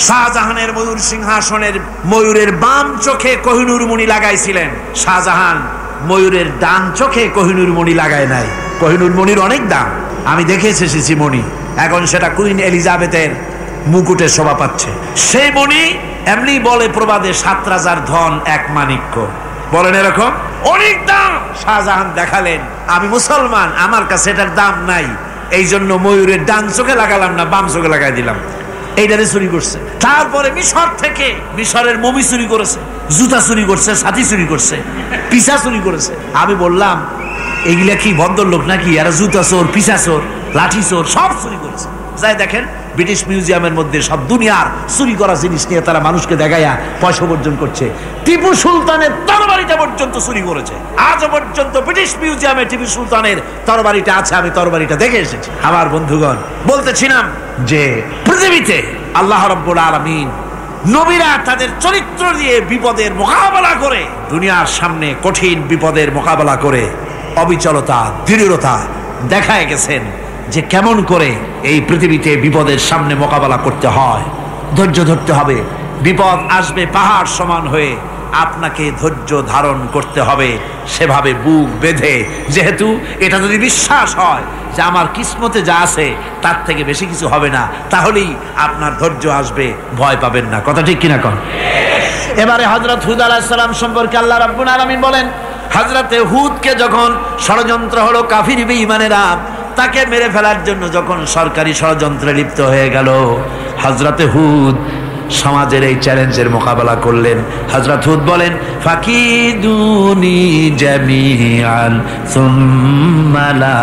শাহজাহানের ময়ূর সিংহাসনের ময়ূরের বাম চোখে কোহিনূর মণি লাগাইছিলেন, শাহজাহান ময়ূরের ডান চোখে কোহিনূর মণি লাগায় নাই। কোহিনূর মণির অনেক দাম, আমি দেখে এসেছি মণি, এখন সেটা কুইন এলিজাবেথের মুকুটে শোভা পাচ্ছে। সেই মণি এমনি বলে প্রবাদে 7 রাজার ধন 1 মাণিক্য, বলেন এরকম অনেক দাম। শাহজাহান দেখালেন আমি মুসলমান, আমার কাছে এটার দাম নাই, এই জন্য ময়ূরের ডান চোখে লাগালাম না, বাম চোখে লাগাই দিলাম। এইটারে চুরি করছে। তারপরে মিশর থেকে মিশরের মমি চুরি করেছে, জুতা চুরি করছে, ছাতি চুরি করছে, পিসা চুরি করেছে। আমি বললাম এগুলা কি ভদ্রলোক নাকি, এরা জুতা চোর, পিসা চোর, লাঠি চোর সব চুরি করেছে। যাই দেখেন ব্রিটিশ মিউজিয়ামের মধ্যে সব দুনিয়ার চুরি করা জিনিস নিয়ে তারা মানুষকে দেখাইয়া পয়সা অর্জন করছে। টিপু সুলতানের তরবারিটা পর্যন্ত চুরি করেছে। আজও পর্যন্ত ব্রিটিশ মিউজিয়ামে টিপু সুলতানের তরবারিটা আছে, আমি তরবারিটা দেখে এসেছি। আমার বন্ধুগণ, বলতেছিলাম যে পৃথিবীতে আল্লাহ রাব্বুল আলামিন নবীরা তাদের চরিত্র দিয়ে বিপদের মোকাবেলা করে, দুনিয়ার সামনে কঠিন বিপদের মোকাবেলা করে অবিচলতা, দৃঢ়তা দেখায় গেছেন যে কেমন করে এই পৃথিবীতে বিপদের সামনে মোকাবেলা করতে হয়। ধৈর্য ধরতে হবে, বিপদ আসবে পাহাড় সমান হয়ে, আপনাকে ধৈর্য ধারণ করতে হবে সেভাবে বুক বেঁধে। যেহেতু এটা যদি বিশ্বাস হয় যে আমার কিসমতে যা আছে তার থেকে বেশি কিছু হবে না, তাহলেই আপনার ধৈর্য আসবে, ভয় পাবেন না। কথা ঠিক কিনা কন? এবারে হযরত হুদ আলাইহিস সালাম সম্পর্কে আল্লাহ রাব্বুল আলামিন বলেন, হযরতে হুদকে যখন ষড়যন্ত্র হলো, কাফির বেঈমানেরা তাকে মেরে ফেলার জন্য যখন সরকারি ষড়যন্ত্রে লিপ্ত হয়ে গেল, হযরতে হুদ সমাজের এই চ্যালেঞ্জের মোকাবেলা করলেন। হযরত হুদ বলেন, ফাকিদুনি জামিআন সুম্মা লা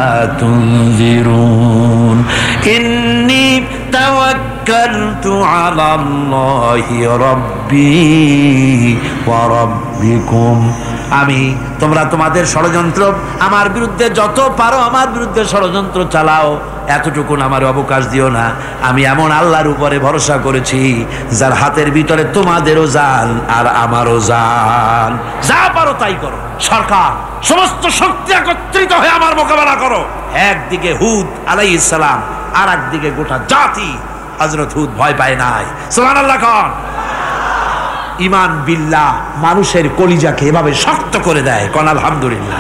তুনজিরুন ইন্নী তাওয়াক্কালতু আলাল্লাহি রাব্বি ওয়া রাব্বিকুম। তোমরা তোমাদের ষড়যন্ত্র আমার বিরুদ্ধে যত পারো আমার বিরুদ্ধে ষড়যন্ত্র চালাও, এতটুকুন আমার অবকাশ দিও না। আমি এমন আল্লাহর উপরে ভরসা করেছি যার হাতের ভিতরে তোমাদেরও জান আর আমারও জান। যা পারো তাই করো, সরকার সমস্ত শক্তি একত্রিত হয়ে আমার মোকাবেলা করো। একদিকে হুদ আলাইহিস সালাম, আর একদিকে গোটা জাতি। হযরত হুদ ভয় পায় নাই। সুবহানাল্লাহ খান। ঈমান বিল্লাহ মানুষের কলিজাকে এভাবে শক্ত করে দেয়, কোন আলহামদুলিল্লাহ।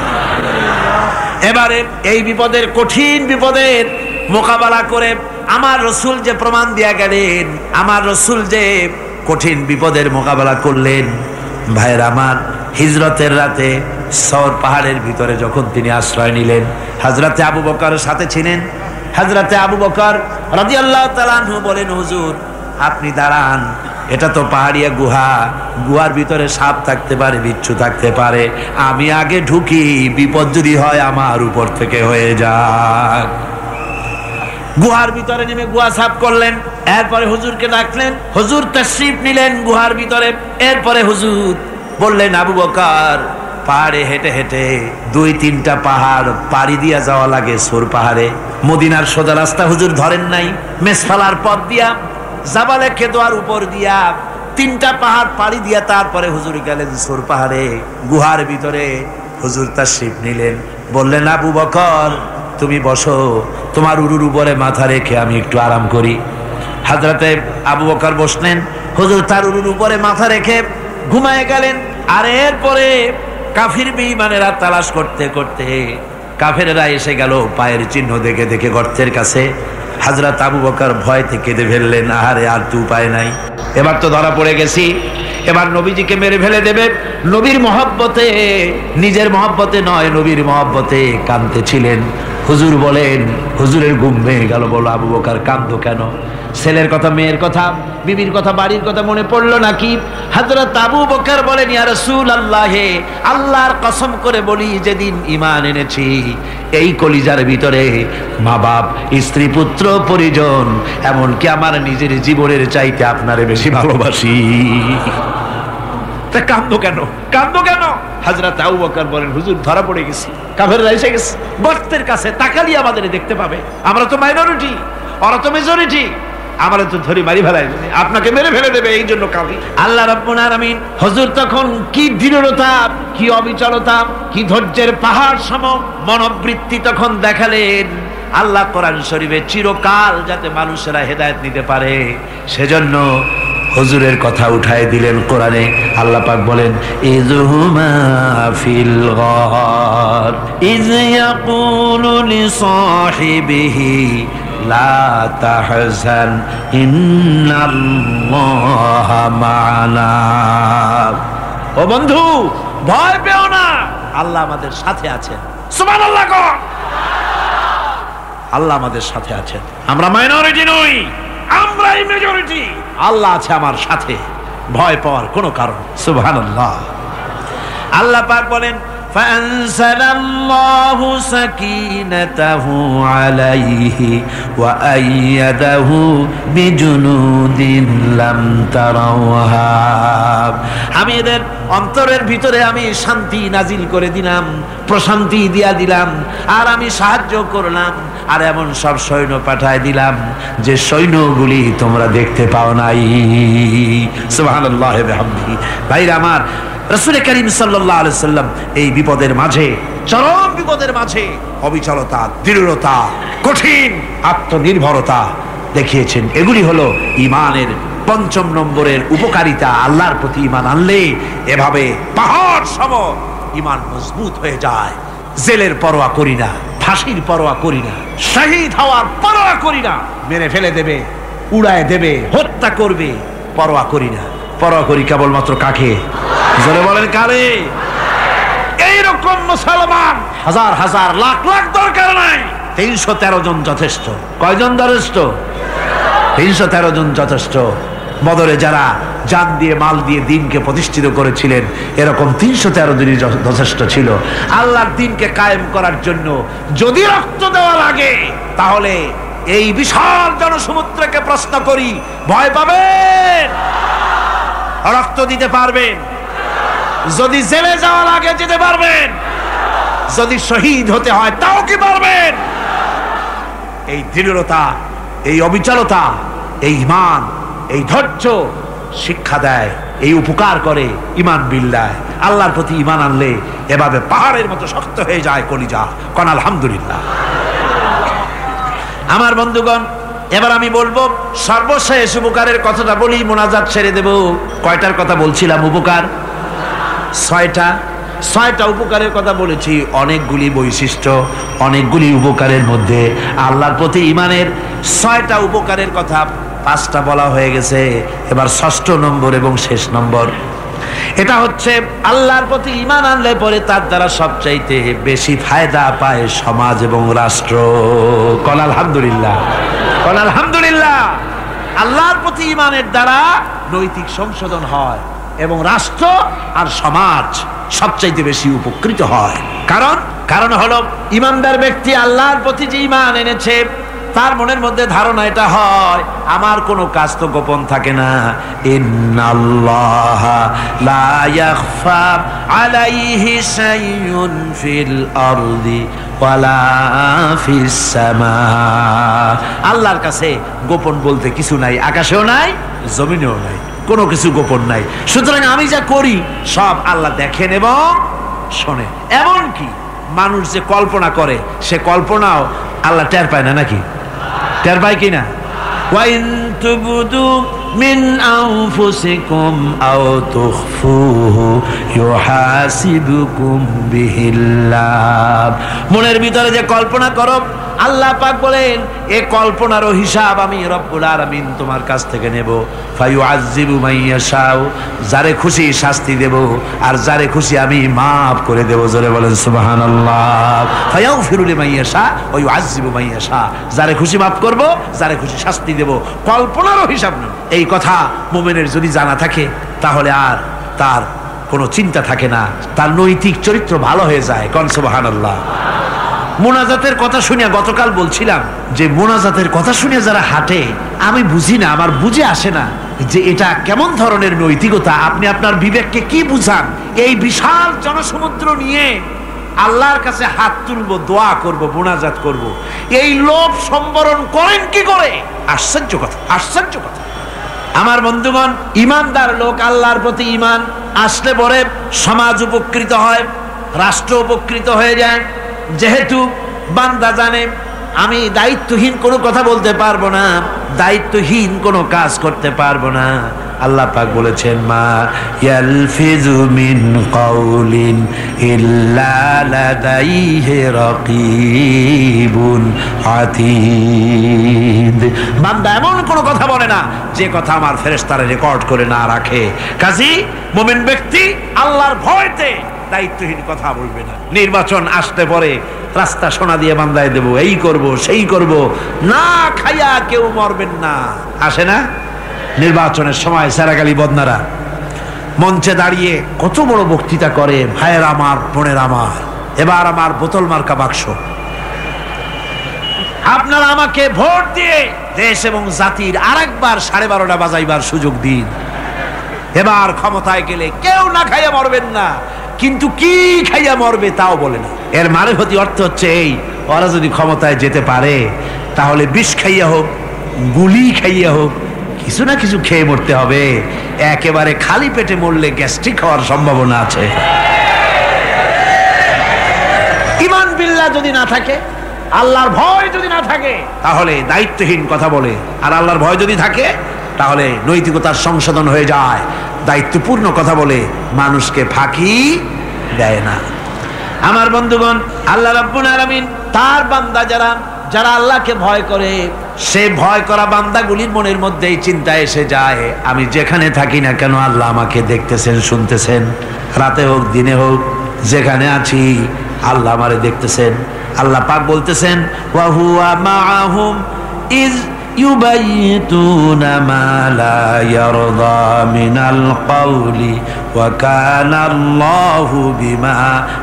এবারে এই বিপদের, কঠিন বিপদের মোকাবেলা করে আমার রসুল যে প্রমাণ দিয়া গেলেন, আমার রসুল যে কঠিন বিপদের মোকাবেলা করলেন, ভাইয়ের আমার, হিজরতের রাতে সওর পাহাড়ের ভিতরে যখন তিনি আশ্রয় নিলেন, হযরতে আবু বকরের সাথে ছিলেন। হযরতে আবু বকর রাদিয়াল্লাহু তাআলা আনহু বলেন, হুজুর আপনি দাঁড়ান, এটা তো পাহাড়িয়া গুহা, গুহার ভিতরে সাপ থাকতে পারে, বিচ্ছু থাকতে পারে, আমি আগে ঢুকি, বিপদ যদি হয় আমার উপর থেকে হয়ে যাক। গুহার ভিতরে নেমে গুহা সাফ করলেন। এরপরে হুজুরকে ডাকলেন, হুজুর তাশরীফ নিলেন গুহার ভিতরে। এরপরে হুজুর বললেন, আবু বকর পাহাড়ে হেঁটে হেঁটে 2-3টা পাহাড় পাড়ি দিয়া যাওয়া লাগে সূর পাহাড়ে। মদিনার সোজা রাস্তা হুজুর ধরেন নাই, মেসফালার পথ দিয়া জাবালে কেদোয়ার উপর দিয়া 3টা পাহাড় পাড়ি দিয়া তারপরে হুজুর গেলেন সূর পাহাড়ে। গুহার ভিতরে হুজুর তাশরীফ নিলেন। বললেন, আবু বকর তুমি বসো, তোমার উরুর উপরে মাথা রেখে আমি একটু আরাম করি। হযরতে আবু বকর বসলেন, হুজুর তার উরুর উপরে মাথা রেখে ঘুমায় গেলেন। আর এরপরে কাফির বেঈমানেরা তালাশ করতে করতে কাফেরেরা এসে গেল পায়ের চিহ্ন দেখে দেখে গর্তের কাছে। হযরত আবু বকর ভয়তে কেঁদে ফেললেন, আহারে আর তো উপায় নাই, এবার তো ধরা পড়ে গেছি, এবার নবীজিকে মেরে ফেলে দেবে। নবীর মহব্বতে, নিজের মহব্বতে নয়, নবীর মহব্বতে কাঁদতেছিলেন। হুজুর বলেন, হুজুরের ঘুম ভেঙে গেল। বলো, আবু বকর কাঁদো কেন? ছেলের কথা, মেয়ের কথা, বিবির কথা, বাড়ির কথা মনে পড়লো নাকি? হযরত আবু বকর বলেন, ইয়া রাসূলুল্লাহ, আল্লাহর কসম করে বলি, যেদিন ঈমান এনেছি এই কলিজার ভিতরে মা বাপ, স্ত্রী, পুত্র, পরিজন, এমনকি আমার নিজের জীবনের চাইতে আপনারে বেশি ভালোবাসি। তা কাঁদো কেন, কাঁদো কেন? হযরত আবু বকর বলেন, হুজুর ধরা পড়ে গেছি, কাফেররা এসে গেছে, গর্তের কাছে তাকালি আমাদের দেখতে পাবে, আমরা তো মাইনরিটি, ওরা তো মেজরিটি, আমরা তো ধরে মারি ফেলাই, আপনাকে মেরে ফেলে দেবে, এই জন্য কাঁদি। আল্লাহ রাব্বুল আলামিন হুজুর তখন কি দৃঢ়তা, কি অবিচলতা, কি ধৈর্যের পাহাড় সম মনোবৃত্তি তখন দেখালেন। আল্লাহ কোরআন শরীফে চিরকাল যাতে মানুষেরা হেদায়েত নিতে পারে, সেজন্য হুজুরের কথা উঠায় দিলেন কোরআনে। আল্লাহ পাক বলেন ইযহুমা ফিল গার ইয ইয়াকুলু লিসাহিবিহি লা তাহজান ইন্নাল্লাহা মা'ানা। ও বন্ধু, ভয় পেও না, আল্লাহ আমাদের সাথে আছেন। সুবহানাল্লাহ কর। আল্লাহ আমাদের সাথে আছেন। আমরা মাইনরিটি নই, আমরাই মেজরিটি। আল্লাহ আছে আমার সাথে, ভয় পাওয়ার কোনো কারণ। সুবহানাল্লাহ। আল্লাহ পাক বলেন ফাআনসালাল্লাহু সাকিনাতাহু আলাইহি ওয়া আইয়াদাহু বিজুনুদিন লাম তারাওহা। আমি এদের অন্তরের ভিতরে আমি শান্তি নাজিল করে দিলাম, প্রশান্তি দিয়া দিলাম, আর আমি সাহায্য করলাম, আর এমন সব সৈন্য পাঠায় দিলাম যে সৈন্যগুলি তোমরা দেখতে পাও নাই। সুবহানাল্লাহ ওয়া বিহামদিহি। ভাইরা আমার, রাসূল করিম সাল্লাল্লাহু আলাইহি সাল্লাম এই বিপদের মাঝে, চরম বিপদের মাঝে অবিচলতা, দৃঢ়তা, কঠিন আত্মনির্ভরতা দেখিয়েছেন। এগুলি হলো ঈমানের ৫ম নম্বরের উপকারিতা। আল্লাহর প্রতি ঈমান আনলে এভাবে পাহাড় সম ঈমান মজবুত হয়ে যায়। জেলের পরোয়া করি না, ফাঁসির পরোয়া করি না, শহীদ হওয়ার পরোয়া করি না, মেরে ফেলে দেবে, উড়ায় দেবে, হত্যা করবে, পরোয়া করি না। পরোয়া করি কেবলমাত্র কাকে? জোরে বলেন কারে? এইরকম মুসলমান হাজার হাজার লাখ লাখ দরকার নাই, ৩১৩ জন যথেষ্ট। কয়জন যথেষ্ট? ৩১৩ জন যথেষ্ট। বদরে যারা জান দিয়ে মাল দিয়ে দ্বীনকে প্রতিষ্ঠিত করেছিলেন, এরকম ৩১৩ জনই যথেষ্ট ছিল। আল্লাহর দ্বীনকে কায়েম করার জন্য যদি রক্ত দেওয়া লাগে, তাহলে এই বিশাল জনসমুদ্রকে প্রশ্ন করি, ভয় পাবেন? রক্ত দিতে পারবেন? যদি জেলে যাওয়া লাগে যেতে পারবেন? যদি শহীদ হতে হয় তাও কি পারবেন? এই দৃঢ়তা, এই অবিচলতা, এই ঈমান, এই ধৈর্য শিক্ষা দেয়, এই উপকার করে ঈমান বিল্লাহ। আল্লাহর প্রতি ঈমান আনলে এভাবে পাহাড়ের মতো শক্ত হয়ে যায় কলিজা। কোন আলহামদুলিল্লাহ। আমার বন্ধুগণ, এবার আমি বলবো সর্বশেষ উপকারের কথাটা বলি, মোনাজাত ছেড়ে দেব। কয়টার কথা বলছিলাম? উপকার ৬টা উপকারের কথা বলেছি। অনেকগুলি বৈশিষ্ট্য, অনেকগুলি উপকারের মধ্যে আল্লাহর প্রতি ঈমানের ৬টা উপকারের কথা ৫টা বলা হয়ে গেছে। এবার ৬ষ্ঠ নম্বর এবং শেষ নম্বর, এটা হচ্ছে আল্লাহর প্রতি ঈমান আনলে পরে তার দ্বারা সবচাইতে বেশি ফায়দা পায় সমাজ এবং রাষ্ট্র। কোন আলহামদুলিল্লাহ, কোন আলহামদুলিল্লাহ। আল্লাহর প্রতি ঈমানের দ্বারা নৈতিক সংশোধন হয় এবং রাষ্ট্র আর সমাজ সবচাইতে বেশি উপকৃত হয়। কারণ হলো ঈমানদার ব্যক্তি আল্লাহর প্রতি যে ঈমান এনেছে, তার মনের মধ্যে ধারণা এটা হয়, আমার কোনো কাজ তো গোপন থাকে না। ইন্নাল্লাহা লা ইয়াখফা আলাইহি শাইউন ফিল আরদি ওয়ালা ফিস সামা। আল্লাহর কাছে গোপন বলতে কিছু নাই, আকাশেও নাই, জমিনেও নাই, কোনো কিছু গোপন নাই। সুতরাং আমি যা করি সব আল্লাহ দেখেন এবং শোনেন। এমনকি মানুষ যে কল্পনা করে, সে কল্পনাও আল্লাহ টের পায় না নাকি? টের পায় কিনা? ওয়াইন তুবদু মিন আনফুসিকুম আও তুখফুহু ইউহাসিবুকুম বিহিল্লাহ। মনের ভিতরে যে কল্পনা করো, আল্লাহ পাক বলেন এই কল্পনারও হিসাব আমি রব্বুল আলামিন তোমার কাছ থেকে নেব। ফায়ুআযযিবু মান ইয়াশাউ, যারে খুশি শাস্তি দেব, আর যারে খুশি আমি মাফ করে দেব। জোরে বলেন সুবহানাল্লাহ। ফায়াগফিরু লিমান ইয়াশা ওয়া ইউআযযিবু মান ইয়াশা, যারে খুশি মাফ করব, যারে খুশি শাস্তি দেব। কল্পনারও হিসাব নেব। এই কথা মুমিনের যদি জানা থাকে, তাহলে আর তার কোনো চিন্তা থাকে না, তার নৈতিক চরিত্র ভালো হয়ে যায়। কোন সুবহানাল্লাহ। মোনাজাতের কথা শুনে গতকাল বলছিলাম যে মোনাজাতের কথা শুনে যারা হাঁটে, আমি বুঝি না, আমার বুঝে আসে না যে এটা কেমন ধরনের নৈতিকতা। আপনি আপনার বিবেককে কি বুঝান? এই বিশাল জনসমুদ্র নিয়ে আল্লাহর কাছে হাত তুলবো, দোয়া করব, মোনাজাত করব, এই লোভ সম্বরণ করেন কি করে? আশ্চর্য কথা, আশ্চর্য কথা। আমার বন্ধুগণ, ঈমানদার লোক, আল্লাহর প্রতি ঈমান আসলে পরে সমাজ উপকৃত হয়, রাষ্ট্র উপকৃত হয়ে যায়। যেহেতু বান্দা জানে আমি দায়িত্বহীন কোনো কথা বলতে পারবো না, দায়িত্বহীন কোনো কাজ করতে পারবো না, আল্লাহ পাক বলেছেন মা ইয়ালফিযু মিন কাউলিন ইল্লা লাদাইহি রাকীবুন আতীদ। বান্দা এমন কোনো কথা বলে না যে কথা আমার ফেরেশতারা রেকর্ড করে না রাখে। কাজী মুমিন ব্যক্তি আল্লাহর ভয়তে দায়িত্বহীন কথা বলবে না। নির্বাচন আসতে পরে রাস্তা সোনা দিয়ে বান্দায় দেব, এই করব সেই করব, না খাইয়া কেউ মরবেন না। আসে না নির্বাচনের সময় সারাগালি বদনারা মঞ্চে দাঁড়িয়ে কত বড় বক্তৃতা করে, ভাইয়ের আমার বোনের আমার, এবার আমার বোতল মার্কা বাক্স, আপনারা আমাকে ভোট দিয়ে দেশ এবং জাতির আরেকবার 12:30 বাজাইবার সুযোগ দিন। এবার ক্ষমতায় গেলে কেউ না খাইয়া মরবেন না, কিন্তু কি খাইয়া মরবে তাও বলে না। এর মারফতি অর্থ হচ্ছে এই, ওরা যদি ক্ষমতায় যেতে পারে তাহলে বিষ খাইয়া হোক, গুলি খাইয়া হোক, কিছু না কিছু খেয়ে মরতে হবে। একেবারে খালি পেটে মরলে গ্যাস্ট্রিক হওয়ার সম্ভাবনা আছে। ঈমান বিল্লাহ যদি না থাকে, আল্লাহর ভয় যদি না থাকে, তাহলে দায়িত্বহীন কথা বলে। আর আল্লাহর ভয় যদি থাকে তাহলে নৈতিকতার সংশোধন হয়ে যায়, দায়িত্বপূর্ণ কথা বলে, মানুষকে ফাঁকি দেয় না। আমার বন্ধুগণ, আল্লাহ রাব্বুল আলামিন তার বান্দা যারা আল্লাহকে ভয় করে, সে ভয় করা বান্দাগুলির মনের মধ্যেই চিন্তা এসে যায়, আমি যেখানে থাকি না কেন আল্লাহ আমাকে দেখতেছেন, শুনতেছেন, রাতে হোক দিনে হোক, যেখানে আছি আল্লাহ আমারে দেখতেছেন। আল্লাহ পাক বলতেছেন ওয়া হুয়া মাআহুম ইজ ইউবাইতুনা মা লা ইয়ারদা মিনাল কওলি ওয়া কানা আল্লাহু বিমা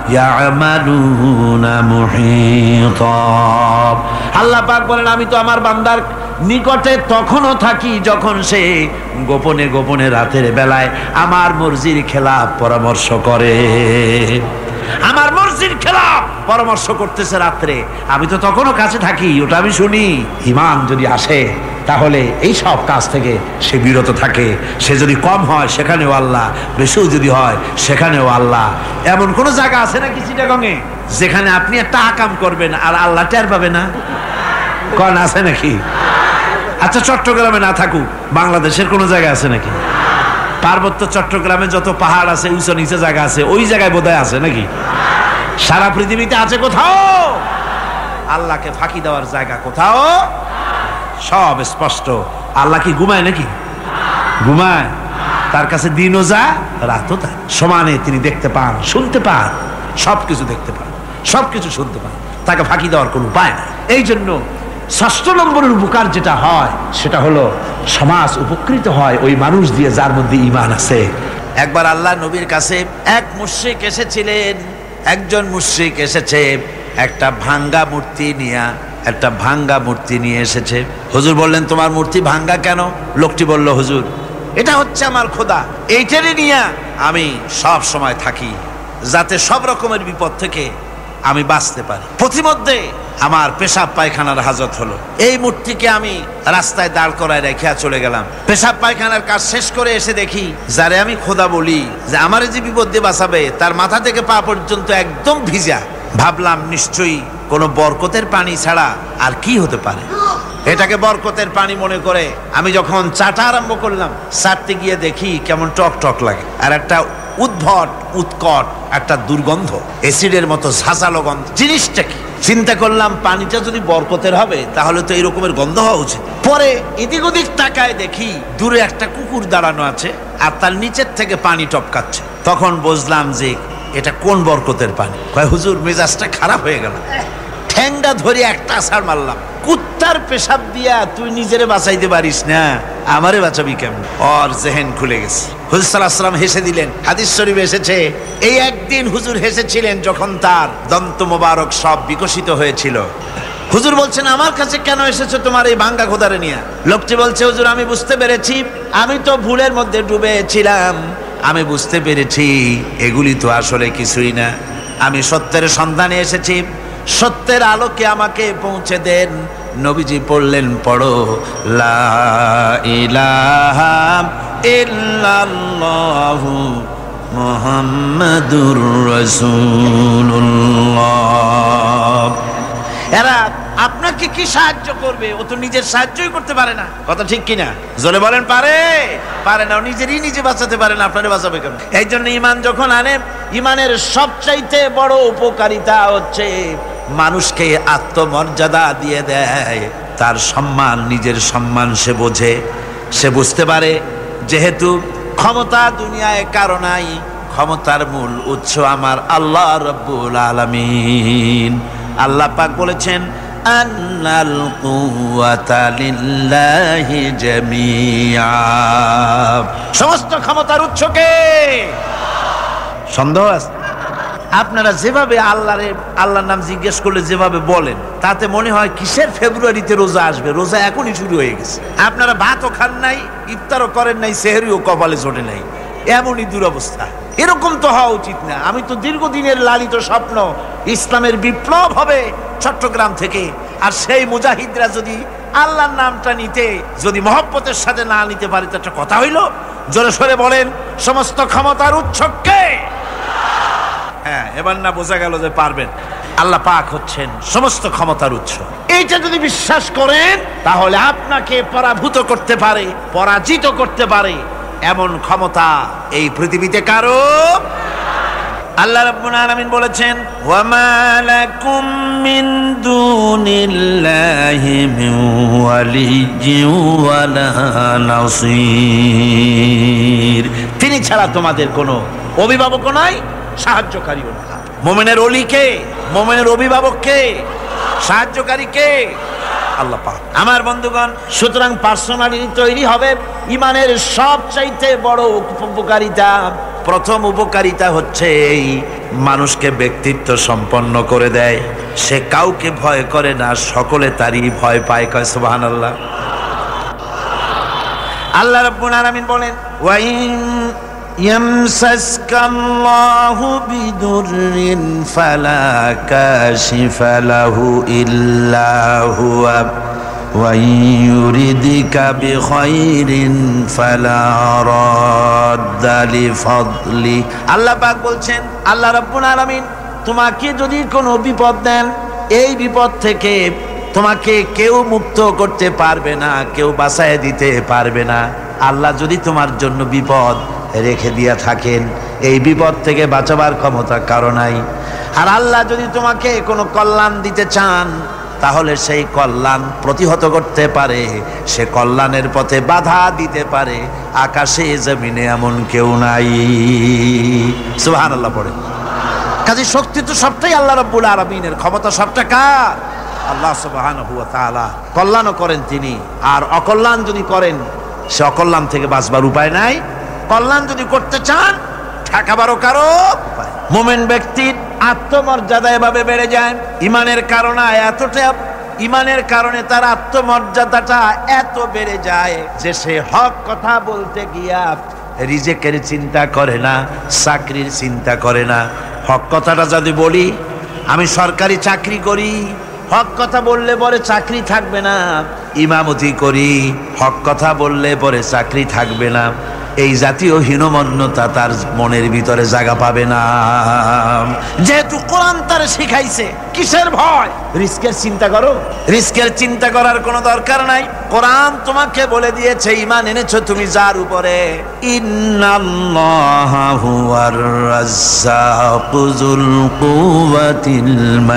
ইয়ামালুনা মুহীতা। আল্লাহ পাক বলেন আমি তো আমার বান্দার নিকটে তখনও থাকি যখন সে গোপনে গোপনে রাতের বেলায় আমার মর্জির খেলাফ পরামর্শ করে। আমার মর্জির খেলাফ পরামর্শ করতেছে রাত্রে, আমি তো তখনও কাছে থাকি, ওটা আমি শুনি। ঈমান যদি আসে তাহলে এই সব কাজ থেকে সে বিরত থাকে। সে যদি কম হয় সেখানেও আল্লাহ, বেশিও যদি হয় সেখানেও আল্লাহ। এমন কোন জায়গা আছে নাকি চিটাগংয়ে যেখানে আপনি একটা আকাম করবেন আর আল্লাহ টের পাবে না? কোন আছে নাকি? আচ্ছা চট্টগ্রামে না থাকুক, বাংলাদেশের কোন জায়গা আছে নাকি? পার্বত্য চট্টগ্রামে যত পাহাড় আছে, উঁচু নিচে জায়গা আছে, ওই জায়গায় বোধহয় আছে নাকি? সারা পৃথিবীতে আছে কোথাও? আল্লাহকে ফাঁকি দেওয়ার জায়গা কোথাও? সব স্পষ্ট। আল্লাহ কি ঘুমায় নাকি? ঘুমায়? তার কাছে দিনও যা রাতও তা, সমানে তিনি দেখতে পান, শুনতে পান, সবকিছু দেখতে পান, সবকিছু শুনতে পান। তাকে ফাঁকি দেওয়ার কোনো উপায় নাই। এই জন্য ৬ষ্ঠ নম্বরের উপকার যেটা হয় সেটা হলো সমাজ উপকৃত হয় ওই মানুষ দিয়ে যার মধ্যে ঈমান আছে। একবার আল্লাহ নবীর কাছে এক মুশরিক এসেছিলেন। একজন মুশরিক এসেছে একটা ভাঙ্গা মূর্তি নিয়ে এসেছে। হুজুর বললেন তোমার মূর্তি ভাঙ্গা কেন? লোকটি বলল হুজুর এটা হচ্ছে আমার খোদা, এইটারই নিয়ে আমি সব সময় থাকি যাতে সব রকমের বিপদ থেকে আমি বাঁচতে পারি। প্রতিমধ্যে আমার পেশাব পায়খানার হাজত হলো, এই মূর্তিকে আমি রাস্তায় দাঁড় করায় রেখে চলে গেলাম। পেশাব পায়খানার কাজ শেষ করে এসে দেখি যারে আমি খোদা বলি, যে আমার যে বিপদ দিয়ে বাঁচাবে, তার মাথা থেকে পা পর্যন্ত একদম ভিজা। ভাবলাম নিশ্চয়ই কোনো বরকতের পানি ছাড়া আর কি হতে পারে। এটাকে বরকতের পানি মনে করে আমি যখন চাটা আরম্ভ করলাম, চাটতে গিয়ে দেখি কেমন টক টক লাগে, আর একটা উদ্ভট উৎকট একটা দুর্গন্ধ, এসিডের মতো ঝাঁঝালো গন্ধ। জিনিসটা কি? চিন্তা করলাম পানিটা যদি বরকতের হবে তাহলে তো এই রকমের গন্ধ হওয়া উচিত। পরে এদিক ওদিক তাকায় দেখি দূরে একটা কুকুর দাঁড়ানো আছে আর তার নিচের থেকে পানি টপকাচ্ছে। তখন বুঝলাম যে এটা কোন বরকতের পানি। কয় হুজুর মেজাজটা খারাপ হয়ে গেল, ঠ্যাঙ্গা ধরে একটা আছাড় মারলাম। কুত্তার পেশাব দিয়া তুই নিজেরে বাঁচাইতে পারিস না, আমারে বাঁচাবি কেমন? ওর জেহেন খুলে গেছে। হুজুর সাল্লাল্লাহু আলাইহি ওয়াসাল্লাম হেসে দিলেন। হাদিস শরীফে এসেছে এই একদিন হুজুর হেসেছিলেন যখন তার দন্ত মোবারক সব বিকশিত হয়েছিল। হুজুর বলছেন আমার কাছে কেন এসেছো তোমার এই ভাঙ্গা খোদারে নিয়ে? লোকটি বলছে হুজুর আমি বুঝতে পেরেছি, আমি তো ভুলের মধ্যে ডুবেছিলাম, আমি বুঝতে পেরেছি এগুলি তো আসলে কিছুই না, আমি সত্যের সন্ধানে এসেছি, সত্যের আলোকে আমাকে পৌঁছে দেন। নবীজি পড়লেন পড়ো লা ইলাহা ইল্লাল্লাহু মুহাম্মাদুর রাসূলুল্লাহ। এরা আপনাকে কি সাহায্য করবে? ও তো নিজের সাহায্যই করতে পারে না। কথা ঠিক কিনা? জোরে বলেন। পারে না। ও নিজেরই নিজে বাঁচাতে পারে না, আপনারে বাঁচাবে কেন? এই জন্য ঈমান যখন আনে, ঈমানের সবচাইতে বড় উপকারিতা হচ্ছে মানুষকে আত্মমর্যাদা দিয়ে দেয়। তার সম্মান, নিজের সম্মান সে বোঝে, সে বুঝতে পারে যেহেতু ক্ষমতা দুনিয়ায় কারো নাই, ক্ষমতার মূল উৎস আমার আল্লাহ রাব্বুল আলামিন। আল্লাহ পাক বলেছেন আন্নাল কুওয়াতা লিল্লাহি জামিআ, সমস্ত ক্ষমতার উৎস কে? সন্দেহ আছে? আপনারা যেভাবে আল্লাহর নাম জিজ্ঞেস করলে যেভাবে বলেন, তাতে মনে হয় কিসের ফেব্রুয়ারিতে রোজা আসবে? রোজা এখনই শুরু হয়ে গেছে। আপনারা ভাতও খান নাই, ইফতারও করেন নাই, সেহরিও কপালে জোটে নাই, এমনই দুরবস্থা। এরকম তো হওয়া উচিত না। আমি তো দীর্ঘদিনের লালিত স্বপ্ন ইসলামের বিপ্লব হবে চট্টগ্রাম থেকে, আর সেই মুজাহিদরা যদি আল্লাহর নামটা নিতে, যদি মহব্বতের সাথে না নিতে পারে, তো একটা কথা হইল? জোরে সরে বলেন, সমস্ত ক্ষমতার উৎস কে? হ্যাঁ, এবার না বোঝা গেল যে পারবেন। আল্লাহ পাক হচ্ছেন সমস্ত ক্ষমতার উৎস। এইটা যদি বিশ্বাস করেন, তাহলে আপনাকে পরাভূত করতে পারে, পরাজিত করতে পারে এমন ক্ষমতা এই পৃথিবীতে কারো। আল্লাহ রাব্বুল আলামিন বলেছেন ওয়া মা লাকুম মিন দুনিল্লাহি মিন ওয়ালিয়্যিন ওয়ালা নাসীর, তিনি ছাড়া তোমাদের কোনো অভিভাবকও নাই, সাহায্যকারীও না। মুমিনের ওলি কে? মুমিনের অভিভাবক কে? সাহায্যকারী কে? আল্লাহ পাক। আমার বন্ধুগণ, সুতরাং পার্সোনালিটি তৈরি হবে। ঈমানের সবচাইতে বড় উপকারিতা, প্রথম উপকারিতা হচ্ছে এই মানুষকে ব্যক্তিত্ব সম্পন্ন করে দেয়। সে কাউকে ভয় করে না, সকলে তারই ভয় পায়। কয় সুবহানাল্লাহ। আল্লাহ রাব্বুল আলামিন বলেন ওয়াইন ইয়ামসাসকাল্লাহু বিদুররিন ফালা কাশিফা লাহু ইল্লা হুয়া ওয়া ইউরিদিকা বিখাইরিন ফালা রাদ্দা লিফাদলি। আল্লাহ পাক বলছেন, আল্লাহ রাব্বুল আলামিন তোমাকে যদি কোনো বিপদ দেন, এই বিপদ থেকে তোমাকে কেউ মুক্ত করতে পারবে না, কেউ বাঁচায় দিতে পারবে না। আল্লাহ যদি তোমার জন্য বিপদ রেখে দিয়া থাকেন, এই বিপদ থেকে বাঁচাবার ক্ষমতা কারো নাই। আর আল্লাহ যদি তোমাকে কোনো কল্যাণ দিতে চান, তাহলে সেই কল্যাণ প্রতিহত করতে পারে, সে কল্যাণের পথে বাধা দিতে পারে। আকাশে জমিনে এমন কেউ নাই। সুবহানাল্লাহ পড়ে। কাজে শক্তি তো সবটাই আল্লাহ রাব্বুল আলামিনের, ক্ষমতা সবটা কার? আল্লাহ সুবহানাহু ওয়া তাআলা। কল্যাণও করেন তিনি, আর অকল্যাণ যদি করেন, সে অকল্যাণ থেকে বাঁচবার উপায় নাই। কল্যাণ যদি করতে চান, ঠেকাবারও কারো উপায়। মুমিন ব্যক্তির আত্মমর্যাদা এভাবে বেড়ে যায় ঈমানের কারণে। ঈমানের কারণে তার আত্মমর্যাদাটা এত বেড়ে যায় যে সে হক কথা বলতে গিয়া রিজেকের চিন্তা করে না, চাকরির চিন্তা করে না। হক কথাটা যদি বলি, আমি সরকারি চাকরি করি, হক কথা বললে পরে চাকরি থাকবে না। ইমামতি করি, হক কথা বললে পরে চাকরি থাকবে না। এই জাতীয় হীনমন্যতা তার মনের ভিতরে জায়গা পাবে না, যেহেতু কোরআন তার শিখাইছে। কিসের ভয়? রিস্কের চিন্তা করো। রিস্কের চিন্তা করার কোনো দরকার নাই। কোরআন তোমাকে বলে দিয়েছে, ঈমান এনেছো তুমি যার উপরে, ইন্নাল্লাহা হুয়ার রাজ্জাকু যুল কুওয়াতিল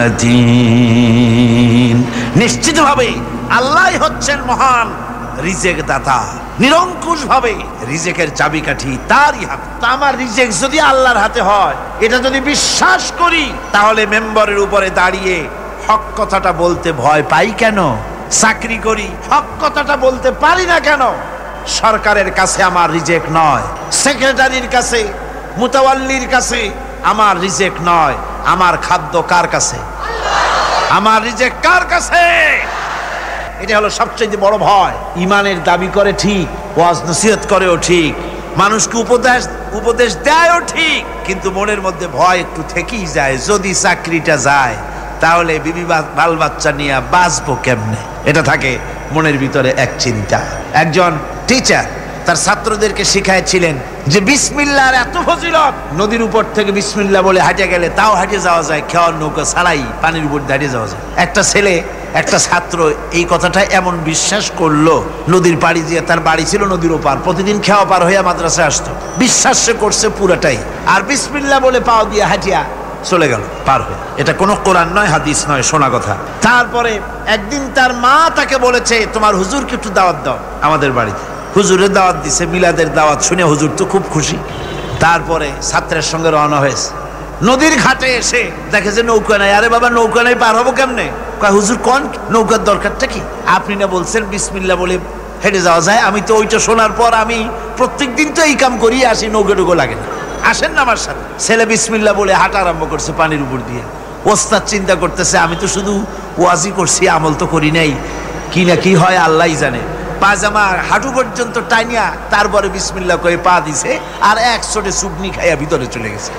মাতিন, নিশ্চিতভাবে আল্লাহই হচ্ছেন মহান রিজেক দাতা। নিরঙ্কুশ ভাবে রিজেকের চাবিকাঠি তারই হাতে। তা আমার রিজেক যদি আল্লাহর হাতে হয়, এটা যদি বিশ্বাস করি, তাহলে মেম্বারের উপরে দাঁড়িয়ে হক কথাটা বলতে ভয় পাই কেন? চাকরি করি, হক কথাটা বলতে পারি না কেন? সরকারের কাছে আমার রিজেক নয়, সেক্রেটারির কাছে, মুতাওয়াল্লির কাছে আমার রিজেক নয়। আমার খাদ্য কার কাছে? আমার রিজেক কার কাছে? এটা হলো সবচেয়ে বড় ভয়। ঈমানের দাবি করে ঠিক, ওয়াজ নসিহত করেও ঠিক, মানুষকে উপদেশ দেয়ও ঠিক, কিন্তু মনের মধ্যে ভয় একটু থেকেই যায়। যদি চাকরিটা যায়, তাহলে বিবি বাল বাচ্চা নিয়ে বাঁচবো কেমনে, এটা থাকে মনের ভিতরে এক চিন্তা। একজন টিচার তার ছাত্রদেরকে শিখাইছিলেন যে বিসমিল্লাহর এত ফজিলত, নদীর উপর থেকে বিসমিল্লাহ বলে হাঁটে গেলে তাও হাঁটে যাওয়া যায়, খেওয়ার নৌকা ছাড়াই পানির উপর দাঁড়িয়ে যাওয়া যায়। একটা ছেলে একটা ছাত্র এই কথাটা এমন বিশ্বাস করলো, নদীর পাড়ি দিয়ে, তার বাড়ি ছিল নদীর ওপার, প্রতিদিন খেওয়া পার হইয়া মাদ্রাসায় আসতো, বিশ্বাস সে করছে পুরাটাই, আর বিসমিল্লাহ বলে পাও দিয়ে হাঁটিয়া চলে গেল পার হয়ে। এটা কোনো কোরআন নয়, হাদিস নয়, শোনা কথা। তারপরে একদিন তার মা তাকে বলেছে, তোমার হুজুরকে একটু দাওয়াত দাও আমাদের বাড়িতে। হুজুরের দাওয়াত দিছে, মিলাদের দাওয়াত শুনে হুজুর তো খুব খুশি। তারপরে ছাত্রের সঙ্গে রওনা হয়েছে। নদীর ঘাটে এসে দেখে যে নৌকা নাই। আরে বাবা, নৌকা নাই, পার হবো কেমনে? কয়, হুজুর কোন নৌকার দরকারটা কি? আপনি না বলছেন বিসমিল্লাহ বলে হেঁটে যাওয়া যায়। আমি তো ওইটা শোনার পর আমি প্রত্যেক দিন তো এই কাম করিয়ে আসি, নৌকা টুকু লাগে না, আসেন না আমার সাথে। ছেলে বিসমিল্লাহ বলে হাঁটা আরম্ভ করছে পানির উপর দিয়ে। ওস্তাদ চিন্তা করতেছে, আমি তো শুধু ওয়াজি করছি, আমল তো করি নাই, কি না কি হয় আল্লাহই জানে। পাজামা হাঁটু পর্যন্ত টাইনিয়া তারপরে বিসমিল্লাহ কয়ে পা দিছে, আর এক ছোটে চুবনি খাইয়া ভিতরে চলে গেছে।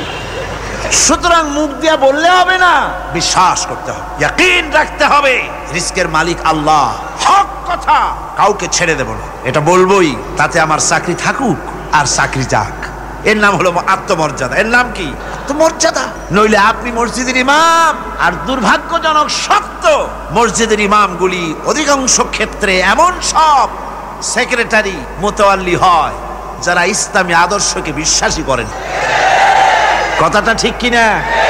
সুতরাং মুখ দিয়া বললে হবে না, বিশ্বাস করতে হবে, ইয়াকিন রাখতে হবে, রিস্কের মালিক আল্লাহ, হক কথা কাউকে ছেড়ে দেব না, এটা বলবোই, তাতে আমার চাকরি থাকুক আর চাকরি যাক। এর নাম হলো আত্মমর্যাদা। এর নাম কি? আত্মমর্যাদা। নইলে আপনি মসজিদের ইমাম, আর দুর্ভাগ্যজনক সত্য, মসজিদের ইমামগুলি অধিকাংশ ক্ষেত্রে এমন সব সেক্রেটারি মোতাওয়াল্লি হয় যারা ইসলামী আদর্শকে বিশ্বাসী করেন। কথাটা ঠিক কিনা?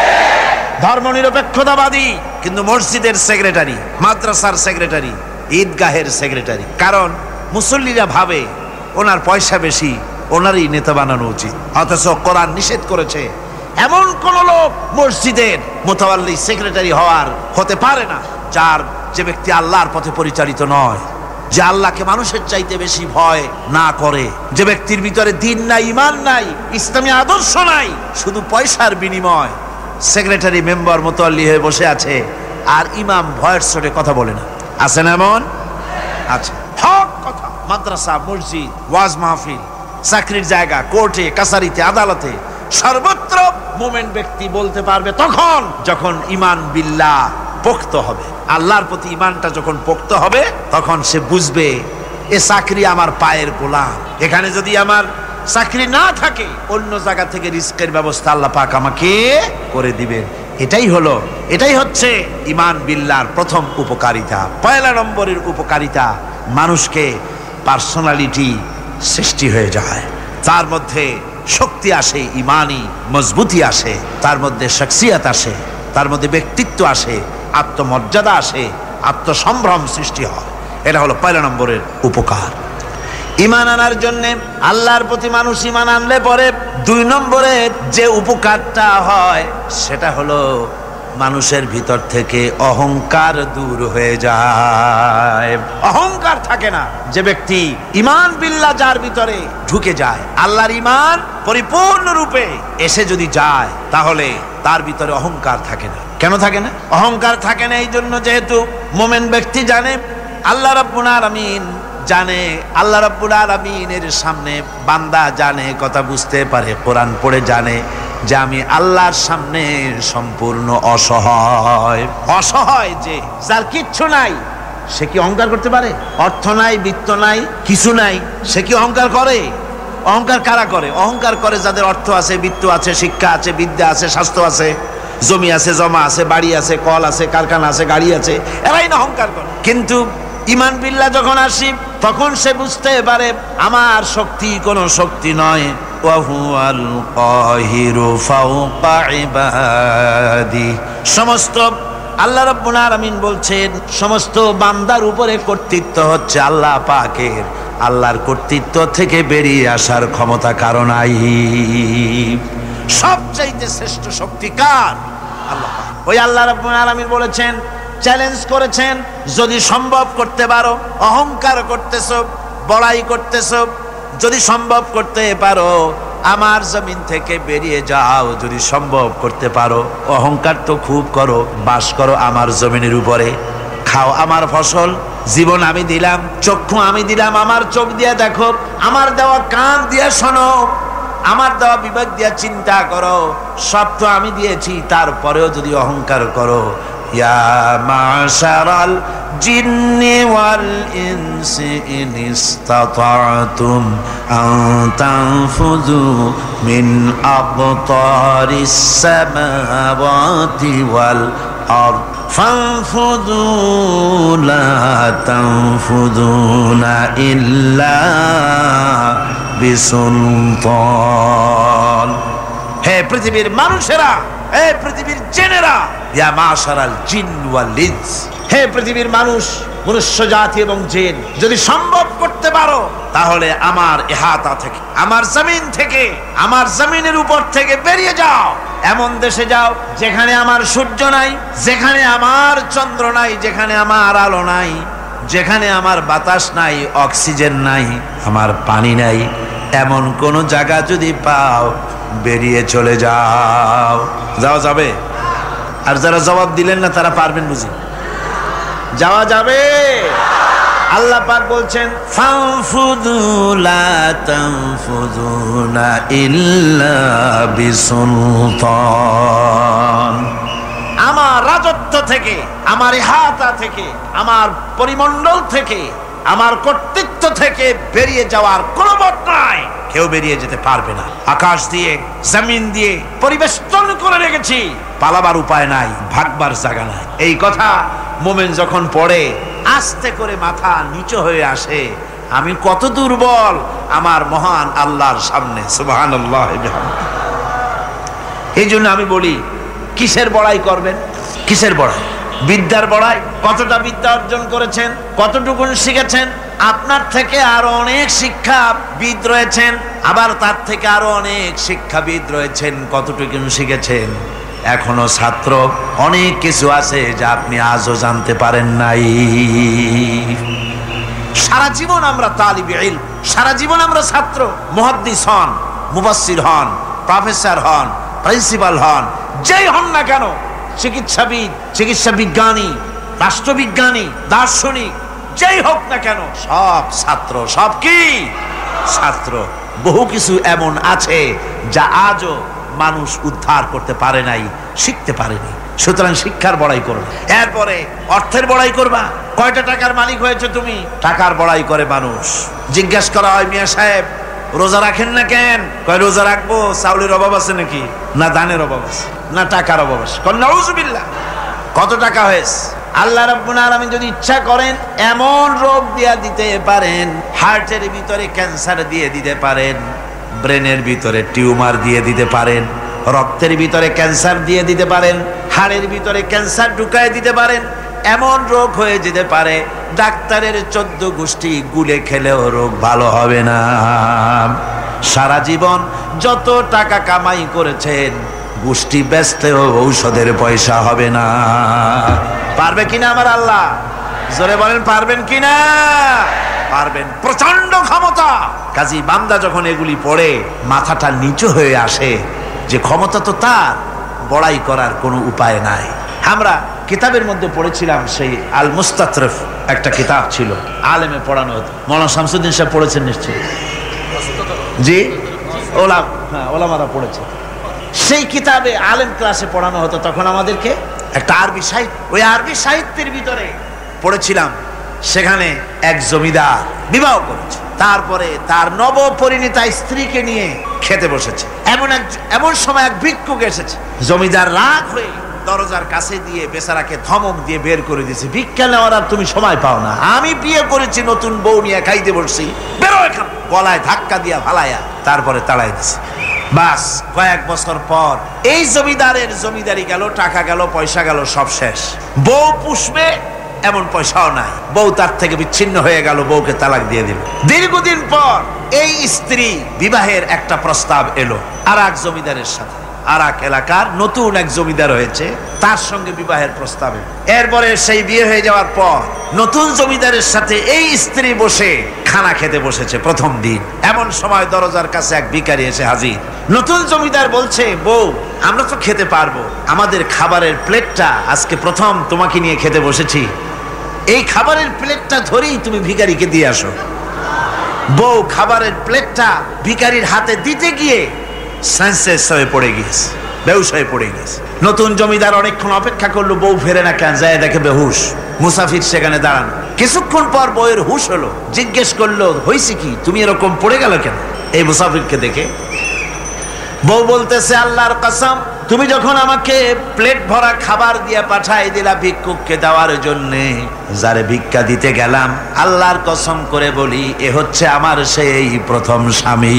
ধর্মনিরপেক্ষতাবাদী, কিন্তু মসজিদের সেক্রেটারি, মাদ্রাসার সেক্রেটারি, ঈদগাহের সেক্রেটারি। কারণ মুসল্লিরা ভাবে ওনার পয়সা বেশি, ওনারই নেতা বানানো উচিত। অথচ কোরআন নিষেধ করেছে এমন কোন লোক মসজিদের মোতাওয়াল্লি সেক্রেটারি হতে পারে না যে ব্যক্তি আল্লাহর পথে পরিচালিত নয়, যে আল্লাহকে মানুষের চাইতে বেশি ভয় না করে, যে ব্যক্তির ভিতরে দিন নাই, ইমান নাই, ইসলামী আদর্শ নাই, শুধু পয়সার বিনিময় সেক্রেটারি মেম্বার মোতাওয়াল্লি হয়ে বসে আছে, আর ইমাম ভয়ের চোটে কথা বলে না। আছেন এমন? আচ্ছা, হক কথা। মাদ্রাসা, মসজিদ, ওয়াজ মাহফিল, চাকরির জায়গা, কোর্টে, কাছারিতে, আদালতে, সর্বত্র মোমেন ব্যক্তি বলতে পারবে তখন যখন ইমান বিল্লাহ পোক্ত হবে। আল্লাহর প্রতি ইমানটা যখন পোক্ত হবে, তখন সে বুঝবে এ চাকরি আমার পায়ের গোলাম। এখানে যদি আমার চাকরি না থাকে, অন্য জায়গা থেকে রিস্কের ব্যবস্থা আল্লাহ পাক আমাকে করে দিবেন। এটাই হচ্ছে ইমান বিল্লাহর প্রথম উপকারিতা। পয়লা নম্বরের উপকারিতা, মানুষকে পার্সোনালিটি সৃষ্টি হয়ে যায়, তার মধ্যে শক্তি আসে, ইমানি মজবুতি আসে, তার মধ্যে শখসিয়ত আসে, তার মধ্যে ব্যক্তিত্ব আসে, আত্মমর্যাদা আসে, আত্মসম্ভ্রম সৃষ্টি হয়। এটা হলো পয়লা নম্বরের উপকার। ইমান আনার জন্য, আল্লাহর প্রতি মানুষ ইমান আনলে পরে 2 নম্বরে যে উপকারটা হয় সেটা হলো মানুষের ভিতর থেকে অহংকার দূর হয়ে যায়। অহংকার থাকে না। যে ব্যক্তি ইমান বিল্লাহ যার ভিতরে ঢুকে যায়, আল্লাহর ইমান পরিপূর্ণরূপে এসে যদি যায়, তাহলে তার ভিতরে অহংকার থাকে না। কেন থাকে না? অহংকার থাকে না এই জন্য, যেহেতু মোমেন ব্যক্তি জানে আল্লাহ রাব্বুল আলামিন জানে, আল্লাহ রাব্বুল আলামিনের সামনে বান্দা জানে, কথা বুঝতে পারে, কোরআন পড়ে জানে যে আমি আল্লাহর সামনে সম্পূর্ণ অসহায়। অসহায় যে যার কিচ্ছু নাই, সে কি অহংকার করতে পারে? অর্থ নাই, বিত্ত নাই, কিছু নাই, সে কি অহংকার করে? অহংকার কারা করে? অহংকার করে যাদের অর্থ আছে, বিত্ত আছে, শিক্ষা আছে, বিদ্যা আছে, স্বাস্থ্য আছে, জমি আছে, জমা আছে, বাড়ি আছে, কল আছে, কারখানা আছে, গাড়ি আছে, এরাই না অহংকার করে। কিন্তু ইমান বিল্লাহ যখন আসি, তখন সে বুঝতে পারে আমার শক্তি কোনো শক্তি নয়, ওয়াহুয়াল কাহিরু ফাওকা ইবাদি। সমস্ত আল্লাহ রাব্বুল আলামিন বলছেন, সমস্ত বান্দার উপরে কর্তৃত্ব হচ্ছে আল্লাহ পাকের। আল্লাহর কর্তৃত্ব থেকে বেরিয়ে আসার ক্ষমতা কারো নাই। সবচাইতে শ্রেষ্ঠ শক্তি কার? আল্লাহ পাক। ওই আল্লাহ রাব্বুল আলামিন বলেছেন, চ্যালেঞ্জ করেছেন, যদি সম্ভব করতে পারো, অহংকার করতেছো, বড়াই করতেছো, যদি সম্ভব করতে পারো আমার জমিন থেকে বেরিয়ে যাও। যদি সম্ভব করতে পারো, অহংকার তো খুব করো, বাস করো আমার জমিনের উপরে, খাও আমার ফসল, জীবন আমি দিলাম, চক্ষু আমি দিলাম, আমার চোখ দিয়ে দেখো, আমার দেওয়া কান দিয়ে শোনো, আমার দেওয়া বিবেক দিয়ে চিন্তা করো, সব তো আমি দিয়েছি, তারপরেও যদি অহংকার করো, ইয়া মাশারাল জিন্নি ওয়াল ইনসি ইন ইসতাতা'তুম আন তানফুযু মিন আকতারিস সামাওয়াতি ওয়াল আরদ ফানফুযু লা তানফুযুনা ইল্লা বিসুলতান। হে পৃথিবীর মানুষেরা, হে পৃথিবীর জিনেরা, ইয়া মাশারাল জিন ওয়াল ইনস, হে পৃথিবীর মানুষ, মনুষ্য জাতি এবং জিন, যদি সম্ভব করতে পারো তাহলে আমার ইহাতা থেকে, আমার জমিন থেকে, আমার জমিনের উপর থেকে বেরিয়ে যাও। এমন দেশে যাও যেখানে আমার সূর্য নাই, যেখানে আমার চন্দ্র নাই, যেখানে আমার আলো নাই, যেখানে আমার বাতাস নাই, অক্সিজেন নাই, আমার পানি নাই। এমন কোন জায়গা যদি পাও বেরিয়ে চলে যাও। যাওয়া যাবে? আর যারা জবাব দিলেন না তারা পারবেন বুঝি? যাওয়া যাবে? আল্লাহ পাক বলছেন ফানফুযু লা তানফুযুনা ইল্লা বিসুলতান। আমার রাজত্ব থেকে, আমার ইহাতা থেকে, আমার পরিমণ্ডল থেকে, আমার কর্তৃত্ব থেকে বেরিয়ে যাওয়ার কোনো পথ নাই। কেউ বেরিয়ে যেতে পারবে না। আকাশ দিয়ে, জমিন দিয়ে পরিবেষ্টন করে রেখেছি, পালাবার উপায় নাই, ভাগবার জায়গা নাই। এই কথা মুমিন যখন পড়ে আস্তে করে মাথা নিচু হয়ে আসে, আমি কত দুর্বল আমার মহান আল্লাহর সামনে। সুবহানাল্লাহ। এই জন্য আমি বলি, কিসের বড়াই করবেন? কিসের বড়াই? বিদ্যার বড়াই। কতটা বিদ্যা অর্জন করেছেন, কতটুকু শিখেছেন? আপনার থেকে আরো অনেক শিক্ষাবিদ রয়েছেন, আবার তার থেকে আরো অনেক শিক্ষাবিদ রয়েছেন, কতটুকু শিখেছেন? এখনো ছাত্র, অনেক কিছু আছে যা আপনি আজও জানতে পারেন নাই। সারা জীবন আমরা তালিবে ইলম, সারা জীবন আমরা ছাত্র। মুহাদ্দিস হন, মুফাসসির হন, প্রফেসর হন, প্রিন্সিপাল হন, যেই হন না কেন, চিকিৎসাবিদ, চিকিৎসা বিজ্ঞানী, রাষ্ট্রবিজ্ঞানী, দার্শনিক, যেই হোক না কেন, সব ছাত্র। সব কি? ছাত্র। বহু কিছু এমন আছে যা আজও মানুষ উদ্ধার করতে পারে নাই, শিখতে পারেনি। সুতরাং শিক্ষার বড়াই করবে। এরপরে অর্থের বড়াই করবা। কয়টা টাকার মালিক হয়েছে তুমি? টাকার বড়াই করে মানুষ। জিজ্ঞেস করা হয়, মিয়া সাহেব রোজা রাখেন না কেন? কয় রোজা রাখবো, চাউলের অভাব আছে নাকি? না ধানের অভাব আছে, না টাকার অভাব আছে। নাউজুবিল্লাহ। কত টাকা হয়েছে? আল্লাহ রাব্বুল আলামিন যদি ইচ্ছা করেন এমন রোগ দিয়া দিতে পারেন, হার্টের ভিতরে ক্যান্সার দিয়ে দিতে পারেন, ব্রেনের ভিতরে টিউমার দিয়ে দিতে পারেন, রক্তের ভিতরে ক্যান্সার দিয়ে দিতে পারেন, হাড়ের ভিতরে ক্যান্সার ঢুকায় দিতে পারেন। এমন রোগ হয়ে যেতে পারে ডাক্তারের 14 গোষ্ঠী গুলে খেলেও রোগ ভালো হবে না। সারা জীবন যত টাকা কামাই করেছেন, গোষ্ঠী বেচতেও ঔষধের পয়সা হবে না। পারবে কিনা আমার আল্লাহ? জোরে বলেন, পারবেন কিনা? পারবেন। প্রচন্ড ক্ষমতা। কাজী বান্দা যখন এগুলি পড়ে মাথাটা নিচু হয়ে আসে যে ক্ষমতা তো তার, বড়াই করার কোনো উপায় নাই। আমরা কিতাবের মধ্যে পড়েছিলাম, সেই আল মুস্তাতরফ একটা কিতাব ছিল, আলেমে পড়ানো হতো। মৌলানা শামসুদ্দিন সাহেব পড়েছেন নিশ্চয়ই? জি, ওলামারা পড়েছে। সেই কিতাবে আলেম ক্লাসে পড়ানো হতো তখন আমাদেরকে একটা আরবি সাহিত্য। ওই আরবি সাহিত্যের ভিতরে পড়েছিলাম, সেখানে এক জমিদার বিবাহ করেছে, তারপরে তার নবপরিণীতা স্ত্রীকে নিয়ে খেতে বসেছে। এমন সময় এক ভিক্ষুক এসেছে। জমিদার রাগ হয়ে দরজার কাছে দিয়ে বেচারাকে ধমক দিয়ে বের করে দিয়েছে, ভিক্ষা নেওয়ার আর তুমি সময় পাও না, আমি বিয়ে করেছি, নতুন বউ নিয়ে খাইতে বসছি, বেরো এখান। গলায় ধাক্কা দিয়া ফালাইয়া তারপরে তাড়াই দিছে। বাস কয়েক বছর পর এই জমিদারের জমিদারি গেল, টাকা গেল, পয়সা গেল, সব শেষ। বউ পুষবে এমন পয়সাও নাই, বউ তার থেকে বিচ্ছিন্ন হয়ে গেল, বউকে তালাক দিয়ে দিল। দীর্ঘদিন পর এই স্ত্রী বিবাহের একটা প্রস্তাব এলো আর এক জমিদারের সাথে, আর এক এলাকার নতুন এক জমিদার হয়েছে, তার সঙ্গে বিবাহের প্রস্তাব এলো। এরপরে সেই বিয়ে হয়ে যাওয়ার পর নতুন জমিদারের সাথে এই স্ত্রী বসে খানা খেতে বসেছে প্রথম দিন। এমন সময় দরজার কাছে এক ভিখারি এসে হাজির। নতুন জমিদার বলছে, বউ আমরা তো খেতে পারবো, আমাদের খাবারের প্লেটটা আজকে প্রথম তোমাকে নিয়ে খেতে বসেছি, এই খাবারের প্লেটটা ধরেই তুমি ভিখারিকে দিয়ে আসো। বউ খাবারের প্লেটটা ভিখারির হাতে দিতে গিয়ে সেন্সলেস হয়ে পড়ে গিয়েছে, বেহুশ হয়ে পড়ে গিয়েছে। নতুন জমিদার অনেকক্ষণ অপেক্ষা করলো, বউ ফেরে না কেন, যায় দেখে বেহুশ। মুসাফির সেখানে দাঁড়ানো। কিছুক্ষণ পর বউয়ের হুশ হলো, জিজ্ঞেস করলো, হয়েছে কি, তুমি এরকম পড়ে গেল কেন? এই মুসাফিরকে দেখে বউ বলতেছে, আল্লাহর কসম তুমি যখন আমাকে প্লেট ভরা খাবার দিয়ে পাঠাই দিলা ভিক্ষুককে দেওয়ার জন্য, যারে ভিক্ষা দিতে গেলাম, আল্লাহর কসম করে বলি এ হচ্ছে আমার সেই প্রথম স্বামী।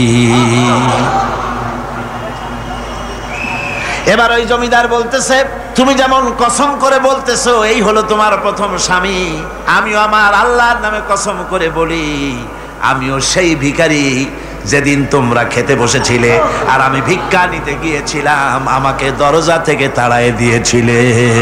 এবার ওই জমিদার বলতেছে, তুমি যেমন কসম করে বলতেছো এই হলো তোমার প্রথম স্বামী, আমিও আমার আল্লাহর নামে কসম করে বলি আমিও সেই ভিখারি যেদিন তোমরা খেতে বসেছিলে আর আমি ভিক্ষা নিতে গিয়েছিলাম, আমাকে দরজা থেকে তাড়ায় দিয়েছিলে।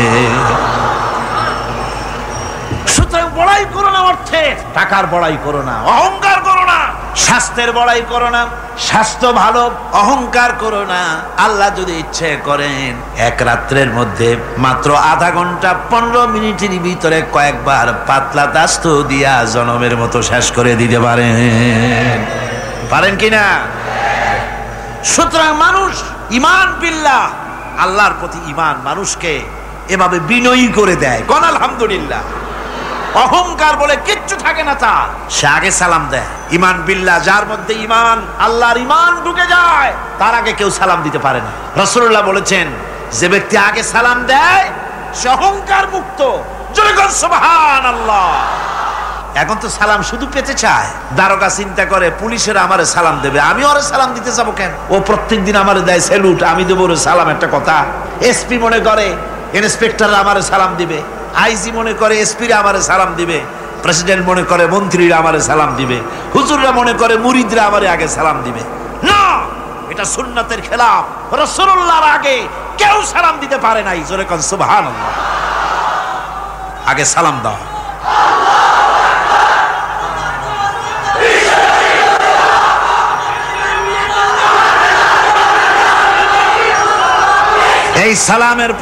সুতরাং বড়াই করো না অর্থে, টাকার বড়াই করো না, অহংকার করো না, স্বাস্থ্যের বড়াই করো না, স্বাস্থ্য ভালো, অহংকার করো না। আল্লাহ যদি ইচ্ছে করেন এক রাত্রের মধ্যে মাত্র আধা ঘন্টা 15 মিনিটের ভিতরে কয়েকবার পাতলা দাস্ত দিয়া জনমের মতো শেষ করে দিতে পারেন, পারেন কিনা? সুতরাং মানুষ ঈমান বিল্লাহ, আল্লাহর প্রতি ঈমান মানুষকে এভাবে বিনয়ী করে দেয়। কোন আলহামদুলিল্লাহ। অহংকার বলে কিচ্ছু থাকে না তার, সে আগে সালাম দেয়। ঈমান বিল্লাহ, যার মধ্যে ঈমান, আল্লাহর ঈমান ঢুকে যায়, তার আগে কেউ সালাম দিতে পারে না। রাসূলুল্লাহ বলেছেন, যে ব্যক্তি আগে সালাম দেয় সে অহংকার মুক্ত। জোরে বল সুবহানাল্লাহ। এখন তো সালাম শুধু পেতে চায়। দারোগা চিন্তা করে পুলিশের আমারে সালাম দেবে, আমি ওরে সালাম দিতে যাবো কেন? ও প্রত্যেকদিন আমারে দেয় স্যালুট, আমি দেবো ওরে সালাম, একটা কথা। এসপি মনে করে ইন্সপেক্টর আমারে সালাম দিবে, আইজি মনে করে এসপিরা আমারে সালাম দিবে, প্রেসিডেন্ট মনে করে মন্ত্রীরা আমারে সালাম দিবে, হুজুররা মনে করে মুরিদরা আমারে আগে সালাম দিবে। না, এটা সুন্নাতের খেলাফ। রাসূলুল্লাহর আগে কেউ সালাম দিতে পারে নাই। জোরে কোন সুবহানাল্লাহ। আগে সালাম দাও। এই সালামের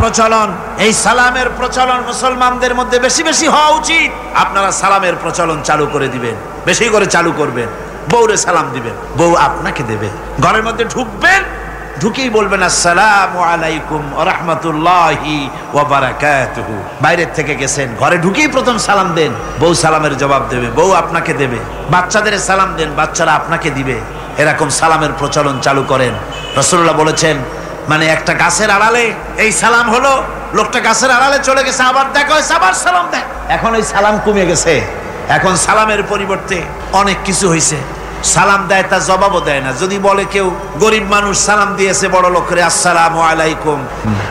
প্রচলন মুসলমানদের মধ্যে বেশি বেশি হওয়া উচিত। আপনারা সালামের প্রচলন চালু করে দিবেন, বেশি করে চালু করবেন। বউরে সালাম দিবেন, বউ আপনাকে দেবে। ঘরের মধ্যে ঢুকবেন, ঢুকেই বলবেন আসসালামু আলাইকুম ওয়া রাহমাতুল্লাহি ওয়া বারাকাতুহু। বাইরের থেকে গেছেন, ঘরে ঢুকেই প্রথম সালাম দেন, বউ সালামের জবাব দেবে, বউ আপনাকে দেবে। বাচ্চাদের সালাম দেন, বাচ্চারা আপনাকে দিবে। এরকম সালামের প্রচলন চালু করেন। রাসূলুল্লাহ বলেছেন, মানে একটা গাছের আড়ালে এই সালাম হলো, লোকটা গাছের আড়ালে চলে গেছে, আবার দেখা হয়েছে, আবার সালাম দেয়। এখন ওই সালাম কমে গেছে, এখন সালামের পরিবর্তে অনেক কিছু হয়েছে। সালাম দেয়, তার জবাবও দেয় না। যদি বলে কেউ গরিব মানুষ সালাম দিয়েছে বড় লোকের, আসসালামু আলাইকুম,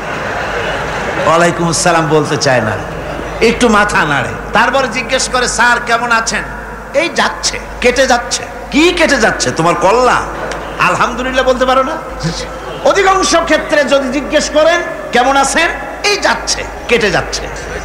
ওয়ালাইকুম আসসালাম বলতে চায় না, একটু মাথা নাড়ে। তারপরে জিজ্ঞেস করে, স্যার কেমন আছেন? এই যাচ্ছে, কেটে যাচ্ছে। কি কেটে যাচ্ছে? তোমার কল্লা? আলহামদুলিল্লাহ বলতে পারো না? অধিকাংশ ক্ষেত্রে যদি জিজ্ঞেস করেন কেমন আছেন, এই যাচ্ছে, কেটে যাচ্ছে।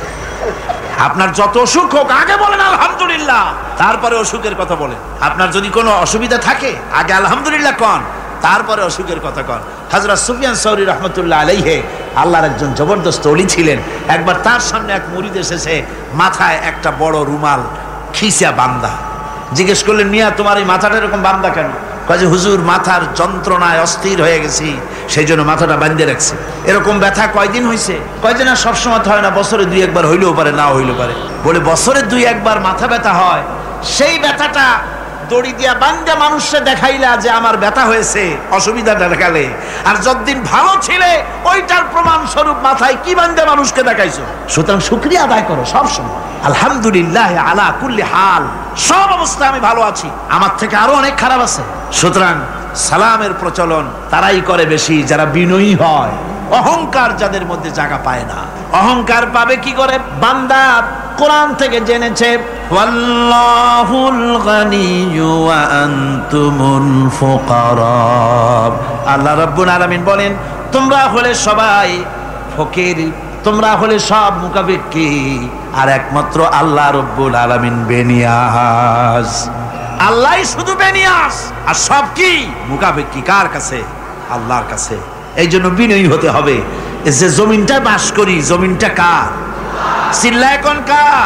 আপনার যত অসুখ হোক আগে বলেন আলহামদুলিল্লাহ, তারপরে অসুখের কথা বলেন। আপনার যদি কোনো অসুবিধা থাকে আগে আলহামদুলিল্লাহ কন, তারপরে অসুখের কথা কন। হযরত সুফিয়ান সাউরি রাহমাতুল্লাহ আলাইহি আল্লাহর একজন জবরদস্ত ওলি ছিলেন। একবার তার সামনে এক মুরিদ এসেছে, মাথায় একটা বড় রুমাল খিসা বান্দা। জিজ্ঞেস করলেন, মিয়া তোমার এই মাথাটা এরকম বান্দা কেন? কাজে হুজুর মাথার যন্ত্রণায় অস্থির হয়ে গেছি, সেই জন্য মাথাটা বাঁধে রাখছি। এরকম ব্যথা কয়দিন হয়েছে? কয়দিন? আর সবসময় হয় না, বছরে 2-1 বার হইলেও পারে, না হইলেও পারে। বলে বছরে 2-1 বার মাথা ব্যথা হয়, সেই ব্যথাটা দড়ি দিয়া বান্ধা মানুষকে দেখাইলা যে আমার ব্যথা হয়েছে, অসুবিধাটা দেখালে। আর যতদিন ভালো ছিলে ওইটার প্রমাণ স্বরূপ মাথায় কি বান্ধা মানুষকে দেখাইছো। সুতরাং শুকরিয়া আদায় করো সব সময়, আলহামদুলিল্লাহ আলা কুল্লি হাল। সব অবস্থায় আমি ভালো আছি, আমার থেকে আরো অনেক খারাপ আছে। সুতরাং সালামের প্রচলন তারাই করে বেশি যারা বিনয়ী হয়। অহংকার যাদের মধ্যে জায়গা পায় না। অহংকার পাবে কি করে? বান্দা কোরআন থেকে জেনেছে, ওয়াল্লাহুল গানিয়্যু ওয়া আনতুমুল ফুকারা। আল্লাহ রাব্বুল আলামিন বলেন, তোমরা হলে সবাই ফকির, তোমরা হলে সব মুকাফিকি, আর একমাত্র আল্লাহ রাব্বুল আলামিন বেনিয়াজ। আল্লাহই শুধু বেনিয়াজ, আর সব কি মুকাফিকি কার কাছে? আল্লাহর কাছে। এই জন্য বিনয়ী হতে হবে। যে জমিনটা বাস করি, জমিনটা কার? চিল্লায় কোন কার?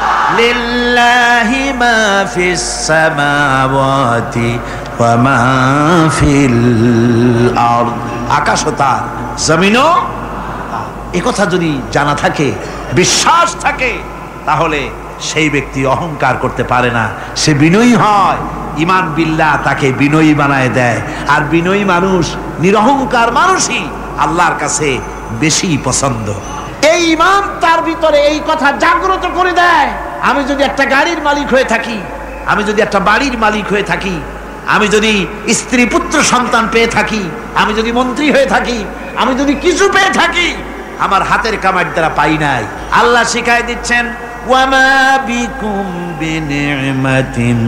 লিল্লাহি মা ফিস সামাওয়াতি ওয়া মা ফিল আরদ। আকাশও তার, জমিনও তার। এই কথা যদি জানা থাকে, বিশ্বাস থাকে, তাহলে সেই ব্যক্তি অহংকার করতে পারে না, সে বিনয়ী হয়। ঈমান বিল্লাহ তাকে বিনয়ী বানায় দেয়। আর বিনয়ী মানুষ, নিরহংকার মানুষই আল্লাহর কাছে বেশি পছন্দ। এই ইমান তার ভিতরে এই কথা জাগ্রত করে দেয়, আমি যদি একটা গাড়ির মালিক হয়ে থাকি, আমি যদি একটা বাড়ির মালিক হয়ে থাকি, আমি যদি স্ত্রী পুত্র সন্তান পেয়ে থাকি, আমি যদি মন্ত্রী হয়ে থাকি, আমি যদি কিছু পেয়ে থাকি, আমার হাতের কামাইয়ের দ্বারা পাই নাই। আল্লাহ শিখাই দিচ্ছেন, ওয়ামা বিকুম বিনি'মাতিন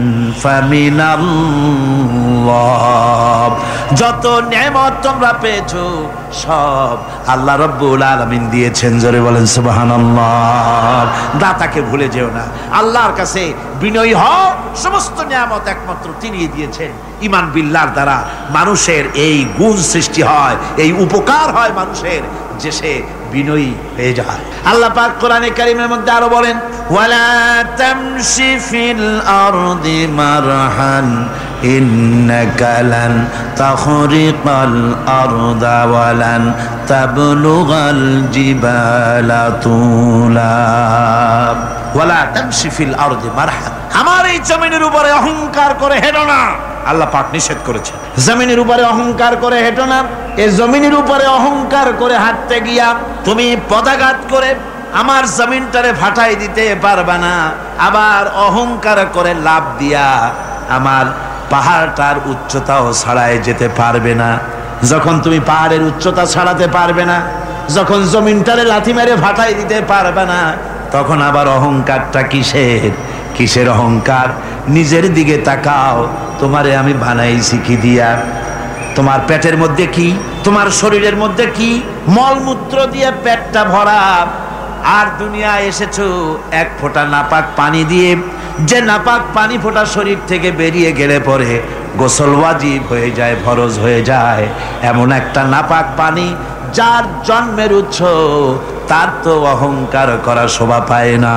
ফামিনাল্লাহ, যত নেয়ামত তোমরা পেয়েছো সব আল্লাহ রাব্বুল আলামিন দিয়েছেন। জোরে বলেন সুবহানাল্লাহ। দাতাকে ভুলে যেও না, আল্লাহর কাছে বিনয়ী হও, সমস্ত নিয়ামত একমাত্র তিনিই দিয়েছেন। ঈমান বিল্লাহর দ্বারা মানুষের এই গুণ সৃষ্টি হয়, এই উপকার হয় মানুষের, যে সে বিনয়ী হয়ে যায়। আল্লাহ পাক কোরআনে কারীমের মধ্যে আরো বলেন, ওয়ালা তামশি ফিল আরদি মারহান ইন্নাকা লান তাখরিকাল আরদা ওয়ালান তাবলুগাল জিবালা তুলা। ওয়ালা তামশি ফিল আরদি মারহান, আমার এই জমিনের উপরে অহংকার করে হেঁটো না। আল্লাহ পাক নিষেধ করেছে, জমিনের উপরে অহংকার করে হেঁটো না। এই জমিনের উপরে অহংকার করে হাঁটতে গিয়া তুমি পদাঘাত করে আমার জমিনটারে ফাটাই দিতে পারবা না, আবার অহংকার করে লাভ দিয়া আমার পাহাড়টার উচ্চতাও ছাড়াই যেতে পারবে না। যখন তুমি পাহাড়ের উচ্চতা ছাড়াতে পারবে না, যখন জমিনটারে লাথি মেরে ফাটাই দিতে পারবে না, তখন আবার অহংকারটা কিসের? কিসের অহংকার? নিজের দিকে তাকাও, তোমারে আমি বানাইছি কি দিয়া? তোমার পেটের মধ্যে কি, তোমার শরীরের মধ্যে কি? মলমূত্র দিয়ে পেটটা ভরা, আর দুনিয়ায় এসেছো এক ফোঁটা নাপাক পানি দিয়ে। যে নাপাক পানি ফোঁটা শরীর থেকে বেরিয়ে গেলে পরে গোসল ওয়াজিব হয়ে যায়, ফরজ হয়ে যায়, এমন একটা নাপাক পানি যার জন্মের উৎস, তার তো অহংকার করার শোভা পায় না।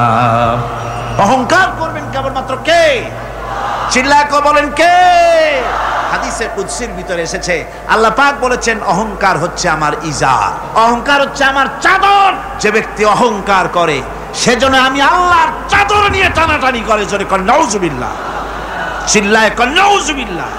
অহংকার করবেন কেবলমাত্র কে? চিল্লায় বলেন কে? হাদিসে কুদসির ভিতরে এসেছে, আল্লাহ পাক বলেছেন, অহংকার হচ্ছে আমার ইজার, অহংকার হচ্ছে আমার চাদর। যে ব্যক্তি অহংকার করে সেজন্য আমি আল্লাহর চাদর নিয়ে টানাটানি করে। জোরে কর নাউজুবিল্লাহ, চিল্লায় কর নাউজুবিল্লাহ।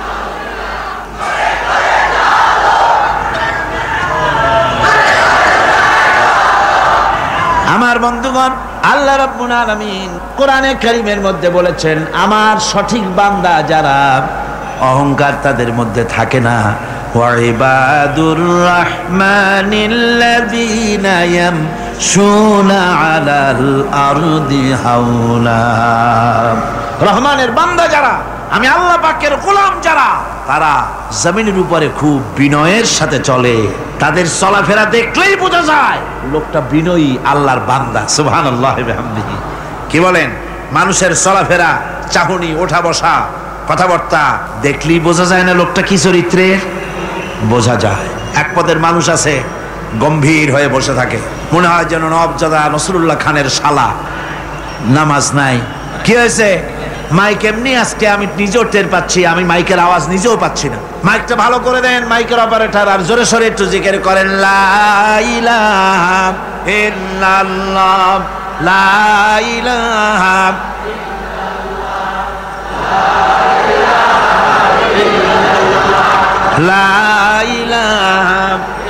আমার বন্ধুগণ, আল্লাহ রাব্বুল আলামিন কোরআনে কারীমের মধ্যে বলেছেন, আমার সঠিক বান্দা যারা, অহংকার তাদের মধ্যে থাকে না। ওয়া ইবাদুর রাহমানিল্লাযীনা ইয়ামশুনা আলাল আরদি হাওলা, রহমানের বান্দা যারা, আমি আল্লাহ পাকের গোলাম যারা, তারা জমিনের উপরে খুব বিনয়ের সাথে চলে। তাদের চলাফেরা দেখলেই বোঝা যায় লোকটা বিনয়ী, আল্লাহর বান্দা। সুবহানাল্লাহ ওয়া বিহামদিহি। কি বলেন? মানুষের চলাফেরা, চাহনি, ওঠা বসা, কথাবার্তা দেখলেই বোঝা যায় না লোকটা কি চরিত্রের? বোঝা যায়। এক পদের মানুষ আছে, গম্ভীর হয়ে বসে থাকে, মনে হয় যেন নবজাদা নসরুল্লাহ খানের শালা। নামাজ নাই। কি হয়েছে? মাইক এমনি আজকে আমি নিজেও টের পাচ্ছি, আমি মাইকের আওয়াজ নিজেও পাচ্ছি না। মাইকটা ভালো করে দেন মাইকের অপারেটর, আর জোরে সোরে একটু জিকির করেন, লা ইলাহা ইল্লাল্লাহ, লা ইলাহা লা ইলাহা।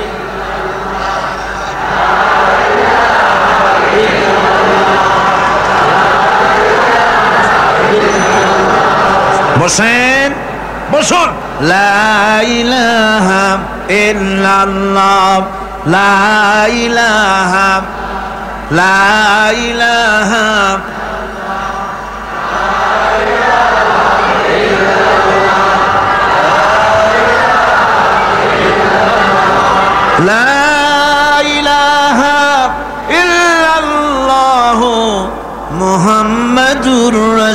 বসেন, বসুন। লা ইলাহা ইল্লাল্লাহ, লা ইলাহা, লা ইলাহা, লা ইলাহা ইল্লাল্লাহ মুহাম্মাদুর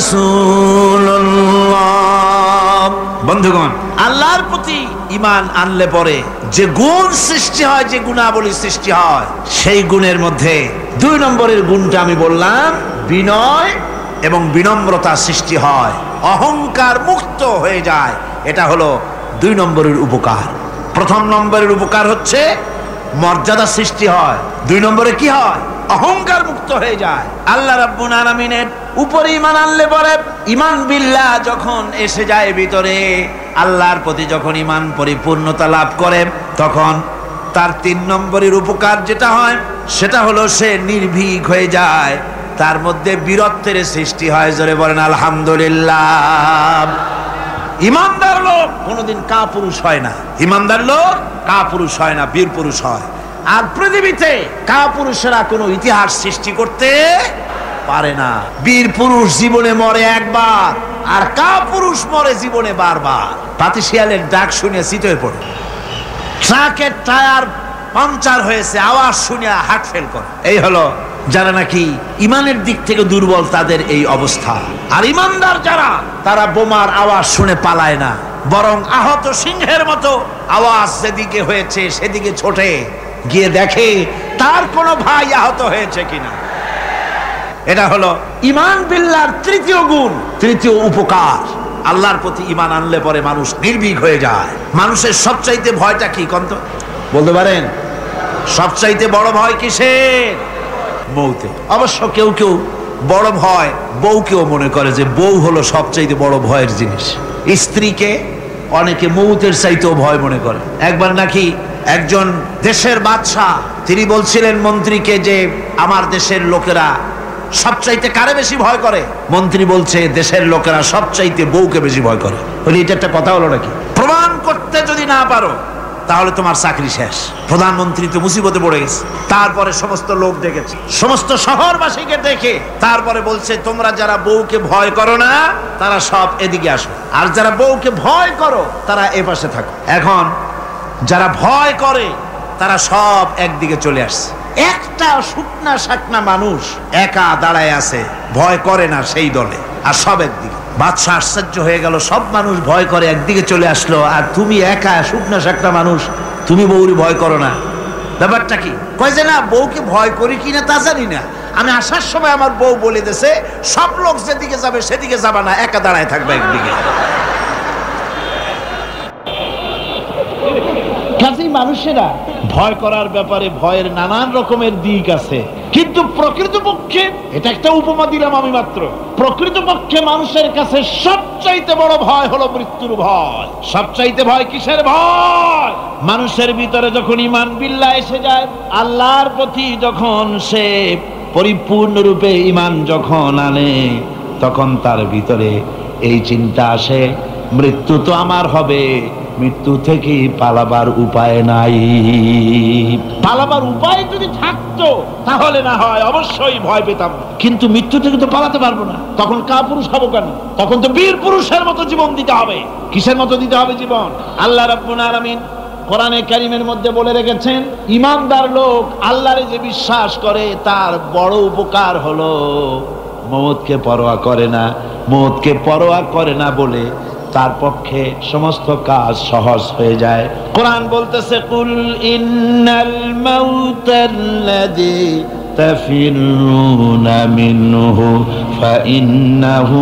রাসূলুল্লাহ। বন্ধুগণ, আল্লাহর প্রতি ঈমান আনলে পরে যে গুণ সৃষ্টি হয়, যে গুণাবলী সৃষ্টি হয়, সেই গুণের মধ্যে 2 নম্বরের গুণটা আমি বললাম, বিনয় এবং বিনম্রতা সৃষ্টি হয়, অহংকার মুক্ত হয়ে যায়। এটা হলো 2 নম্বরের উপকার। প্রথম নম্বরের উপকার হচ্ছে মর্যাদা সৃষ্টি হয়, 2 নম্বরে কি হয়? অহংকার মুক্ত হয়ে যায়। আল্লাহ রাব্বুল আলামিনের উপরে ঈমান আনলে পরে, ঈমান বিল্লাহ যখন এসে যায় ভিতরে, আল্লাহর প্রতি যখন ঈমান পরিপূর্ণতা লাভ করে, তখন তার 3 নম্বরের উপকার যেটা হয় সেটা হলো সে নির্ভীক হয়ে যায়, তার মধ্যে বীরত্বের সৃষ্টি হয়। জোরে বলেন আলহামদুলিল্লাহ। ইমানদার লোক কোনোদিন কাপুরুষ হয় না, ইমানদার লোক কাপুরুষ হয় না, বীর পুরুষ হয়। আর পৃথিবীতে কাপুরুষেরা কোনো ইতিহাস সৃষ্টি করতে পারে না। বীর পুরুষ জীবনে মরে একবার, আর কাপুরুষ মরে জীবনে বারবার। পাতিশিয়ালের ডাক শুনে চিত হয়ে পড়ে, ট্রাকের টায়ার পাংচার হয়েছে, আওয়াজ শুনে হার্ট ফেল করে। এই হলো যারা নাকি ইমানের দিক থেকে দুর্বল, তাদের এই অবস্থা। আর ইমানদার যারা, তারা বোমার আওয়াজ শুনে পালায় না, বরং আহত সিংহের মতো আওয়াজ যেদিকে হয়েছে সেদিকে ছোটে গিয়ে দেখে তার কোনো ভাই আহত হয়েছে কিনা। এটা হলো ঈমান বিল্লাহর তৃতীয় গুণ, তৃতীয় উপকার। আল্লাহর প্রতি ঈমান আনলে পরে মানুষ নির্ভীক হয়ে যায়। মানুষের সবচাইতে ভয়টা কি কন্ত বলতে পারেন? সবচাইতে বড় ভয় কিসের? মৌতে। অবশ্য কেউ কেউ বড় ভয় বউকেও মনে করে যে বউ হলো সবচাইতে বড় ভয়ের জিনিস। স্ত্রীকে অনেকে মৌতের চাইতেও ভয় মনে করে। একবার নাকি একজন দেশের বাদশা, তিনি বলছিলেন মন্ত্রীকে যে আমার দেশের লোকেরা সবচাইতে কারে বেশি ভয় করে? মন্ত্রী বলছে দেশের লোকেরা সবচাইতে বউকে বেশি ভয় করে। বলি এটা একটা কথা হলো নাকি? প্রমাণ করতে যদি না পারো তাহলে তোমার চাকরি শেষ। প্রধানমন্ত্রী তো মুসিবতে পড়ে গেছে। তারপরে সমস্ত লোক ডেকেছে, সমস্ত শহরবাসীকে ডেকে তারপরে বলছে তোমরা যারা বউকে ভয় করো না তারা সব এদিকে আসো, আর যারা বউকে ভয় করো তারা এ পাশে থাকো। এখন যারা ভয় করে তারা সব একদিকে চলে আসছে। একটা শুকনা শাকনা মানুষ একা দাঁড়ায় আছে, ভয় করে না সেই দলে, আর সব একদিকে। বাদশা আশ্চর্য হয়ে গেল, সব মানুষ ভয় করে একদিকে চলে আসলো, আর তুমি একা শুকনা শাকনা মানুষ, তুমি বউরি ভয় করো না, ব্যাপারটা কি? কয় যে না, বউকে ভয় করি কিনা তা জানি না, আমি আসার সময় আমার বউ বলে দিয়েছে সব লোক যেদিকে যাবে সেদিকে যাবা না, একা দাঁড়ায় থাকবে একদিকে। কাজেই মানুষেরা ভয় করার ব্যাপারে ভয়ের নানান রকমের দিক আছে, কিন্তু প্রকৃতপক্ষে এটা একটা উপমা দিলাম আমি মাত্র। প্রকৃতপক্ষে মানুষের কাছে সবচাইতে বড় ভয় হলো মৃত্যুর ভয়। সবচাইতে ভয় কিসের ভয়? মানুষের ভিতরে যখন ঈমান বিল্লাহ এসে যায়, আল্লাহর প্রতি যখন সে পরিপূর্ণরূপে ঈমান যখন আনে, তখন তার ভিতরে এই চিন্তা আসে মৃত্যু তো আমার হবে, মৃত্যু থেকে পালাবার উপায় নাই। পালাবার উপায় যদি থাকতো তাহলে না হয় অবশ্যই ভয় পেতাম, কিন্তু মৃত্যু থেকে তো পালাতে পারবো না। তখন কাপুরুষ হবো কেন? তখন তো বীর পুরুষের মতো জীবন দিতে হবে। কিসের মতো দিতে হবে জীবন? আল্লাহ রাব্বুল আলামিন কোরআনে কারীমের মধ্যে বলে রেখেছেন, ঈমানদার লোক আল্লাহরে যে বিশ্বাস করে তার বড় উপকার হলো মওতকে পরোয়া করে না। মওতকে পরোয়া করে না বলে তার পক্ষে সমস্ত কাজ সহজ হয়ে যায়। কোরআন বলতেছে, কুল ইন্নাল মাউতাল্লাযী তাফিরুনা মিনহু ফাইন্নাহু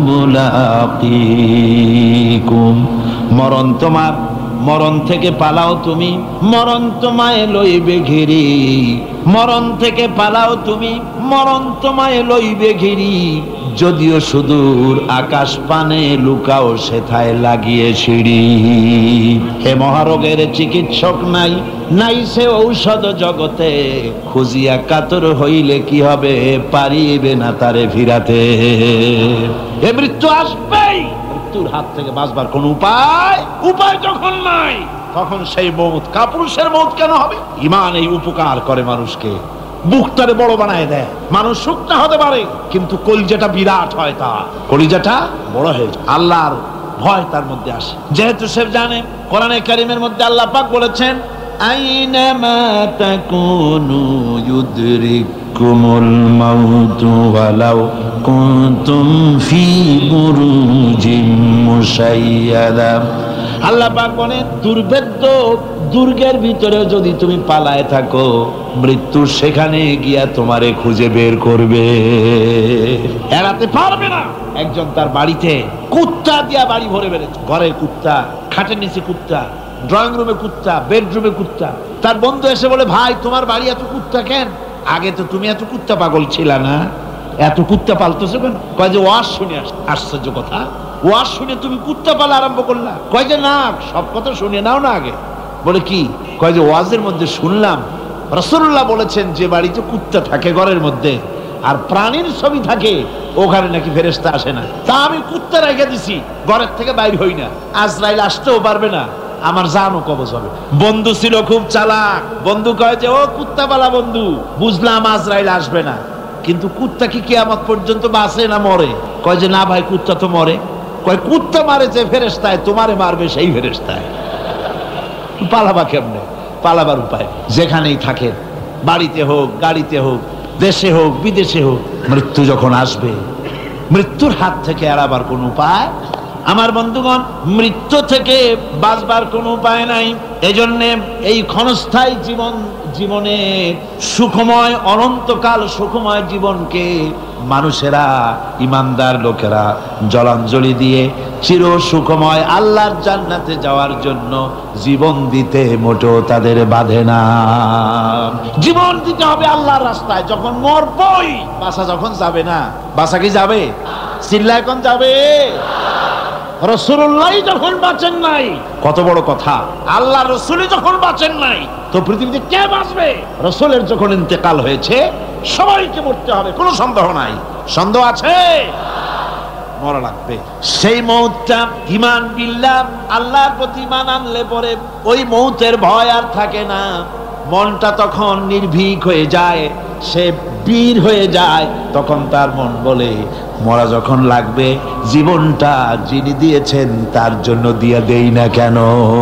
মুলাকীকুম। মরণ তোমার, মরণ থেকে পালাও তুমি, মরণ তোমায় লইবে ঘিরি। মরণ থেকে পালাও তুমি, মরণ তোমায় লইবে ঘিরি। যদিও সুদূর আকাশ পানে লুকাও সেথায় লাগিয়ে সিঁড়ি। হে মহারোগের চিকিৎসক নাই, নাই সে ঔষধ জগতে। খুঁজিয়া কাতর হইলে কি হবে, পারিবে না তারে ফিরাতে। এ মৃত্যু আসবেই, মৃত্যুর হাত থেকে বাঁচবার কোন উপায় যখন নাই, তখন সেই মৌত কাপুরুষের মৌত কেন হবে? ঈমান এই উপকার করে মানুষকে, বুকটারে বড় বানায় দেয়। মানুষ শুকনা হতে পারে কিন্তু কলিজাটা বিরাট হয়, তার কলিজাটা বড় হয়ে যায়। আল্লাহর ভয় তার মধ্যে আসে, যেহেতু সে জানে। কোরআনে কারীমের মধ্যে আল্লাহ পাক বলেছেন, আইনামা তাকুনু ইউদরিকুমুল মাউতু ওয়ালাউ কুনতুম ফি বুরুজিম মুশাইয়াদা। আল্লাহ পাক বলেন, দুর্ভেদ্য দুর্গের ভিতরে যদি তুমি পালায় থাকো, মৃত্যু সেখানে গিয়া তোমারে খুঁজে বের করবে, এড়াতে পারবে না। একজন তার বাড়িতে কুত্তা দিয়া বাড়ি ভরে বেড়েছে, ঘরে কুত্তা, খাটের নিচে কুত্তা, ড্রয়িং রুমে কুত্তা, বেডরুমে কুত্তা। তার বন্ধু এসে বলে, ভাই তোমার বাড়ি এত কুত্তা কেন? আগে তো তুমি এত কুত্তা পাগল ছিলা না, এত কুত্তা পালতেছো কেন? কয় যে ওয়াজ শুনে। আশ্চর্য কথা, ওয়াজ শুনে তুমি কুত্তা পালা আরম্ভ করলা? কয় যে না, সব কথা শুনে নাও না আগে। বলে কি? কয় যে ওয়াজের মধ্যে শুনলাম রাসূলুল্লাহ বলেছেন যে বাড়িতে কুত্তা থাকে ঘরের মধ্যে আর প্রাণীর ছবি থাকে ওখানে নাকি ফেরেশতা আসে না। তা আমি কুত্তা রেখে দিছি, ঘরের থেকে বাইর হই না, আজরাইল আসতেও পারবে না, আমার জানও কবজ হবে। বন্ধু ছিল খুব চালাক, বন্ধু কয় যে ও কুত্তাওয়ালা বন্ধু, বুঝলাম আজরাইল আসবে না, কিন্তু কুত্তা কি কিয়ামত পর্যন্ত বাঁচে না মরে? কয় যে না ভাই, কুত্তা তো মরে। কয় কুত্তা মারে যে ফেরেশতায়, তোমারে মারবে সেই ফেরেশতায়। পালাবা কেমনে? পালাবার উপায় যেখানেই থাকেন, বাড়িতে হোক, গাড়িতে হোক, দেশে হোক, বিদেশে হোক, মৃত্যু যখন আসবে, মৃত্যুর হাত থেকে এড়াবার কোন উপায়? আমার বন্ধুগণ, মৃত্যু থেকে বাঁচবার কোনো উপায় নাই। এজন্য এই ক্ষণস্থায়ী জীবনে সুখময়, অনন্তকাল সুখময় জীবনকে মানুষেরা, ইমানদার লোকেরা জলাঞ্জলি দিয়ে চির সুখময় আল্লাহর জান্নাতে যাওয়ার জন্য জীবন দিতে মোটেও তাদের বাধে না। জীবন দিতে হবে আল্লাহর রাস্তায়। যখন মরবই, বাসা যখন যাবে না, বাসা কি যাবে? চিল্লা এখন যাবে। রাসূলুল্লাহ যখন বাঁচেন নাই, কত বড় কথা, আল্লাহ রাসূলই যখন বাঁচেন নাই, তো পৃথিবীতে কে বাঁচবে? রাসূলের যখন ইন্তেকাল হয়েছে, সবাইকে মরতে হবে, কোনো সন্দেহ নাই। সন্দেহ আছে? মরা লাগবে। সেই মৌতটা ঈমান বিল্লাহ, আল্লাহর প্রতি ঈমান আনলে পরে ওই মৌতের ভয় আর থাকে না। মনটা তখন নির্ভীক হয়ে যায়, সে বীর হয়ে যায়। তখন তার মন বলে, মরা যখন লাগবে, জীবনটা যিনি দিয়েছেন তার জন্য দিয়ে দেই না কেন?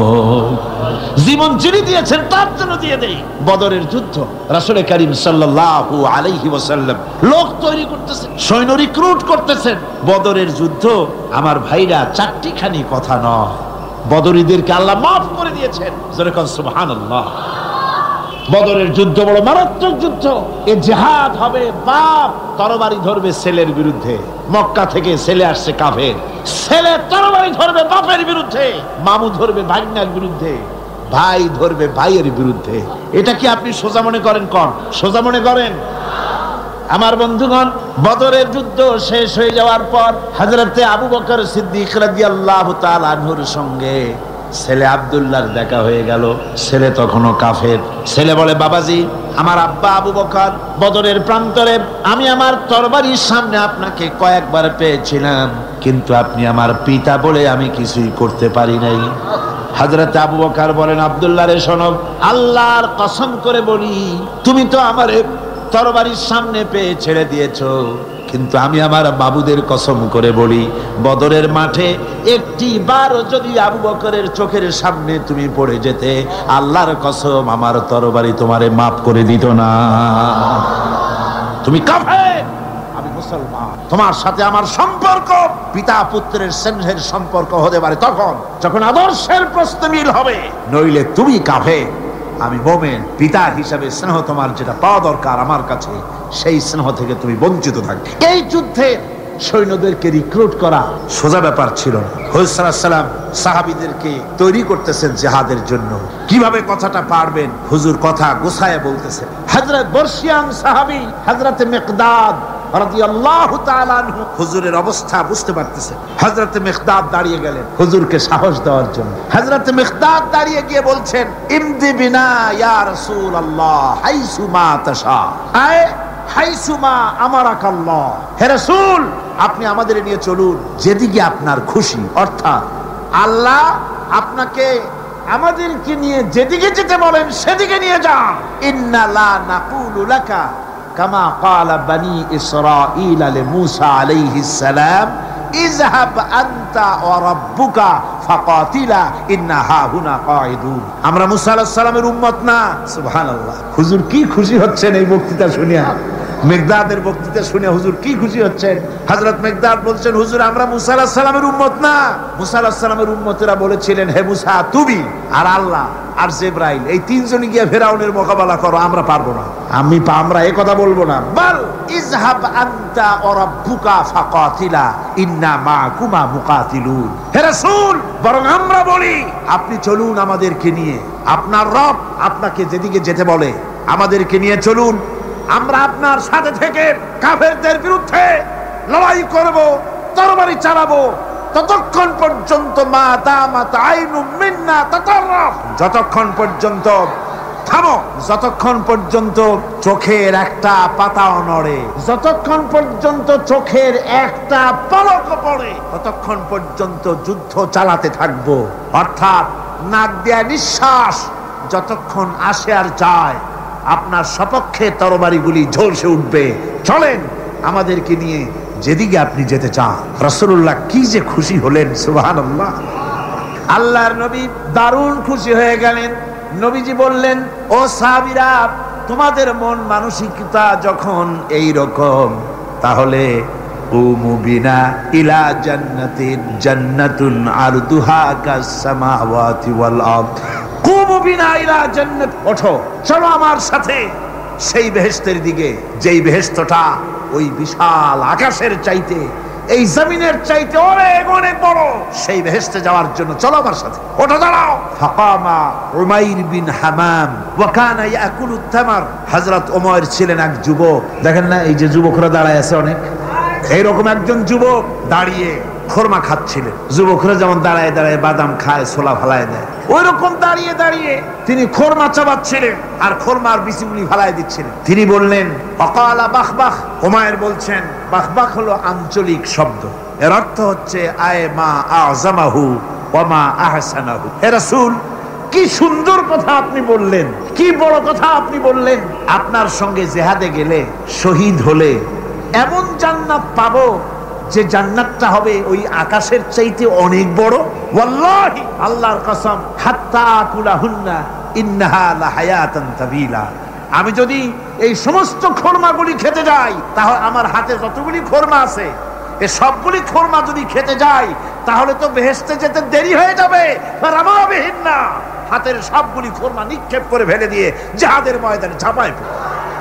জীবন যিনি দিয়েছেন তার জন্য দিয়ে দেই। বদরের যুদ্ধ, রাসূল করিম সাল্লাল্লাহু আলাইহি ওয়াসাল্লাম লোক তৈরি করতেছেন, সৈন্য রিক্রুট করতেছেন। বদরের যুদ্ধ আমার ভাইরা চারটিখানি কথা নয়, বদরীদেরকে আল্লাহ মাফ করে দিয়েছেন। যেরকম সুবহানাল্লাহ। বদরের যুদ্ধ বড় মারাত্মক যুদ্ধ। এ জিহাদ হবে, বাপ তরবারি ধরবে ছেলের বিরুদ্ধে। মক্কা থেকে ছেলে আসছে কাফের, ছেলে তরবারি ধরবে বাপের বিরুদ্ধে, মামু ধরবে ভাগ্নার বিরুদ্ধে, ভাই ধরবে ভাইয়ের বিরুদ্ধে। এটা কি আপনি সোজা মনে করেন? কোন সোজা মনে করেন? আমার বন্ধুগণ, বদরের যুদ্ধ শেষ হয়ে যাওয়ার পর হযরতে আবু বকর সিদ্দিক রাদিয়াল্লাহু তাআলা আনহুর সঙ্গে ছেলে আব্দুল্লাহর দেখা হয়ে গেল। ছেলে তখনও কাফের। ছেলে বলে, বাবাজি, আমার আব্বা আবু বকর বদরের প্রান্তরে, আমি আমার তরবারির সামনে আপনাকে কয়েকবার পেয়েছিলাম, কিন্তু আপনি আমার পিতা বলে আমি কিছুই করতে পারি নাই। হযরত আবু বকর বলেন, আব্দুল্লাহ রে শোনো, আল্লাহর কসম করে বলি, তুমি তো আমারে তরবারির সামনে পেয়ে ছেড়ে দিয়েছো, কিন্তু আমি আমার বাবুদের কসম করে বলি, বদরের মাঠে একটি বারও যদি আবু বকরের চোখের সামনে তুমি পড়ে যেতে, আল্লাহর কসম আমার তরবারি তোমারে মাফ করে দিত না। তুমি কাফের, আমি মুসলমান। তোমার সাথে আমার সম্পর্ক পিতা পুত্রের স্নেহের সম্পর্ক হতে পারে তখন যখন আদর্শের প্রশ্নে মিল হবে, নইলে তুমি কাফের, আমি মুমিন। পিতা হিসাবে স্নেহ তোমার যেটা পাওয়া দরকার আমার কাছে, সেই স্নেহ থেকে তুমি বঞ্চিত থাকবে। এই যুদ্ধে সৈন্যদেরকে রিক্রুট করা সোজা ব্যাপার ছিল না। হুজুর সাল্লাল্লাহু আলাইহি ওয়াসাল্লাম সাহাবীদেরকে তৈরি করতেছেন জিহাদের জন্য। কিভাবে কথাটা পারবেন, হুজুর কথা গোছায় বলতেছেন। হযরত বর্ষিয়ান সাহাবী হযরত মিকদাদ রাদিয়াল্লাহু তাআলা আনহু হুজুরের অবস্থা বুঝতে পারতেছেন। হযরত মিকদাদ দাঁড়িয়ে গেলেন হুজুরকে সাহস দেওয়ার জন্য। হযরত মিকদাদ দাঁড়িয়ে গিয়ে বলছেন, ইমদি বিনা ইয়া রাসূলুল্লাহ হাইসু মা তাশা, আয় হাইসুমা আমারাকাল্লাহ। হে রাসূল, আপনি আমাদের নিয়ে চলুন যেদিকে আপনার খুশি, অর্থাৎ আল্লাহ আপনাকে আমাদেরকে নিয়ে যেদিকে যেতে বলেন সেদিকে নিয়ে যান। ইন্না লা নাকুলু লাকা কামা ক্বালা বনি ইসরাঈল লিমূসা আলাইহিস সালাম, ইযহাব আনতা ওয়া রাব্বুকা ফাকাতিলা ইন্না হাহুনা কাঈদুন। আমরা মুসা আলাইহিস সালামের উম্মত না। সুবহানাল্লাহ। হুজুর কি খুশি হচ্ছেন এই বক্তৃতা শুনিয়া, মিকদাদের বক্তৃতা শুনে হুজুর কি খুশি হচ্ছেন। হযরত মিকদাদ বলছেন, হুজুর আমরা মুসা আলাইহিস সালামের উম্মত না। মুসা আলাইহিস সালামের উম্মতেরা বলেছিলেন, হে মুসা, তুমি আর আল্লাহ আর জিবরাইল এই তিনজনই গিয়ে ফেরাউনের মোকাবেলা করো, আমরা পারবো না। আমরা এই কথা বলবো না। বল ইযহাব আনতা ওয়া রাব্বুকা ফাকাতিলা ইন্না মাআকুমা মুকাতিলুন। হে রাসূল, বরং আমরা বলি আপনি চলুন আমাদেরকে নিয়ে, আপনার রব আপনাকে যেদিকে যেতে বলে আমাদেরকে নিয়ে চলুন, আমরা আপনার সাথে থেকে কাফেরদের বিরুদ্ধে লড়াই করব, তরবারি চালাবো, ততক্ষণ পর্যন্ত মা দামাত আইনুম মিন্না তাতাররাফ, যতক্ষণ পর্যন্ত থামো, যতক্ষণ পর্যন্ত চোখের একটা পাতাও নড়ে, যতক্ষণ পর্যন্ত চোখের একটা পলক পড়ে, ততক্ষণ পর্যন্ত যুদ্ধ চালাতে থাকবো। অর্থাৎ নাক দিয়া নিঃশ্বাস যতক্ষণ আসে আর যায়, আপনার সপক্ষে তরবারিগুলি ঝলসে উঠবে। চলেন আমাদেরকে নিয়ে যেদিকে আপনি যেতে চান। রাসূলুল্লাহ কি যে খুশি হলেন, সুবহানাল্লাহ। আল্লাহর নবী দারুণ খুশি হয়ে গেলেন। নবীজি বললেন, ও সাহাবীরা, তোমাদের মন মানসিকতা যখন এই রকম, তাহলে কুমু বিনা ইলা জান্নাতিন জান্নাতুন আরদুহা কাস সামাওয়াতি ওয়াল আরদ, কুমু বিনা ইলা জান্নাত, ওঠো চলো আমার সাথে সেই বেহেশতের দিকে, যেই বেহেশতটা ওই বিশাল আকাশের চাইতে, এই জমিনের চাইতে অনেক অনেক বড়। সেই বেহেশতে যাওয়ার জন্য চলো আমার সাথে, ওঠো, দাঁড়াও। ফাকামা উমাইর বিন হামাম ওয়া কানা ইয়াকুলুত তামার। হযরত ওমর ছিলেন এক যুবক। দেখেন না, এই যে যুবকরা দাঁড়ায় আছে অনেক, এইরকম একজন যুবক দাঁড়িয়ে খোরমা খাচ্ছিলেন। যুবকরা যেমন দাঁড়ায় দাঁড়ায় বাদাম খায়, ছোলা ফালায় দেয়, ওই রকম দাঁড়িয়ে দাঁড়িয়ে তিনি খোরমা চাবাচ্ছিলেন আর খোরমার বিচিগুলি ফালায় দিচ্ছিলেন। তিনি বললেন, অকালা বাখবাখ। ওমায়ের বলছেন, বাখবাখ হলো আঞ্চলিক শব্দ, এর অর্থ হচ্ছে আয়ে মা আযমাহু ওয়া মা আহসানাহু। হে রাসূল, কি সুন্দর কথা আপনি বললেন, কি বড় কথা আপনি বললেন। আপনার সঙ্গে জিহাদে গেলে, শহীদ হলে এমন জান্নাত পাবো যে জান্নাতটা হবে ওই আকাশের চাইতে অনেক বড়। ওয়াল্লাহি, আল্লাহর কসম, হাত্তা আকুলাহুন্না ইন্নাহা লাহায়াতান তাবিলা। আমি যদি এই সমস্ত খোরমাগুলি খেতে যাই, তাহলে আমার হাতে যতগুলি খোরমা আছে, এই সবগুলি খোরমা যদি খেতে যাই, তাহলে তো বেহেশতে যেতে দেরি হয়ে যাবে। রামাবিহীন না, হাতের সবগুলি খোরমা নিক্ষেপ করে ফেলে দিয়ে জিহাদের ময়দানে ঝাঁপায় পড়ে।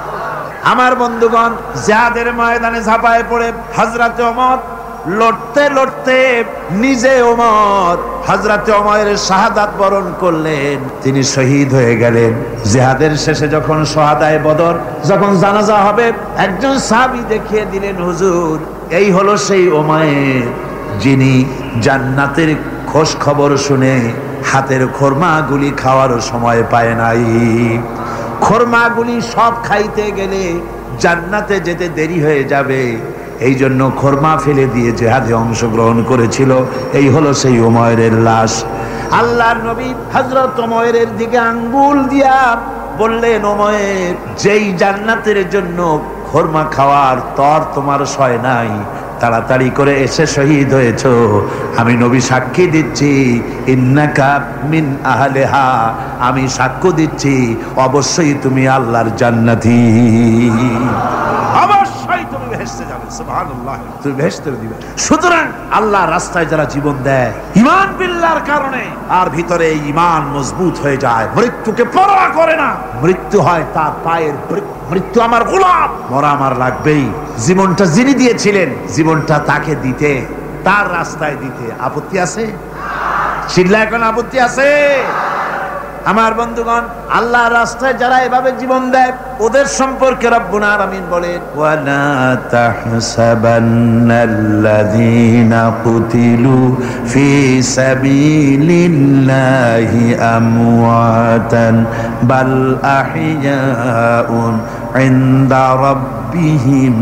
আমার বন্ধুগণ, জিহাদের ময়দানে ঝাঁপায় পড়ে হযরত ওমর লড়তে লড়তে নিজে ওমর হযরত ওমরের শাহাদাত বরণ করলেন, তিনি শহীদ হয়ে গেলেন। জিহাদের শেষে যখন শহাদায়ে বদর, যখন জানাজা হবে, একজন সাহাবী দেখিয়ে দিলেন, হুজুর, এই হলো সেই ওমর যিনি জান্নাতের খোঁজ খবর শুনে হাতের খোরমাগুলি খাওয়ারও সময় পায় নাই। খোরমাগুলি সব খাইতে গেলে জান্নাতে যেতে দেরি হয়ে যাবে, এই জন্য খোরমা ফেলে দিয়ে জিহাদে অংশগ্রহণ করেছিল। এই হলো সেই ওমরের লাশ। আল্লাহর নবী হযরত ওমরের দিকে আঙ্গুল দিয়া বললেন, ওমর, যেই জান্নাতের জন্য খোরমা খাওয়ার তর তোমার সয় নাই, তাড়াতাড়ি করে এসে শহীদ হয়েছ, আমি নবী সাক্ষী দিচ্ছি, ইন্নাকা মিন আহলিহা, আমি সাক্ষ্য দিচ্ছি অবশ্যই তুমি আল্লাহর জান্নাতি, অবশ্যই তুমি বেহেশতে যাবে। সুবহানাল্লাহ, তুমি বেহেশতে দিবে। সুতরাং আল্লাহর রাস্তায় যারা জীবন দেয় ঈমান বিল্লাহর কারণে, আর ভিতরে ঈমান মজবুত হয়ে যায়, মৃত্যুকে পরোয়া করে না, মৃত্যু হয় তার পায়ের, মৃত্যু আমার গোলাম, মরা আমার লাগবেই। জীবনটা যিনি দিয়েছিলেন, জীবনটা তাকে দিতে, তার রাস্তায় দিতে আপত্তি আছে? চিল্লা, এখন আপত্তি আছে? আমার বন্ধুগণ, আল্লাহর রাস্তায় যারা এভাবে জীবন দেয়, ওদের সম্পর্কে রব্বুল আলামিন বলেন, ওয়ালা তাহসাবান্নাল্লাযীনা কুতিলু ফি সাবিলিল্লাহি আমওয়াতান বাল আহইয়াউন ইনদা রাব্বিহিম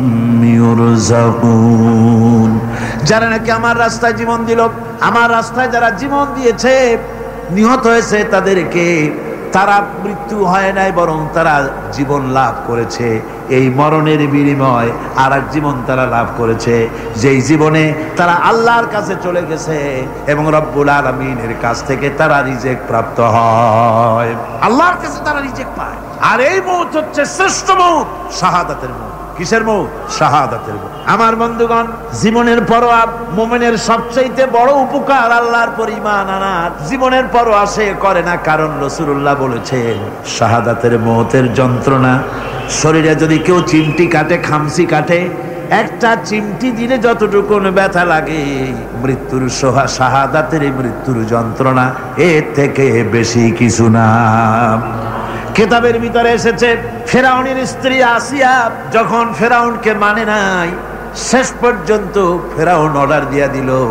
ইউরযাকুন। যারা নাকি আমার রাস্তায় জীবন দিল, আমার রাস্তায় যারা জীবন দিয়েছে, নিহত হয়েছে, তাদেরকে, তারা মৃত্যু হয় নাই, বরং তারা জীবন লাভ করেছে। এই মরণের বিনিময় আর এক জীবন তারা লাভ করেছে, যেই জীবনে তারা আল্লাহর কাছে চলে গেছে এবং রব্বুল আলামিনের কাছ থেকে তারা রিজিক প্রাপ্ত হয়, আল্লাহর কাছে তারা রিজিক পায়। আর এই মৌত হচ্ছে শ্রেষ্ঠ মৌত, শাহাদাতের মৌত। কিসের মৌত? শাহাদাতের মৌত। আমার বন্ধুগণ, জীবনের পরোয়া মুমিনের সবচেয়ে বড় উপকার, আল্লাহর পর ঈমান আনার। জীবনের পরোয়া সে করে না, কারণ রাসূলুল্লাহ বলেছেন, শাহাদাতের মৌতের যন্ত্রণা, শরীরে যদি কেউ চিমটি কাটে, খামসি কাটে, একটা চিমটি দিলে যতটুকু ব্যথা লাগে, মৃত্যুর শাহাদাতের মৃত্যুর যন্ত্রণা এর থেকে বেশি কিছু না। কিতাবের ভিতরে এসেছে, ফেরাউনের স্ত্রী আসিয়া যখন ফেরাউনকে মানে নাই, শেষ পর্যন্ত ফেরাউন অর্ডার দিয়া দিল,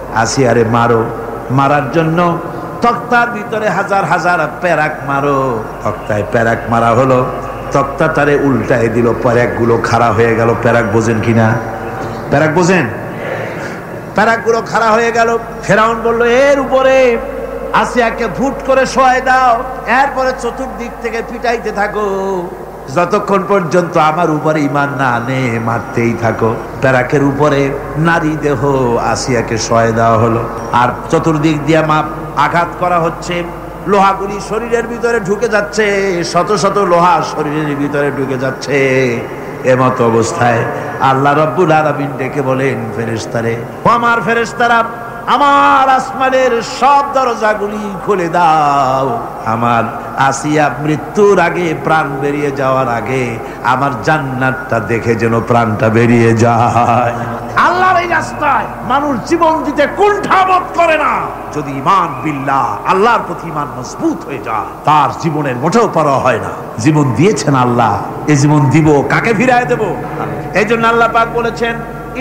আসিয়ারে মারো। মারার জন্য তক্তার ভিতরে হাজার হাজার প্যারাক মারো। তক্তায় প্যারাক মারা হলো, তক্তা তারে উল্টায় দিল, প্যারাক গুলো খাড়া হয়ে গেল। প্যারাক বোঝেন কিনা? প্যারাক বোঝেন? প্যারাক গুলো খাড়া হয়ে গেল। ফেরাউন বলল, এর উপরে আসিয়াকে ফুট করে শোয়াই দাও, এরপরে চতুর্দিক থেকে পিটাইতে থাকো, যতক্ষণ পর্যন্ত আমার উপরে ঈমান না আনে মারতেই থাকো। প্যারাকের উপরে নারী দেহ আসিয়াকে শোয়াই দেওয়া হলো, আর চতুর্দিক দিয়ে আঘাত করা হচ্ছে। লোহাগুলি শরীরের ভিতরে ঢুকে যাচ্ছে, শত শত লোহা শরীরের ভিতরে ঢুকে যাচ্ছে। এমত অবস্থায় আল্লাহ রাব্বুল আলামিন ডেকে বলেন, ফেরেশতারে, ও আমার ফেরেশতারা, আমার আসমানের সব দরজাগুলি খুলে দাও। আমার আসিয়া মৃত্যুর আগে, প্রাণ বেরিয়ে যাওয়ার আগে আমার জান্নাতটা দেখে যেন প্রাণটা বেরিয়ে যায়। আল্লাহর এই রাস্তায় মানুষ জীবন দিতে কুণ্ঠাবোধ করে না যদি ঈমান বিল্লাহ, আল্লাহর প্রতি ঈমান মজবুত হয়ে যায়, তার জীবনের মোটেও পরোয়া হয় না। জীবন দিয়েছেন আল্লাহ, এই জীবন দিব, কাকে ফিরায় দেব? এই জন্য আল্লাহ পাক বলেছেন,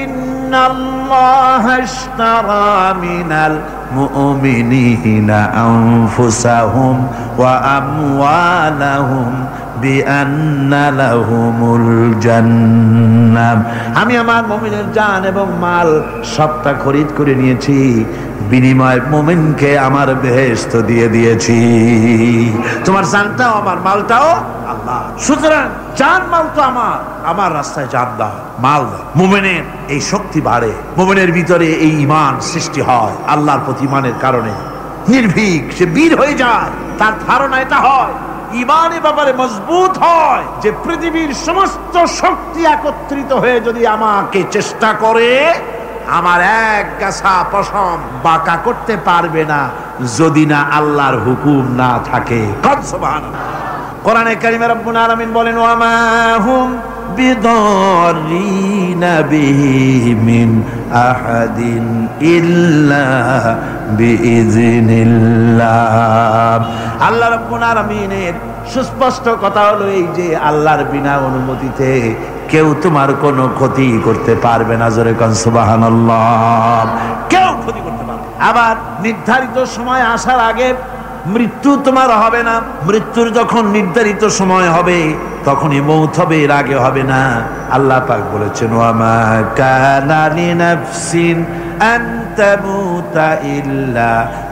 ইন্নাল্লাহা আশতারা মিনাল মুমিনিনা আনফুসাহুম ওয়া আমওয়ালাহুম বিআন্না লাহুমুল জান্নাহ। আমি আমার মুমিনের জান এবং মাল সবটা খরিদ করে নিয়েছি, বিনিময়ে মুমিনকে আমার বেহেশত দিয়ে দিয়েছি। তোমার জানটাও আমার, মালটাও আল্লাহ। সুতরাং জান মাল তো আমার রাস্তায় জান দাও, মাল দাও। মুমিনের এই শক্তি বাড়ে, মুমিনের ভিতরে এই ঈমান সৃষ্টি হয়। আল্লাহর প্রতি ঈমানের কারণে নির্ভীক সে বীর হয়ে যায়। তার ধারণা এটা হয়, ঈমানের ব্যাপারে মজবুত হয় যে পৃথিবীর সমস্ত শক্তি একত্রিত হয়ে যদি আমাকে চেষ্টা করে, আমার এক গাছা পশম বাঁকা করতে পারবে না যদি না আল্লাহর হুকুম না থাকে। সুবহানাল্লাহ। কোরআনে কারিমে রব্বুল আলামিন বলেন, ওয়া মা হুম বিদারিনা বিহি মিন আহাদিন ইল্লা বিইজনিল্লাহ। আল্লাহ রাব্বুল আলামিনের সুস্পষ্ট কথা হলো এই যে আল্লাহর বিনা অনুমতিতে কেউ তোমার কোনো ক্ষতি করতে পারবে না। জোরে কোন সুবহানাল্লাহ। কেউ ক্ষতি করতে পারবে। আবার নির্ধারিত সময় আসার আগে মৃত্যু তোমার হবে না। মৃত্যুর যখন নির্ধারিত সময় হবে তখনই মৌত হবে, এর আগে হবে না। আল্লাহ পাক বলেছেন, ওয়া মা কানা লিনাফসিন আন তামুতা ইল্লা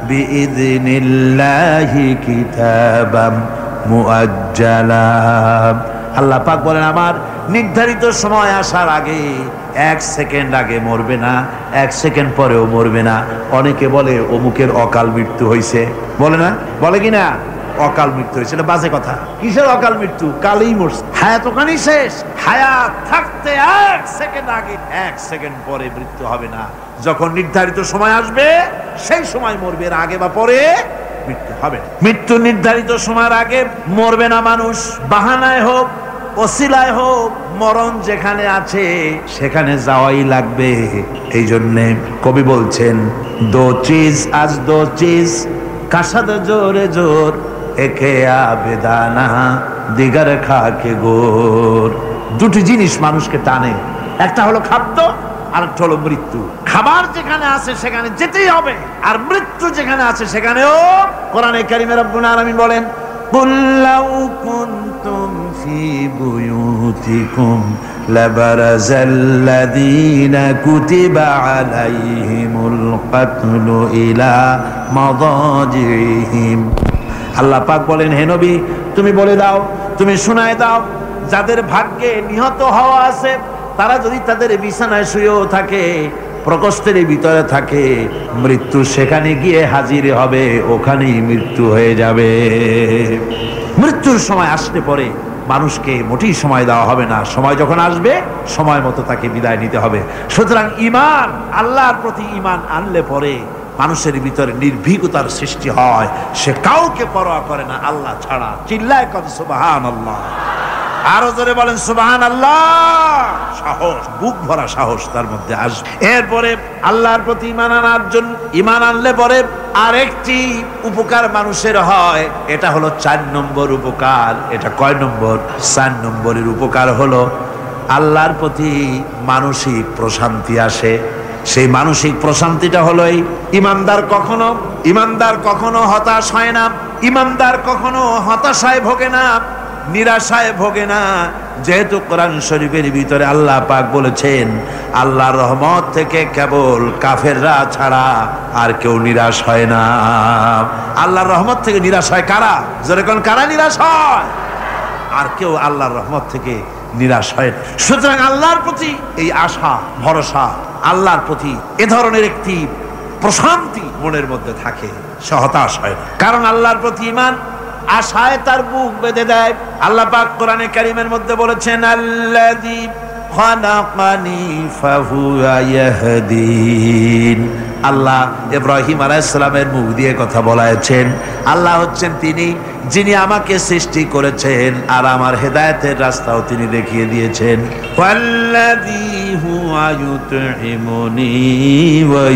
বিইযনিল্লাহি কিতাবাম মুআজ্জালা। আল্লাহ পাক বলেন, আমার নির্ধারিত সময় আসার আগে, এক সেকেন্ড আগে মরবে না, এক সেকেন্ড পরেও মরবে না। অনেকে বলে অমুকের অকাল মৃত্যু হয়েছে, বলে না? বলে কি না? অকাল মৃত্যু হয়েছে, এটা বাজে কথা। কিসের অকাল মৃত্যু? কালেই মরছে, হায়াত ওখানেই শেষ। হায়াত থাকতে এক সেকেন্ড আগে, এক সেকেন্ড পরে মৃত্যু হবে না। যখন নির্ধারিত সময় আসবে সেই সময় মরবে, এর আগে বা পরে মৃত্যু হবে। মৃত্যু নির্ধারিত সময়ের আগে মরবে না মানুষ। বাহানায় হোক, ওসিলায় হোক, মরণ যেখানে আছে সেখানে যাওয়াই লাগবে। এই জন্যে কবি বলছেন, দো চিজ আজ দো চিজ কাসাদ জোরে জোর একে আবেদানা দিগার খাকে গোর। দুটি জিনিস মানুষকে টানে, একটা হলো খাদ্য, আরেকটা হলো মৃত্যু। খাবার যেখানে আছে সেখানে যেতেই হবে, আর মৃত্যু যেখানে আছে সেখানেও। কোরআনে কারিমে রব্বুল আলামিন বলেন, কুল লাউ কুনতুম ফি বুয়ুতিকুম লাবারাজাল্লাযীনা কুতিবা আলাইহিমুল কাতলু ইলা মাদাজিহিম। আল্লাহ পাক বলেন, হে নবী, তুমি বলে দাও, তুমি শোনায় দাও, যাদের ভাগ্যে নিহত হওয়া আছে তারা যদি তাদের বিছানায় শুয়েও থাকে, প্রকোষ্ঠের ভিতরে থাকে, মৃত্যু সেখানে গিয়ে হাজির হবে, ওখানেই মৃত্যু হয়ে যাবে। মৃত্যুর সময় আসলে পরে মানুষকে মোটেই সময় দেওয়া হবে না। সময় যখন আসবে সময় মতো তাকে বিদায় নিতে হবে। সুতরাং ঈমান, আল্লাহর প্রতি ঈমান আনলে পরে মানুষের ভিতরে নির্ভীকতার সৃষ্টি হয়, সে কাউকে পরোয়া করে না আল্লাহ ছাড়া। চিল্লায় কর সুবহানাল্লাহ। আরো জোরে বলেন সুবহানাল্লাহ। সাহস, বুক ভরা সাহস তার মধ্যে আসবে। এরপরে আল্লাহর প্রতি ঈমান আনার জন্য, ঈমান আনলে পরে আরেকটি উপকার মানুষের হয়, এটা হলো 4 নম্বর উপকার। এটা কয় নম্বর? 4 নম্বরের উপকার হলো আল্লাহর প্রতি মানসিক প্রশান্তি আসে। সেই মানসিক প্রশান্তিটা হলো এই ইমানদার কখনো হতাশ হয় না, ইমানদার কখনো হতাশায় ভোগে না, নিরাশায় ভোগে না। যেহেতু কোরআন শরীফের ভিতরে আল্লাহ পাক বলেছেন আল্লাহর রহমত থেকে কেবল কাফেররা ছাড়া আর কেউ নিরাশ হয় না। আল্লাহর রহমত থেকে নিরাশ হয় কারা? যেরকম কারা নিরাশ হয়? আর কেউ আল্লাহর রহমত থেকে নিরাশ হয়। সুতরাং আল্লাহর প্রতি এই আশা ভরসা, আল্লাহর প্রতি এ ধরনের একটি প্রশান্তি মনের মধ্যে থাকে, সে হতাশ হয় না। কারণ আল্লাহর প্রতি ঈমান আশায় তার বুক বেঁধে দেয়। আল্লাহ পাক কোরআনে কারীমের মধ্যে বলেছেন আল্লাযী খালাকানি ফাহুয়া ইয়াহদিন। আল্লাহ ইব্রাহিম আলাইহিস সালামের মুখ দিয়ে কথা বলেছেন, আল্লাহ হচ্ছেন তিনি যিনি আমাকে সৃষ্টি করেছেন আর আমার হেদায়েতের রাস্তাও তিনি দেখিয়ে দিয়েছেন। ওয়াল্লাযী হুয়া ইউতঈমুনি ওয়া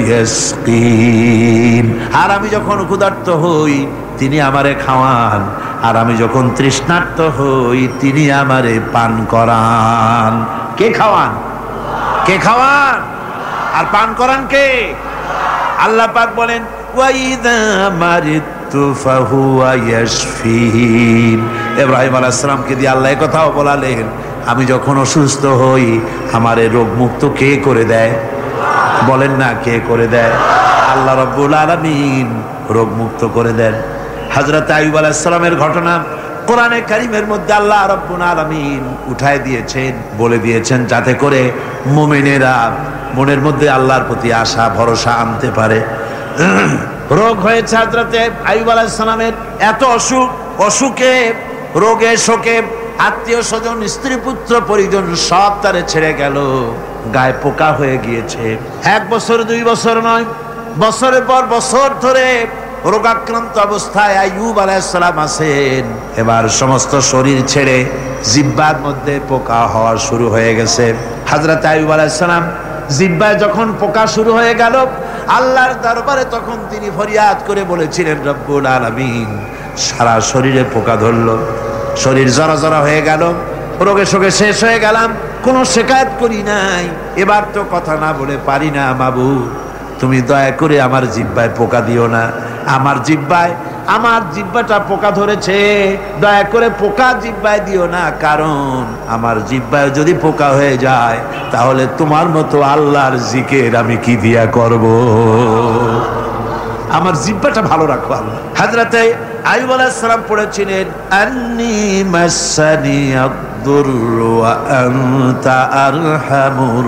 ইয়াসকিন। আর আমি যখন ক্ষুধার্ত হই তিনি আমারে খাওয়ান, আর আমি যখন তৃষ্ণার্ত হই তিনি আমারে পান করান। কে খাওয়ান? কে খাওয়ান আর পান করান কে? আল্লাহ পাক বলেন ওয়াইদা মারিতু ফাহুয়া ইয়াশফিন। ইব্রাহিম আলাইহিস সালামকে দিয়ে আল্লাহ এই কথাও বলালেন, আমি যখন অসুস্থ হই আমারে রোগ মুক্ত কে করে দেয়? বলেন না, কে করে দেয়? আল্লাহ রাব্বুল আলামিন রোগ মুক্ত করে দেন। হযরত আইয়ুব আলাইহিস সালামের ঘটনা কোরআনে কারীমের মধ্যে আল্লাহ রাব্বুল আলামিন উঠায় দিয়েছেন, বলে দিয়েছেন যাতে করে মুমিনেরা মনের মধ্যে আল্লাহর প্রতি আশা ভরসা আনতে পারে। রোগ হয়েছে হযরত আইয়ুব আলাইহিস সালামের, এত অসুখে রোগে শোকে আত্মীয় স্বজন স্ত্রী পুত্র পরিজন সব তারে ছেড়ে গেল, গায়ে পোকা হয়ে গিয়েছে। 1 বছর 2 বছর নয়, বছরের পর বছর ধরে রোগাক্রান্ত অবস্থায় আইয়ুব আলাইহিস সালাম আছেন। এবার সমস্ত শরীর ছেড়ে জিহ্বার মধ্যে পোকা হওয়া শুরু হয়ে গেছে। হযরত আইয়ুব আলাইহিস সালাম জিহ্বায় যখন পোকা শুরু হয়ে গেল, আল্লাহর দরবারে তখন তিনি ফরিয়াদ করে বলেছিলেন রব্বুল আলামিন, সারা শরীরে পোকা ধরলো, শরীর জরা জরা হয়ে গেল, রোগে শোকে শেষ হয়ে গেলাম, কোনো শিকায়ত করি নাই, এবার তো কথা না বলে পারি না মাবুদ, তুমি দয়া করে আমার জিহ্বায় পোকা দিও না। আমার জিহ্বাটা পোকা ধরেছে, দয়া করে পোকা জিহ্বায় দিও না, কারণ আমার জিহ্বায় যদি পোকা হয়ে যায় তাহলে তোমার মতো আল্লাহর জিকির আমি কি দিয়া করব? আমার জিহ্বাটা ভালো রাখো আল্লাহ। হযরত আইয়ুব আলাইহিস সালাম পড়েছিলেন আন্নী মাসানি আদ-দুররু ওয়া আনতা আরহামুর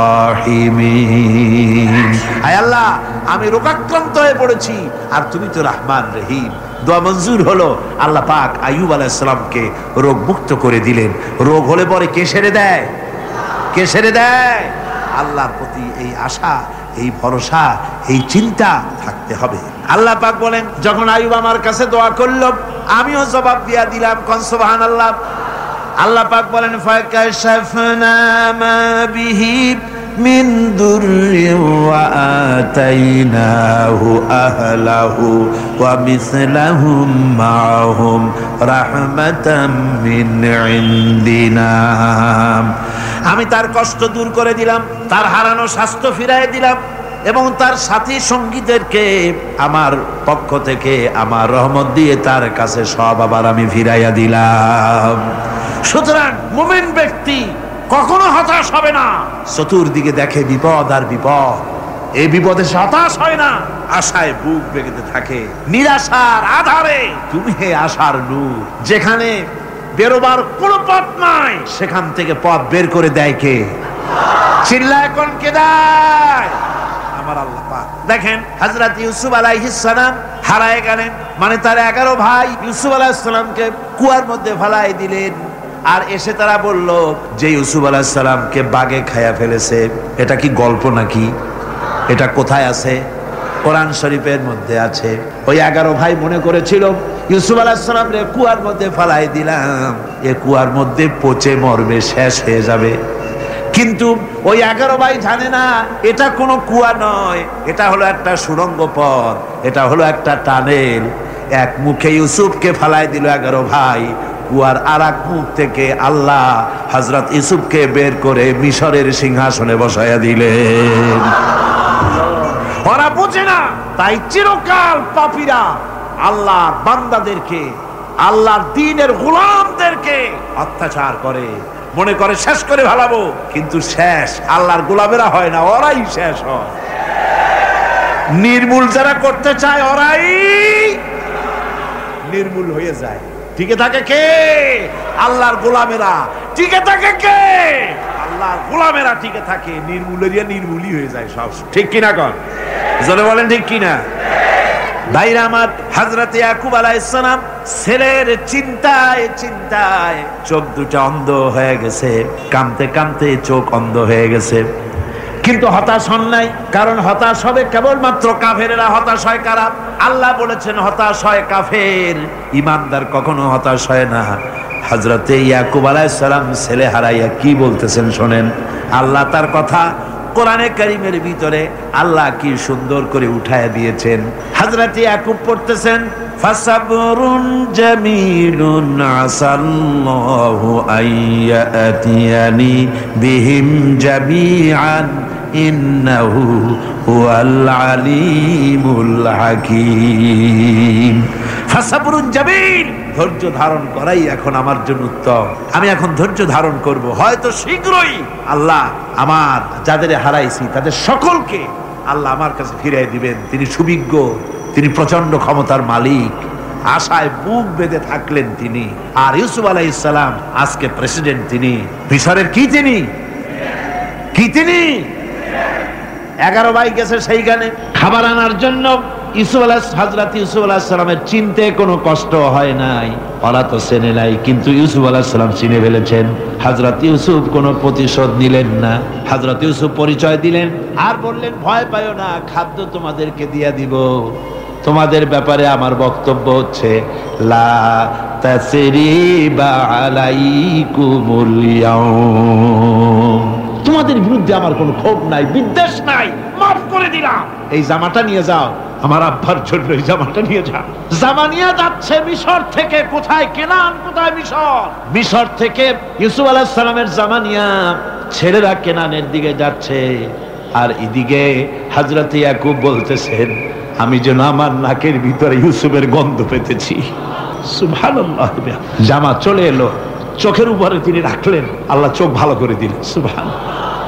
রাহিমিন। আয় আল্লাহ, আমি রোগাক্রান্ত হয়ে পড়েছি আর তুমি তো রহমান রহিম। দোয়া মঞ্জুর হলো, আল্লাহ পাক আইয়ুব আলাইহিস সালামকে রোগ মুক্ত করে দিলেন। রোগ হলে পরে কে সেরে দেয়? কে সেরে দেয়? আল্লাহর প্রতি এই আশা, এই ভরসা, এই চিন্তা থাকতে হবে। আল্লাহ পাক বলেন যখন আইয়ুব আমার কাছে দোয়া করলো আমিও জবাব দিয়া দিলাম। কোন সুবহানাল্লাহ। আল্লাহ পাক বলেন ফাকাশাফনা মা বিহি মিন দুররি ওয়া আতাইনাহু আহলাহু ওয়া মিসলাহুম মাআহুম রাহমাতাম মিন ইনদিনা। আমি তার কষ্ট দূর করে দিলাম, তার হারানো স্বাস্থ্য ফিরিয়ে দিলাম এবং তার সাথী সঙ্গীদেরকে আমার পক্ষ থেকে আমার রহমত দিয়ে তার কাছে সব আবার আমি ফিরাইয়া দিলাম। সুতরাং মুমিন ব্যক্তি কখনো হতাশ হবে না। চতুর্দিকে দেখে বিপদ আর বিপদ, এই বিপদে সে হতাশ হয় না, আশায় বুক বেঁধে থাকে। নিরাশার আধারে তুমি হে আশার নূর, যেখানে বেরোবার কোনো পথ নাই সেখান থেকে পথ বের করে দেয় কে? চিল্লায় কোন কে দেয়? আমার আল্লাহ পাক। দেখেন হযরত ইউসুফ আলাইহিস সালাম হারায় গেলেন, মানে তার 11 ভাই ইউসুফ আলাইহিস সালামকে কুয়ার মধ্যে ফেলাই দিলেন। আর এসে তারা বলল যে ইউসুফ আলাইহিস সালামকে বাঘে খায়া ফেলেছে। এটা কি গল্প নাকি? এটা কোথায় আছে? কোরআন শরীফের মধ্যে আছে। ওই 11 ভাই মনে করেছিল ইউসুফ আলাইহিস সালামকে কুয়ার মধ্যে ফেলাই দিলাম, এ কুয়ার মধ্যে পচে মরবে, শেষ হয়ে যাবে। কিন্তু ওই 11 ভাই জানে না এটা কোনো কুয়া নয়, এটা হলো একটা সুড়ঙ্গ পথ, এটা হলো একটা টানেল। এক মুখে ইউসুফকে ফেলাই দিল 11 ভাই, কুয়ার আরেক মুখ থেকে আল্লাহ হযরত ইউসুফকে বের করে মিশরের সিংহাসনে বসাইয়া দিলেন। ওরা বুঝে না, তাই চিরকাল পাপীরা আল্লাহর বান্দাদেরকে, আল্লাহর দ্বীনের গোলামদেরকে অত্যাচার করে, মনে করে শেষ করে ভালাবো, কিন্তু শেষ আল্লাহর গোলামেরা হয় না, ওরাই শেষ হয়। নির্মূল যারা করতে চায় ওরাই নির্মূল হয়ে যায়। টিকে থাকে কে? আল্লাহর গোলামেরা। টিকে থাকে কে? আল্লাহর গোলামেরা টিকে থাকে। নির্মূলেরিয়া নির্মূলই হয়ে যায় সব। ঠিক কিনা কন? জোরে বলেন ঠিক কিনা? ভাইরা আমার, হযরত ইয়াকুব আলাইহিস সালাম ছেলের চিন্তায় চিন্তায় চোখ দুটো অন্ধ হয়ে গেছে, কাঁদতে কাঁদতে চোখ অন্ধ হয়ে গেছে। কিন্তু হতাশ হন নাই, কারণ হতাশ হবে কেবলমাত্র কাফেরেরা। হতাশ হয় কারা? আল্লাহ বলেছেন হতাশ হয় কাফের, ইমানদার কখনো হতাশ হয় না। হযরত ইয়াকুব আলাইহিস সালাম ছেলে হারাইয়া কি বলতেছেন শোনেন। আল্লাহ তার কথা কোরআনে কারীমের ভিতরে আল্লাহ কি সুন্দর করে উঠায় দিয়েছেন। হযরত ইয়াকুব পড়তেছেন, ফাসাবরুন জামিলুন আসাল্লাহু আইয়াতিয়ানি বিহিম জামিআন ইন্নাহু হুয়াল আলিমুল হাকীম। ফাসাবরুন জামিল, ধৈর্য ধারণ করাই এখন আমার জন্য উত্তম। আমি এখন ধৈর্য ধারণ করব, হয়তো শীঘ্রই আল্লাহ আমার যাদের হারাইছি তাদের সকলকে আল্লাহ আমার কাছে ফিরিয়ে দিবেন। তিনি সুবিজ্ঞ, তিনি প্রচন্ড ক্ষমতার মালিক। আশায় বুক বেঁধে থাকলেন তিনি। আর ইউসুফ আলাইহিস সালাম আজকে প্রেসিডেন্ট। তিনি মিশরের কি? তিনি কি? তিনি 11 ভাই গেছে সেইখানে খাবার আনার জন্য। হযরত ইউসুফ আলাইহিস সালামের চিনতে কোনো কষ্ট হয় নাই। ওরা তো চেনে নাই, কিন্তু ইউসুফ আলাইহিস সালাম চিনে ফেলেছেন। হযরত ইউসুফ কোনো প্রতিশোধ নিলেন না। হযরত ইউসুফ পরিচয় দিলেন আর বললেন, ভয় পাইও না, খাদ্য তোমাদেরকে দিয়া দিব। তোমাদের ব্যাপারে আমার বক্তব্য হচ্ছে, লা তাসরিবা আলাইকুমুল ইয়াউম, তোমাদের বিরুদ্ধে আমার কোনো ক্ষোভ নাই, বিদ্বেষ নাই, মাফ করে দিলাম। এই জামাটা নিয়ে যাও, আমার আব্বার জন্য এই জামাটা নিয়ে যাও। জামা নিয়ে যাচ্ছে মিশর থেকে। কোথায়? কেনান। কোথায়? মিশর। মিশর থেকে ইউসুফ আলাইহিস সালামের জামা নিয়ে ছেলেরা কেনানের দিকে যাচ্ছে। আর এদিকে হযরত ইয়াকুব বলতেছেন, আমি যেন আমার নাকের ভিতরে ইউসুফের গন্ধ পেতেছি। সুবহানাল্লাহ। জামা চলে এলো, চোখের উপরে তিনি রাখলেন, আল্লাহ চোখ ভালো করে দিলেন। সুবহানাল্লাহ।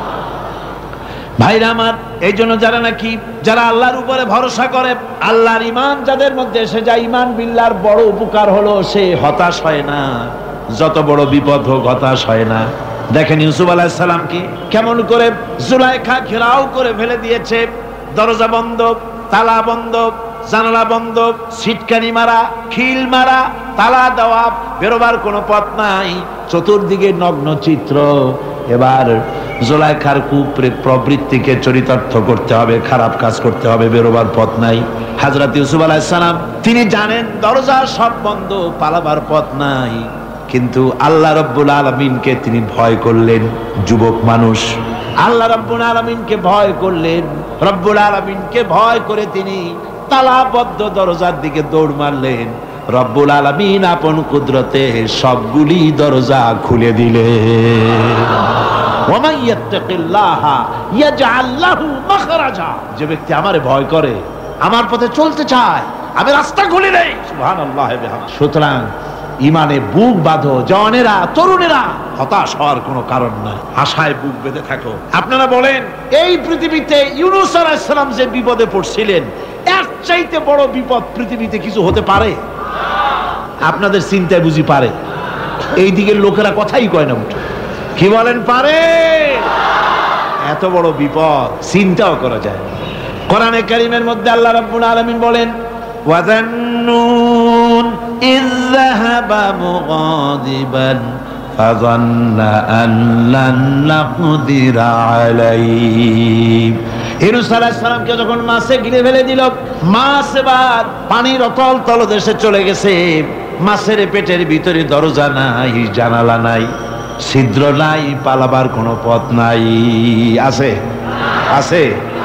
ভাইরা আমার, এই জন্য যারা আল্লাহর উপরে ভরসা করে, আল্লাহর ঈমান যাদের মধ্যে এসে যায়, ঈমান বিল্লাহর বড় উপকার হলো সে হতাশ হয় না। যত বড় বিপদ হোক হতাশ হয় না। দেখেন ইউসুফ আলাইহিস সালামকে কেমন করে জুলাইখা ঘেরাও করে ফেলে দিয়েছে। দরজা বন্ধ, তালা বন্ধ, জানালা বন্ধ, সিটকানি মারা, খিল মারা, তালা দেওয়া, বেরোবার কোনো পথ নাই। চতুর্দিকে নগ্ন চিত্র। এবার জুলাইখার প্রবৃত্তিকে চরিতার্থ করতে হবে, খারাপ কাজ করতে হবে, বেরোবার পথ নাই। হযরত ইউসুফ আলাইহিস সালাম তিনি জানেন দরজা সব বন্ধ, পালাবার পথ নাই, কিন্তু আল্লাহ রাব্বুল আলামিনকে তিনি ভয় করলেন। যুবক মানুষ, আল্লাহ রাব্বুল আলামিনকে ভয় করলেন। রব্বুল আলামিনকে ভয় করে তিনি তালাবদ্ধ দরজার দিকে দৌড় মারলেন। রব্বুল আলামিন আপন কুদরতে সবগুলি দরজা খুলে দিলেন। ওয়ামান ইয়াত্তাকিল্লাহা ইয়াজআল লাহু মাখরাজা, যে ব্যক্তি আমারে ভয় করে, আমার পথে চলতে চায়, আমি রাস্তা খুলে দেই। সুবহানাল্লাহ। সুতরাং ইমানে বুক বাঁধো, জওয়ানেরা, তরুণেরা, হতাশ হওয়ার কোনো কারণ নাই, আশায় বুক বেঁধে থাকো। আপনারা বলেন, এই পৃথিবীতে ইউনূস আলাইহিস সালাম যে বিপদে পড়ছিলেন, এর চাইতে বড় বিপদ পৃথিবীতে কিছু হতে পারে? আপনাদের চিন্তায় বুঝি পারে? এই দিকের লোকেরা কথাই কয় না। কি বলেন, পারে? এত বড় বিপদ চিন্তাও করা যায় না। কোরআনে কারীমের মধ্যে আল্লাহ রাব্বুল আলামিন বলেন, ওয়াযান্নুন ইয যাহাবা মুগাদিবান ফাযান্না আন লান নাকদিরা আলাইহি। ইউনূস আলাইহিস সালামকে যখন মাছে গিলে ফেলে দিল, মাছ এবার পানির অতল তলদেশে চলে গেছে। মাছের পেটের ভিতরে দরজা নাই, জানালা নাই, ছিদ্র নাই, পালাবার কোনো পথ নাই। আছে? আছে?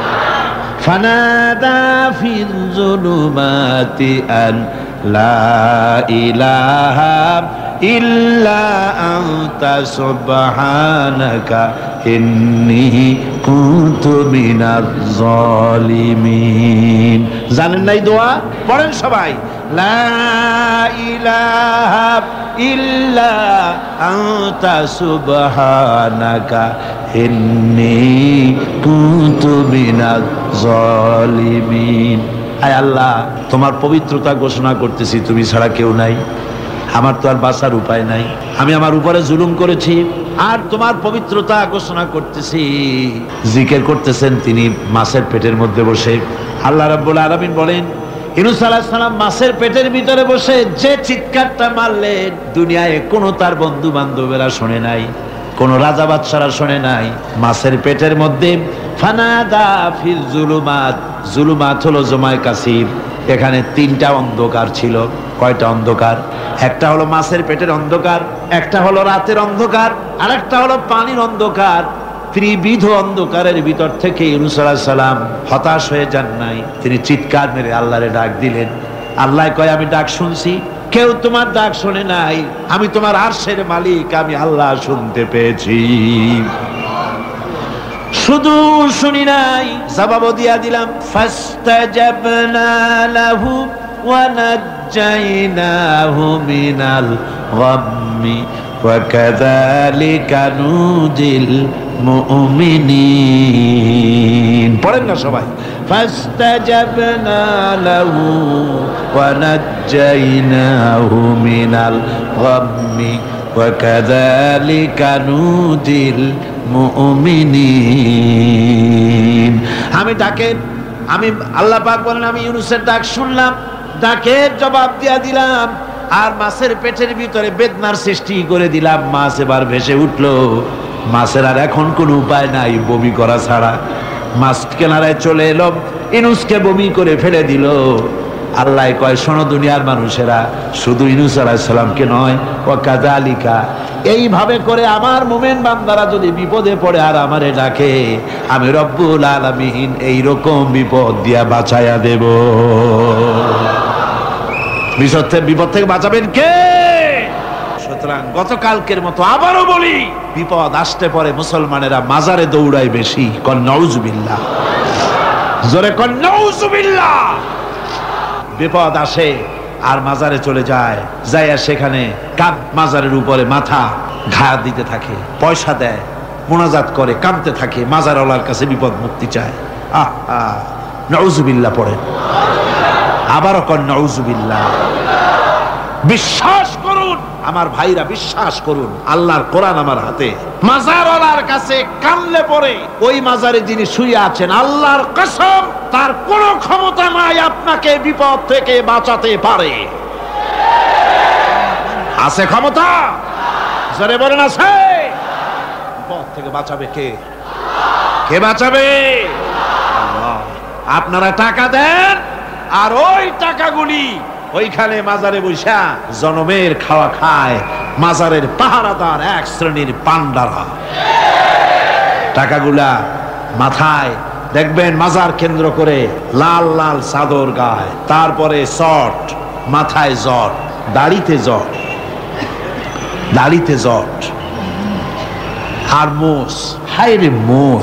ফানাদা ফিল যুলুমাতি আন লা ইলাহা ইল্লা আনতা সুবহানাকা ইন্নী কুনতু মিনাজ জালিমিন। জানেন নাই দোয়া? পড়েন সবাই। লা ইলাহা ইল্লা আনতা সুবহানাকা ইন্নী কুনতু মিনাজ জালিমিন। আয় আল্লাহ, তোমার পবিত্রতা ঘোষণা করতেছি, তুমি ছাড়া কেউ নাই, আমার তো আর বাঁচার উপায় নাই, আমি আমার উপরে জুলুম করেছি, আর তোমার পবিত্রতা ঘোষণা করতেছি। জিকির করতেছেন তিনি মাছের পেটের মধ্যে বসে। আল্লাহ রাব্বুল আলামিন বলেন, ইউনূস আলাইহিস সালাম মাছের পেটের ভিতরে বসে যে চিৎকারটা মারলেন, দুনিয়ায় কোনো তার বন্ধু বান্ধবেরা শোনে নাই, কোন রাজা বাদশারা শোনে নাই। মাছের পেটের মধ্যে ফানাদা ফিল জুলুমাত, জুলুমাত হলো জমায় কাসির, এখানে তিনটা অন্ধকার ছিল। কয়টা অন্ধকার? একটা হলো মাছের পেটের অন্ধকার, একটা হলো রাতের অন্ধকার, আর একটা হলো পানির অন্ধকার। ত্রিবিধ অন্ধকারের ভিতর থেকে ইউনূস আলাইহিস সালাম হতাশ হয়ে যান নাই, তিনি চিৎকার মেরে আল্লাহরে ডাক দিলেন। আল্লাহ কয়, আমি ডাক শুনছি, কেউ তোমার ডাক শোনে নাই, আমি তোমার আরশের মালিক, আমি আল্লাহ শুনতে পেয়েছি, শুধু শুনি নাই, জবাবও দিয়া দিলাম। ফাস্তাজাবনা লাহু ওয়া নাজ্জাইনাহু মিনাল গাম্মি ওয়া কাযালিকা নুজিল মুমিনিন। পড়েন না সবাই। ফাস্তাজাবনা লাহু ওয়া নাজ্জাইনাহু মিনাল গাম্মি ওয়া কাযালিকা নুজিল মুমিনিন। আমি আল্লাহ পাক বলেন, আমি ইউনূসের ডাক শুনলাম, ডাকের জবাব দিয়া দিলাম, আর মাছের পেটের ভিতরে বেদনার সৃষ্টি করে দিলাম। মাছ এবার ভেসে উঠলো, মাছের আর এখন কোনো উপায় নাই বমি করা ছাড়া। মাছ কিনারায় চলে এলো, ইউনূসকে বমি করে ফেলে দিল। আল্লাহ কয়, শোনো দুনিয়ার মানুষেরা, শুধু ইউনূস আলাইহিস সালামকে নয়, ওয়া কাযালিকা, এইভাবে করে আমার মুমিন বান্দারা যদি বিপদে পড়ে আর আমারে ডাকে, আমি রব্বুল আলামিন এইরকম বিপদ দিয়া বাঁচাইয়া দেব। বিপদ থেকে বাঁচাবেন কে? সুতরাং গতকালকের মতো আবারও বলি, বিপদ আসতে পরে মুসলমানেরা মাজারে দৌড়ায় বেশি। কন নাউজুবিল্লাহ, জোরে কন নাউজুবিল্লাহ। বিপদ আসে আর মাজারে চলে যায়, যাইয়া সেখানে মাজারের উপরে মাথা ঘা দিতে থাকে, পয়সা দেয়, মুনাজাত করে, কাঁদতে থাকে, মাজারওয়ালার কাছে বিপদ মুক্তি চায়। নাউজুবিল্লাহ পড়েন, আবারও কন নাউজুবিল্লাহ। বিশ্বাস করুন আমার ভাইরা, বিশ্বাস করুন, আল্লাহর কোরআন আমার হাতে। মাজারওয়ালার কাছে কানলে পরে ওই মাজারে যিনি শুয়ে আছেন, আল্লাহর কসম, তার কোনো ক্ষমতা নাই আপনাকে বিপদ থেকে বাঁচাতে পারে। আছে ক্ষমতা? জোরে বলেন আছে। বিপদ থেকে বাঁচাবে কে? কে বাঁচাবে? আল্লাহ। আপনারা টাকা দেন, আর ওই টাকাগুলি ওইখানে মাজারে বৈশা জনমের খাওয়া খায় মাজারের পাহারাদার এক শ্রেণীর পান্ডারা। টাকাগুলা মাথায় দেখবেন মাজার কেন্দ্র করে লাল লাল চাদর গায়, তারপরে শর্ট, মাথায় জট, দাড়িতে জট, দাড়িতে জট, আর মোষ। হায় রে মোষ!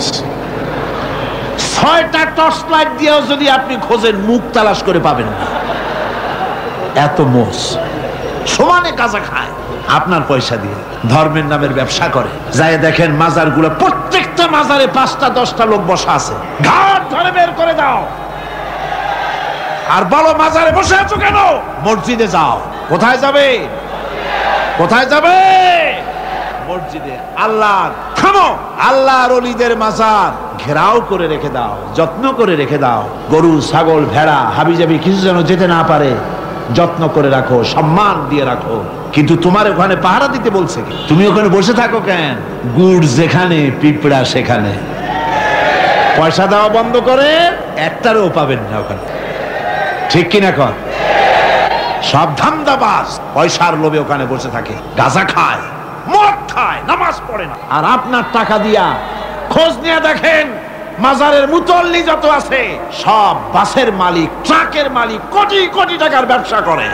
6টা টর্চ লাইট দিয়েও যদি আপনি খোঁজেন, মুখ তালাশ করে পাবেন না, এত মোষ। সমানে কাজা খায় আপনার পয়সা দিয়ে, ধর্মের নামের ব্যবসা করে। যাই দেখেন মাজার গুলো, প্রত্যেকটা মাজারে 5টা 10টা লোক বসা আছে। ঘাট ধরে বের করে দাও, আর বলো মাজারে বসে আছো কেন? মসজিদে যাও। কোথায় যাবে? কোথায় যাবে? মসজিদে। আল্লাহ থামো, আল্লাহর ওলিদের মাজার ঘেরাও করে রেখে দাও, যত্ন করে রেখে দাও। গরু, ছাগল, ভেড়া, হাবিজাবি কিছু যেন যেতে না পারে, যত্ন করে রাখো, সম্মান দিয়ে রাখো। কিন্তু তোমার ওখানে পাহারা দিতে বলছে কি? তুমি ওখানে বসে থাকো কেন? গুড় যেখানে, পিঁপড়া সেখানে। পয়সা দেওয়া বন্ধ করে একটারও পাবেন না ওখানে, ঠিক কিনা কর? সব ধান্দাবাজ পয়সার লোভে ওখানে বসে থাকে, গাঁজা খায়, মদ খায়, নামাজ পড়ে না। আর আপনার টাকা দিয়া খোঁজ নিয়ে দেখেন, মাজারের মুতল্লি যত আছে সব বাসের মালিক, ট্রাকের মালিক, কোটি কোটি টাকার ব্যবসা করে।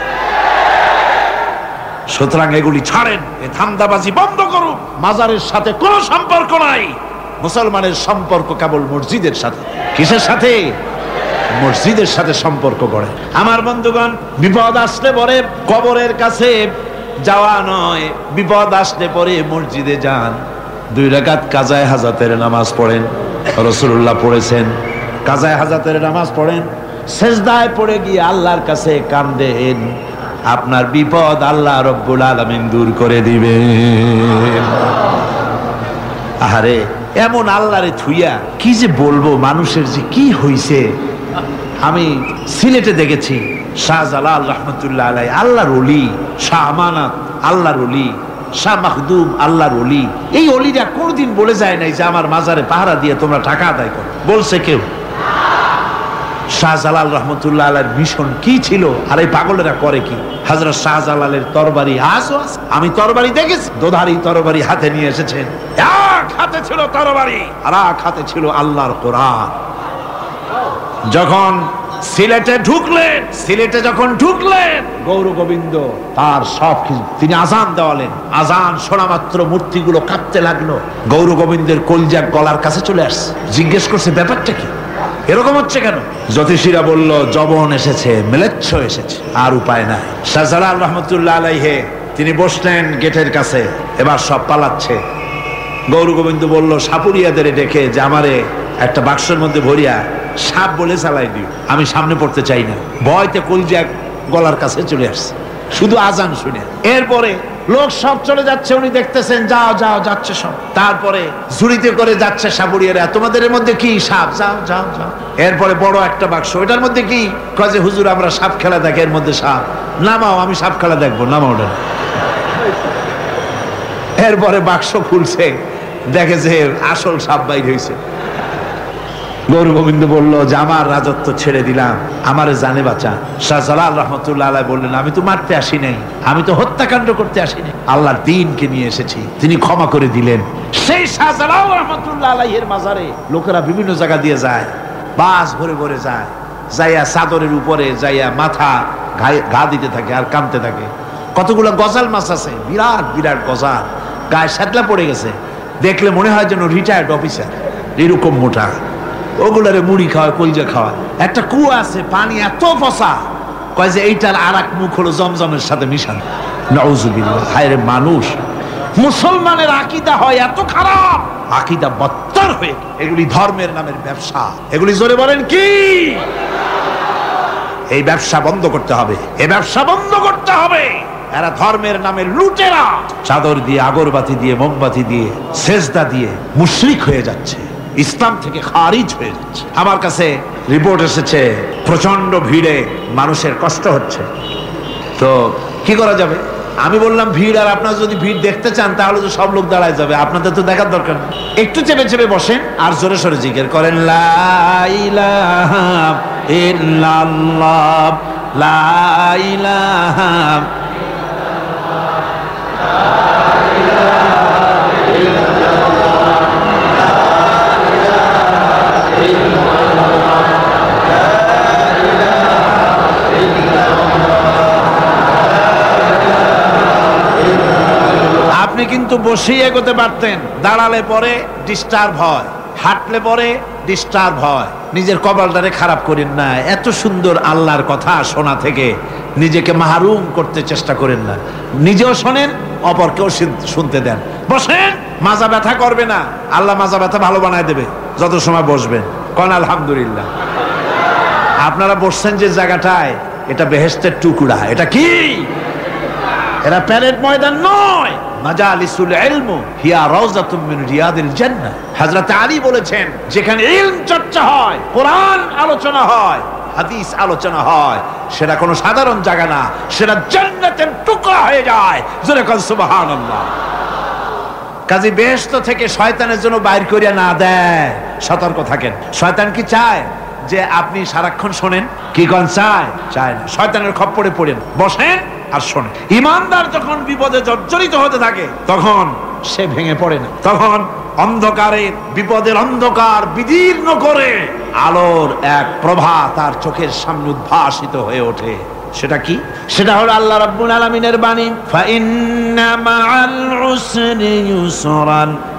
সুতরাং এগুলি ছাড়েন, এই ধান্দাবাজি বন্ধ করুন। মাজারের সাথে কোনো সম্পর্ক নাই, মুসলমানের সম্পর্ক কেবল মসজিদের সাথে। কিসের সাথে? মসজিদের সাথে সম্পর্ক গড়ে। আমার বন্ধুগণ, বিপদ আসলে পরে কবরের কাছে যাওয়া নয়, বিপদ আসলে পরে মসজিদে যান, 2 রাকাত কাজায়ে হাজাতের নামাজ পড়েন। রাসূলুল্লাহ পড়েছেন, কাজায়ে হাজাতের নামাজ পড়েন, সেজদায় পড়ে গিয়ে আল্লাহর কাছে কান্দেন, আপনার বিপদ আল্লাহ রব্বুল আলামিন দূর করে দিবেন। আহারে, এমন আল্লাহরে থুইয়া কি যে বলবো, মানুষের যে কি হইছে। আমি সিলেটে দেখেছি শাহজালাল রহমতুল্লাহ আলাই, আল্লাহর ওলি, শাহ আমানত আল্লাহর ওলি, শাহ মাখদুম আল্লাহর ওলি। এই ওলিরা কোনদিন বলে যায় নাই যে আমার মাজারে পাহারা দিয়ে তোমরা টাকা আদায় করো, বলছে কেউ? শাহজালাল রহমতুল্লাহ আলাইহির মিশন কি ছিল, আর এই পাগলেরা করে কি? হযরত শাহজালালের তরবারি আজও আছে, আমি তরবারি দেখেছি, দোধারি তরবারি হাতে নিয়ে এসেছেন। এক হাতে ছিল তরবারি, আর এক হাতে ছিল আল্লাহর কোরআন। যখন সিলেটে ঢুকলেন গৌর গোবিন্দ তার সব কিছু, তিনি আজান দেওয়ালেন, আজান শোনা মাত্র মূর্তিগুলো কাঁপতে লাগলো। গৌর গোবিন্দের কলজা গলার কাছে চলে আসছে, জিজ্ঞেস করছে ব্যাপারটা কি, এরকম হচ্ছে কেন? জ্যোতিষীরা বলল যবন এসেছে, মেলেচ্ছ এসেছে, আর উপায় নাই। শাহজালাল রহমতুল্লাহ আলাইহি তিনি বসলেন গেটের কাছে, এবার সব পালাচ্ছে। গৌর গোবিন্দ বলল সাপুরিয়াদের ডেকে যে আমারে একটা বাক্সের মধ্যে ভরিয়া সাপ বলে চালাই দিও, আমি সামনে পড়তে চাই না। ভয়তে কলজা গলার কাছে চলে আসছে শুধু আজান শুনে। এরপরে লোক সব চলে যাচ্ছে, উনি দেখতেছেন যাও যাও যাচ্ছে সব। তারপরে ঝুড়িতে করে যাচ্ছে সাপুরিয়ারা, তোমাদের এর মধ্যে কি? সাপ, যাও যাও যাও। এরপরে বড় একটা বাক্স, ওটার মধ্যে কি? কয়ে হুজুর আমরা সাপ খেলা দেখি, এর মধ্যে সাপ। নামাও, আমি সাপ খেলা দেখবো, নামাও ওটা। এরপরে বাক্স খুলছে, দেখে যে আসল সাপ বাইর হয়েছে। গৌর গোবিন্দ বলল যে আমার রাজত্ব ছেড়ে দিলাম, আমারে জানে বাঁচা। শাহজালাল রহমতুল্লাহ আলাইহি বললেন আমি তো মারতে আসি নাই, আমি তো হত্যাকাণ্ড করতে আসি নাই, আল্লাহর দ্বীনকে নিয়ে এসেছি। তিনি ক্ষমা করে দিলেন। সেই শাহজালাল রহমতুল্লাহ আলাইহির মাজারে লোকেরা বিভিন্ন জায়গা দিয়ে যায়, বাস ভরে ভরে যায়, যাইয়া চাদরের উপরে যাইয়া মাথা ঘা দিতে থাকে আর কাঁদতে থাকে। কতগুলো গজাল মাছ আছে, বিরাট বিরাট গজাল, গায়ে শ্যাতলা পড়ে গেছে, দেখলে মনে হয় যেন রিটায়ার্ড অফিসার, এরকম মোটা। ওগুলারে মুড়ি খাওয়ায়, কলজা খাওয়ায়। একটা কুয়া আছে, পানি এত ফসা, কয় যে এইটার আর এক মুখ হলো জমজমের সাথে মিশানো। নাউজুবিল্লাহ। হায় রে মানুষ, মুসলমানের আকীদা হয় এত খারাপ, আকীদা বত্তর হয়ে। এগুলি ধর্মের নামের ব্যবসা, এগুলি জোরে বলেন কি? এই ব্যবসা বন্ধ করতে হবে, এই ব্যবসা বন্ধ করতে হবে। এরা ধর্মের নামে লুটেরা, চাদর দিয়ে, আগরবাতি দিয়ে, মোমবাতি দিয়ে, সেজদা দিয়ে মুশরিক হয়ে যাচ্ছে, ইসলাম থেকে খারিজ হয়ে যাচ্ছে। আমার কাছে রিপোর্ট এসেছে প্রচন্ড ভিড়ে মানুষের কষ্ট হচ্ছে, তো কি করা যাবে? আমি বললাম ভিড়, আর আপনারা যদি ভিড় দেখতে চান তাহলে তো সব লোক দাঁড়ায় যাবে, আপনাদের তো দেখার দরকার নেই। একটু চেপে চেপে বসেন আর জোরে সোরে জিকির করেন, লা ইলাহা ইল্লাল্লাহ, লা ইলাহা আপনি কিন্তু বসেই এগোতে পারতেন, দাঁড়ালে পরে ডিস্টার্ব হয়, হাঁটলে পরে ডিস্টার্ব হয়। নিজের কপালটারে খারাপ করেন না, এত সুন্দর আল্লাহর কথা শোনা থেকে নিজেকে মাহরুম করতে চেষ্টা করেন না। নিজেও শোনেন, অপরকেও শুনতে দেন। বসেন, মাজা ব্যথা করবে না, আল্লাহ মাজা ব্যথা ভালো বানায় দেবে যত সময় বসবেন। কোন আলহামদুলিল্লাহ। আপনারা বসছেন যে জায়গাটায়, এটা বেহেশতের টুকরা। এটা কি? এরা প্যারেড ময়দান নয়, মাজালিসুল ইলম হিয়া রাউযাতুম মিন রিয়াদিল জান্নাহ। হযরত আলী বলেছেন যেখানে ইলম চর্চা হয়, কোরআন আলোচনা হয়, হাদিস আলোচনা হয়, সেটা কোনো সাধারণ জায়গা না, সেটা জান্নাতের টুকরা হয়ে যায়। জোরে বলেন সুবহানাল্লাহ। কাজী বেহেশত থেকে শয়তানের জন্য বাইর করিয়া না দেয়, সতর্ক থাকেন। শয়তান কি চায় যে আপনি সারাক্ষণ শোনেন? কি কোন চায়? চায় না। শয়তানের খপ্পরে পড়েন, বসেন আর শোনেন। ইমানদার যখন বিপদে জর্জরিত হতে থাকে তখন সে ভেঙে পড়ে না, তখন অন্ধকারে, বিপদের অন্ধকার বিদীর্ণ করে আলোর এক প্রভা তার চোখের সামনে উদ্ভাসিত হয়ে ওঠে। সেটা কি? সেটা হলো আল্লাহ রাব্বুল আলামিনের বাণী, ফা ইন্না মাআল উসরি ইউসরান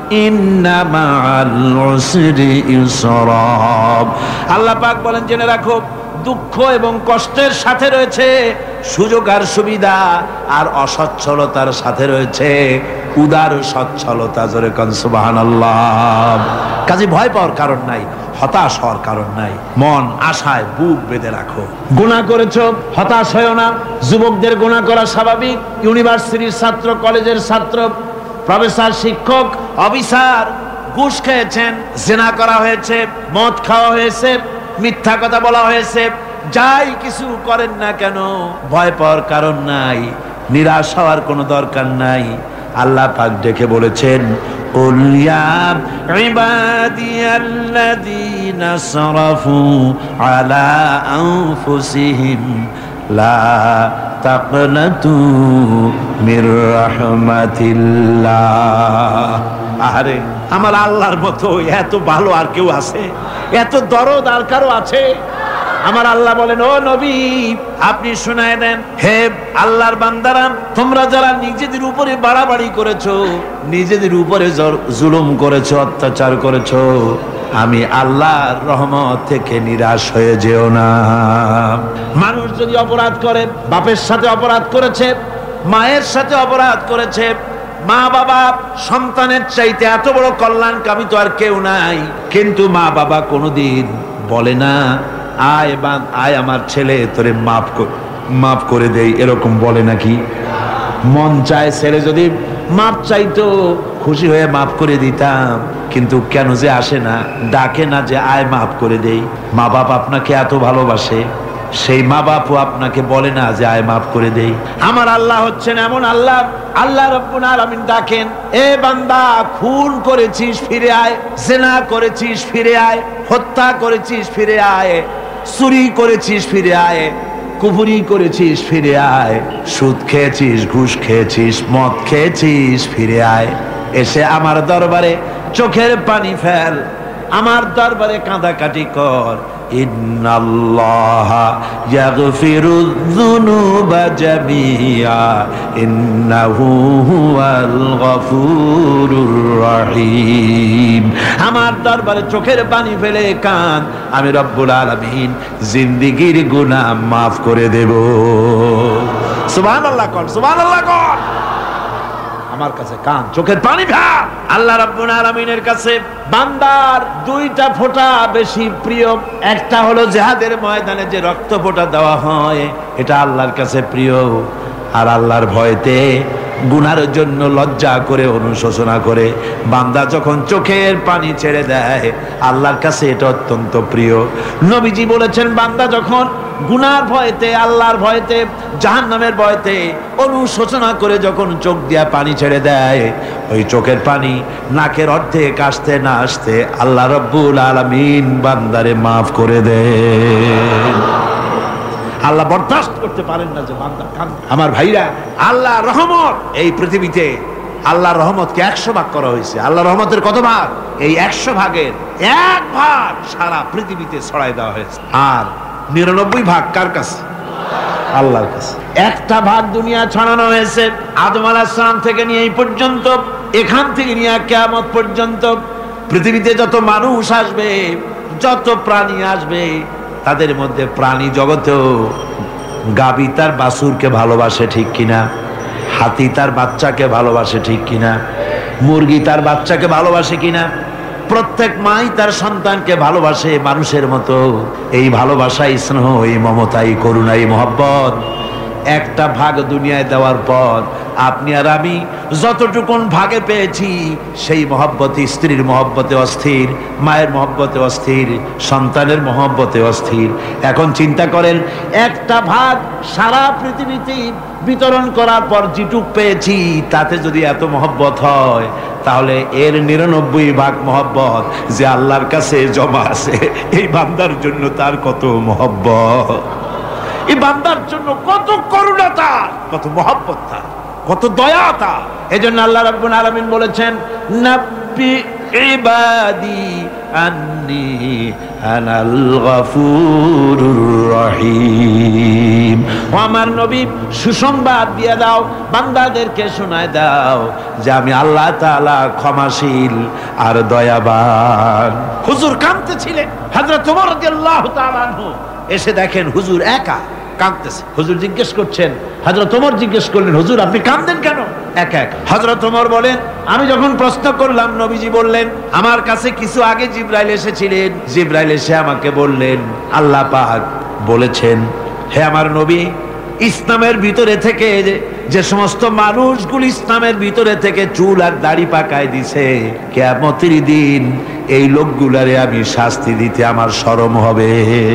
ইন্না মাআল উসরি ইউসরা। আল্লাহ পাক বলেন জেনে রাখো, দুঃখ এবং কষ্টের সাথে রয়েছে সুযোগ আর সুবিধা, আর অসচ্ছলতার সাথে রয়েছে উদার সচ্ছলতা। জোরে কোন সুবহানাল্লাহ। কাজে ভয় পাওয়ার কারণ নাই, হতাশ হওয়ার কারণ নাই, মন আশায় বুক বেঁধে রাখো। গুনাহ করেছো, হতাশ হয়ো না। যুবকদের গুনাহ করা স্বাভাবিক। ইউনিভার্সিটির ছাত্র, কলেজের ছাত্র, প্রফেসর, শিক্ষক, অফিসার ঘুষ খেয়েছেন, জিনা করা হয়েছে, মদ খাওয়া হয়েছে, মিথ্যা কথা বলা হয়েছে, যাই কিছু করেন না কেন ভয় পাওয়ার কারণ নাই, নিরাশ হওয়ার কোনো দরকার নাই। আল্লাহ পাক ডেকে বলেছেন, কুল ইয়া ইবাদিয়াল্লাযীনা আসরাফু আলা আনফুসিহিম লা তাকনাতু মির রাহমাতিল্লাহ। আরে আমার আল্লাহর মতো এত ভালো আর কেউ আছে? এত দরদ আর কারো আছে? আমার আল্লাহ বলেন, ও নবী আপনি শুনায় দেন, হে আল্লাহর বান্দারা, তোমরা যারা নিজেদের উপরে বাড়াবাড়ি করেছো, নিজেদের উপরে জুলুম করেছো, অত্যাচার করেছো, আমি আল্লাহর রহমত থেকে নিরাশ হয়ে যেও না। মানুষ যদি অপরাধ করে, বাপের সাথে অপরাধ করেছে, মায়ের সাথে অপরাধ করেছে, মা বাবা সন্তানের চাইতে এত বড় কল্যাণকামী তো আর কেউ নাই, কিন্তু মা বাবা কোনোদিন বলে না আয় আমার ছেলে তোরে মাফ করে দেই, এরকম বলে নাকি? মন চায় ছেলে যদি মাপ চাইতো খুশি হয়ে মাফ করে দিতাম, কিন্তু কেন যে আসে না, ডাকে না যে আয় মাফ করে দেই। মা বাপ আপনাকে এত ভালোবাসে, সেই মা বাপও আপনাকে বলে না যে আয় মাফ করে দেই। আমার আল্লাহ হচ্ছেন এমন আল্লাহ, আল্লাহ রাব্বুল আলামিন ডাকেন, এ বান্দা খুন করেছিস ফিরে আয়, জিনা করেছিস ফিরে আয়, হত্যা করেছিস ফিরে আয়, চুরি করেছিস ফিরে আয়, কুফরি করেছিস ফিরে আয়, সুদ খেয়েছিস, ঘুষ খেয়েছিস, মদ খেয়েছিস ফিরে আয়, এসে আমার দরবারে চোখের পানি ফেল, আমার দরবারে কাঁদাকাটি কর। ইন্নাল্লাহা ইয়াগফিরুয যুনুবা জামিআ ইন্নাহু হুয়াল গফুরুর রহিম। আমার দরবারে চোখের পানি ফেলে কাঁদ, আমি রব্বুল আলামিন জিন্দেগীর গুনাহ মাফ করে দেব। সুবহানাল্লাহ কর, সুবহানাল্লাহ কর। আমার কাছে কান, চোখের পানি ফেল। আল্লাহ রাব্বুল আলামিনের কাছে বান্দার দুইটা ফোঁটা বেশি প্রিয়। একটা হলো জিহাদের ময়দানে যে রক্ত ফোঁটা দেওয়া হয়, এটা আল্লাহর কাছে প্রিয়। আর আল্লাহর ভয়তে গুনার জন্য লজ্জা করে, অনুশোচনা করে বান্দা যখন চোখের পানি ছেড়ে দেয়, আল্লাহর কাছে এটা অত্যন্ত প্রিয়। নবীজি বলেছেন, বান্দা যখন গুনার ভয়তে, আল্লাহর ভয়তে, জাহান্নামের ভয়তে অনুশোচনা করে যখন চোখ দিয়া পানি ছেড়ে দেয়, ওই চোখের পানি নাকের অর্ধেক আসতে না আসতে আল্লাহ রাব্বুল আলামিন বান্দারে মাফ করে দেন। আল্লাহ বরদাস্ত করতে পারেন না যে বান্দা কাঁদে। আমার ভাইরা, আল্লাহ রহমত এই পৃথিবীতে, আল্লাহর রহমতকে 100 ভাগ করা হয়েছে। আল্লাহর রহমতের কত ভাগ? এই 100 ভাগের 1 ভাগ সারা পৃথিবীতে ছড়াই দেওয়া হয়েছে। আর 99 ভাগ কার কাছে? আল্লাহর কাছে। একটা ভাগ দুনিয়া ছড়ানো হয়েছে আদম আলাইহিস সালাম থেকে নিয়ে এই পর্যন্ত, এখান থেকে নিয়ে কিয়ামত পর্যন্ত পৃথিবীতে যত মানুষ আসবে, যত প্রাণী আসবে, তাদের মধ্যে প্রাণী জগতেও গাভী তার বাছুরকে ভালোবাসে ঠিক কিনা, হাতি তার বাচ্চাকে ভালোবাসে ঠিক কিনা, মুরগি তার বাচ্চাকে ভালোবাসে কিনা, প্রত্যেক মাই তার সন্তানকে ভালোবাসে মানুষের মতো। এই ভালোবাসা, স্নেহ, এই মমতা, এই করুণা, এই মহব্বত একটা ভাগ দুনিয়ায় দেওয়ার পর আপনি আর আমি যতটুকুন ভাগে পেয়েছি, সেই মহব্বতে, স্ত্রীর মহব্বতে অস্থির, মায়ের মহব্বতে অস্থির, সন্তানের মহব্বতে অস্থির। এখন চিন্তা করেন, একটা ভাগ সারা পৃথিবীতে বিতরণ করার পর যেটুক পেয়েছি, তাতে যদি এত মহব্বত হয়, তাহলে এর 99 ভাগ মহব্বত যে আল্লাহর কাছে জমা আছে, এই বান্দার জন্য তার কত মহব্বত, এই বান্দার জন্য কত করুণা তার, কত মহব্বত তার, কত দয়া তার। এজন্য আল্লাহ রাব্বুল আলামিন বলেছেন, নাব্বি ইবাদি আন্নী আনাল গফুরুর রহিম। ও আমার নবী, সুসংবাদ দিয়ে দাও, বান্দাদেরকে শোনায় দাও যে আমি আল্লাহ তাআলা ক্ষমাশীল আর দয়াবান। হুজুর কাঁদতেছিলেন। হযরত ওমর রাদিয়াল্লাহু তাআলা আনহু এসে দেখেন হুজুর একা কাঁদতেছে। হুজুর জিজ্ঞেস করছেন, হযরত ওমর জিজ্ঞেস করলেন, হুজুর আপনি কাঁদেন কেন একা একা? হযরত ওমর বলেন, আমি যখন প্রশ্ন করলাম নবীজি বললেন, আমার কাছে কিছু আগে জিবরাইল এসেছিলেন। জিবরাইল এসে আমাকে বললেন, আল্লাহ পাক বলেছেন, হে আমার নবী, ইসলামের ভিতরে থেকে যে সমস্ত মানুষগুলো ইসলামের ভিতরে থেকে চুল আর দাড়ি পাকায় দিছে, কিয়ামতের দিন এই লোকগুলারে আমি শাস্তি দিতে আমার শরম হবে।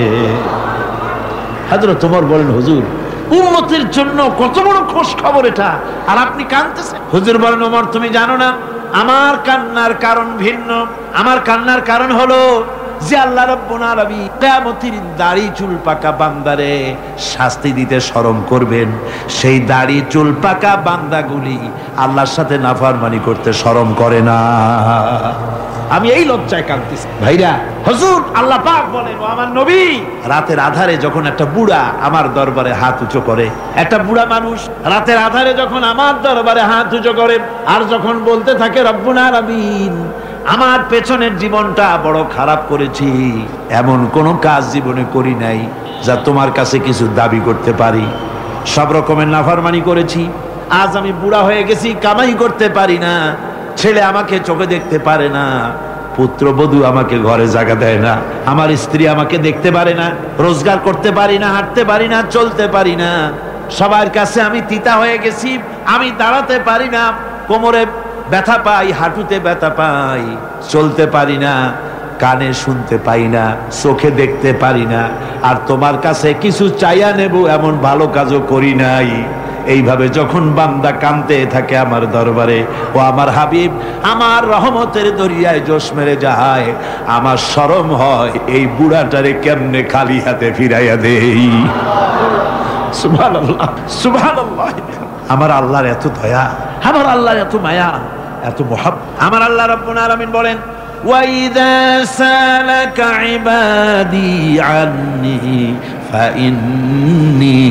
হযরত ওমর বলেন, হুজুর উম্মতের জন্য কত বড় খোঁজ খবর এটা, আর আপনি কাঁদতেছেন। হুজুর বলেন, ওমর তুমি জানো না আমার কান্নার কারণ ভিন্ন। আমার কান্নার কারণ হলো যে আল্লাহ রাব্বুল আলামিন কিয়ামতের দাড়ি চুল পাকা বান্দারে শাস্তি দিতে শরম করবেন। সেই দাড়ি চুল পাকা বান্দাগুলি আল্লাহর সাথে নাফরমানি করতে শরম করে না। আমি এই লজ্জায় কাঁদতেছি। ভাইরা, হুজুর আল্লাহ পাক বলেন, ও আমার নবী, রাতের আধারে যখন একটা বুড়া আমার দরবারে হাত উঁচু করে, একটা বুড়া মানুষ রাতের আধারে যখন আমার দরবারে হাত উঁচু করে আর যখন বলতে থাকে, রব্বুল আলামিন আমার পেছনের জীবনটা বড় খারাপ করেছি, এমন কোনো কাজ জীবনে করি নাই যা তোমার কাছে কিছু দাবি করতে পারি, সব রকমের নাফরমানি করেছি, আজ আমি বুড়া হয়ে গেছি, কামাই করতে পারি না, ছেলে আমাকে চোখে দেখতে পারে না, পুত্রবধূ আমাকে ঘরে জায়গা দেয় না, আমার স্ত্রী আমাকে দেখতে পারে না, রোজগার করতে পারি না, হাঁটতে পারি না, চলতে পারি না, সবার কাছে আমি তিতা হয়ে গেছি, আমি দাঁড়াতে পারি না, কোমরে ব্যথা পাই, হাঁটুতে ব্যথা পাই, চলতে পারি না, কানে শুনতে পাই না, চোখে দেখতে পারি না, আর তোমার কাছে কিছু চাইয়া নেব এমন ভালো কাজও করি নাই। এইভাবে যখন বান্দা কাঁদতে থাকে আমার দরবারে, ও আমার হাবিব আমার রহমতের দরিয়ায় জোশ মেরে যায়, আমার শরম হয় এই বুড়াটারে কেমনে খালি হাতে ফিরাইয়া দেই। সুবহানাল্লাহ, সুবহানাল্লাহ। আমার আল্লাহর এত দয়া, আমার আল্লাহর এত মায়া, এত মুহাব্বত। আমার আল্লাহ রাব্বুল আলামিন বলেন, ওয়াইযা সালাকা ইবাদি আন্নী ফাইন্নী